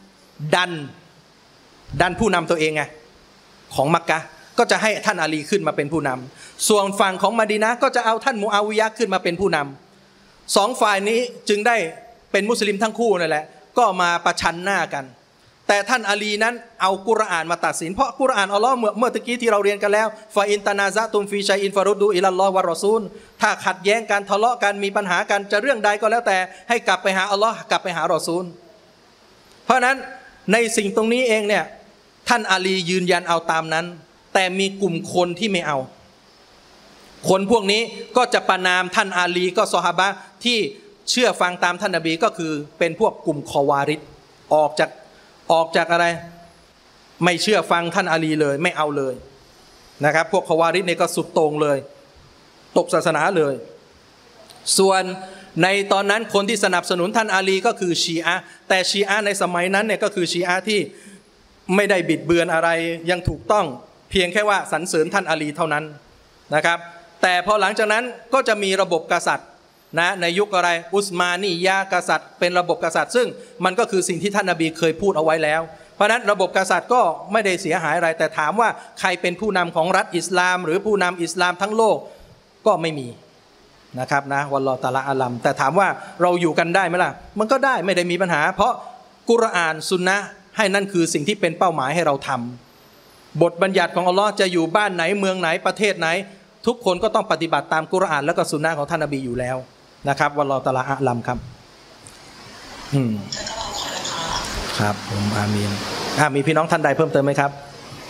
ดันผู้นำตัวเองไงของมักกะห์ก็จะให้ท่านอาลีขึ้นมาเป็นผู้นำส่วนฝั่งของมะดีนะห์ก็จะเอาท่านมูอาวิยะห์ขึ้นมาเป็นผู้นำสองฝ่ายนี้จึงได้เป็นมุสลิมทั้งคู่นั่นแหละก็มาประชันหน้ากันแต่ท่านอาลีนั้นเอากุรอานมาตัดสินเพราะกุรอานอัลลอฮ์เมื่อตะกี้ที่เราเรียนกันแล้วฟาอินตานาซะตุมฟีชัยอินฟารุดูอิลัลลอฮ์วะรอซูลถ้าขัดแย้งกันทะเลาะกันมีปัญหากันจะเรื่องใดก็แล้วแต่ให้กลับไปหาอัลลอฮ์กลับไปหารอซูลเพราะนั้นในสิ่งตรงนี้เองเนี่ยท่านอาลียืนยันเอาตามนั้นแต่มีกลุ่มคนที่ไม่เอาคนพวกนี้ก็จะประนามท่านอาลีก็ซอฮาบะห์ที่เชื่อฟังตามท่านนบีก็คือเป็นพวกกลุ่มคอวาริดออกจากอะไรไม่เชื่อฟังท่านอาลีเลยไม่เอาเลยนะครับพวกคอวาริดเนี่ยก็สุดโต่งเลยตกศาสนาเลยส่วนในตอนนั้นคนที่สนับสนุนท่านอาลีก็คือชีอะห์แต่ชีอะห์ในสมัยนั้นเนี่ยก็คือชีอะห์ที่ไม่ได้บิดเบือนอะไรยังถูกต้องเพียงแค่ว่าสรรเสริญท่านอาลีเท่านั้นนะครับแต่พอหลังจากนั้นก็จะมีระบบกษัตริย์นะในยุคอะไรอุสมานียะกษัตริย์เป็นระบบกษัตริย์ซึ่งมันก็คือสิ่งที่ท่านนบีเคยพูดเอาไว้แล้วเพราะนั้นระบบกษัตริย์ก็ไม่ได้เสียหายอะไรแต่ถามว่าใครเป็นผู้นำของรัฐอิสลามหรือผู้นำอิสลามทั้งโลกก็ไม่มีนะครับนะวัลลอฮุตะอาลาอาลัมแต่ถามว่าเราอยู่กันได้ไหมล่ะมันก็ได้ไม่ได้มีปัญหาเพราะกุรอานซุนนะห์ให้นั่นคือสิ่งที่เป็นเป้าหมายให้เราทำบทบัญญัติของอัลลอฮ์จะอยู่บ้านไหนเมืองไหนประเทศไหนทุกคนก็ต้องปฏิบัติตามกุรอานและก็ซุนนะห์ของท่านนบีอยู่แล้วนะครับวัลลอฮุตะอาลาอาลัมครับครับผมอามีนมีพี่น้องท่านใดเพิ่มเติมไหมครับ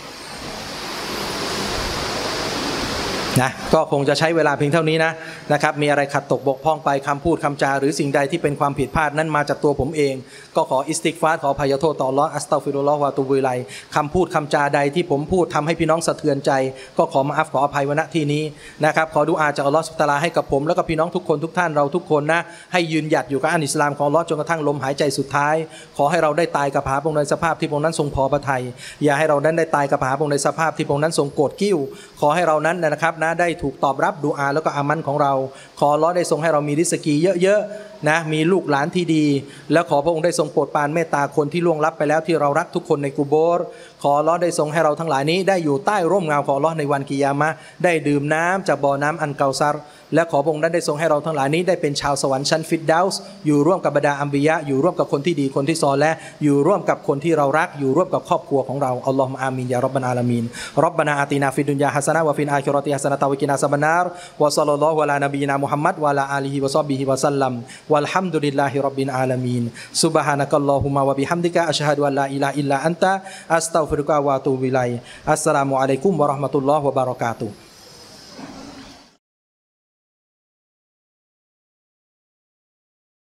นะก็คงจะใช้เวลาเพียงเท่านี้นะครับมีอะไรขัดตกบกพร่องไปคำพูดคำจาหรือสิ่งใดที่เป็นความผิดพลาดนั้นมาจากตัวผมเองก็ขออิสติฆฟารขออภัยโทษต่ออัลเลาะห์อัสตัฆฟิรุลลอฮ์วะอะตูบุอิลัยฮิคำพูดคำจาใดที่ผมพูดทำให้พี่น้องสะเทือนใจก็ขอมาอัฟขออภัยณที่นี้นะครับขอดุอาจากอัลเลาะห์ซุบฮานะฮูวะตะอาลาให้กับผมแล้วก็พี่น้องทุกคนทุกท่านเราทุกคนนะให้ยืนหยัดอยู่กับอันอิสลามของอัลเลาะห์จนกระทั่งลมหายใจสุดท้ายขอให้เราได้ตายกับพระองค์ในสภาพที่พระองค์นั้นทรงพอพระทัยอย่าให้เรานั้นได้ตายกับพระองค์ในสภาพที่พระองค์นั้นทรงโกรธกิ้วขอให้เรานั้นนะครับนะได้ถูกตอบรับดุอาแล้วก็อามันของเราขออัลเลาะห์ได้ทรงให้เรามีริสกีเยอะๆนะมีลูกหลานที่ดีแล้วขอพระองค์ได้ทรงโปรดปรานเมตตาคนที่ล่วงลับไปแล้วที่เรารักทุกคนในกุโบร์ขออัลเลาะห์ได้ทรงให้เราทั้งหลายนี้ได้อยู่ใต้ร่มเงาของอัลเลาะห์ในวันกิยามะห์ได้ดื่มน้ำจากบ่อน้ำอันเกาซัรและขอพระองค์ได้ทรงให้เราทั้งหลายนี้ได้เป็นชาวสวรรค์ชั้นฟิรดาวส์อยู่ร่วมกับบรรดาอัมบิยะอยู่ร่วมกับคนที่ดีคนที่ซอและอยู่ร่วมกับคนที่เรารักอยู่ร่วมกับครอบครัวของเราอัลลอฮุมะอามีนยาร็อบบานาอาลามีนร็อบบานาอาตินาฟิดดุนยาฮะซะนะฮ์วะฟิลอาคิเราะติฮะซะนะฮ์วะกินาซะบันนารวะศ็อลลัลลอฮุอะลานะบีนามุฮัมมัดวะอะลาอาลีฮิวะศอฮบิฮิวะซัลลัมวัลฮัมดุลิลลาฮิร็อบบิลอาลามีนซุบฮานะกัลลอฮุมะวะบิฮัมดิกะอัชฮะดุอัลลาอิลาฮะอิลลาอันตะอัสตัฆฟิรุกะวะอะตูบิอิลัยอัสสลามุอะลัยกุมวะเราะห์มะตุลลอฮ์วะบะเราะกาตุฮ์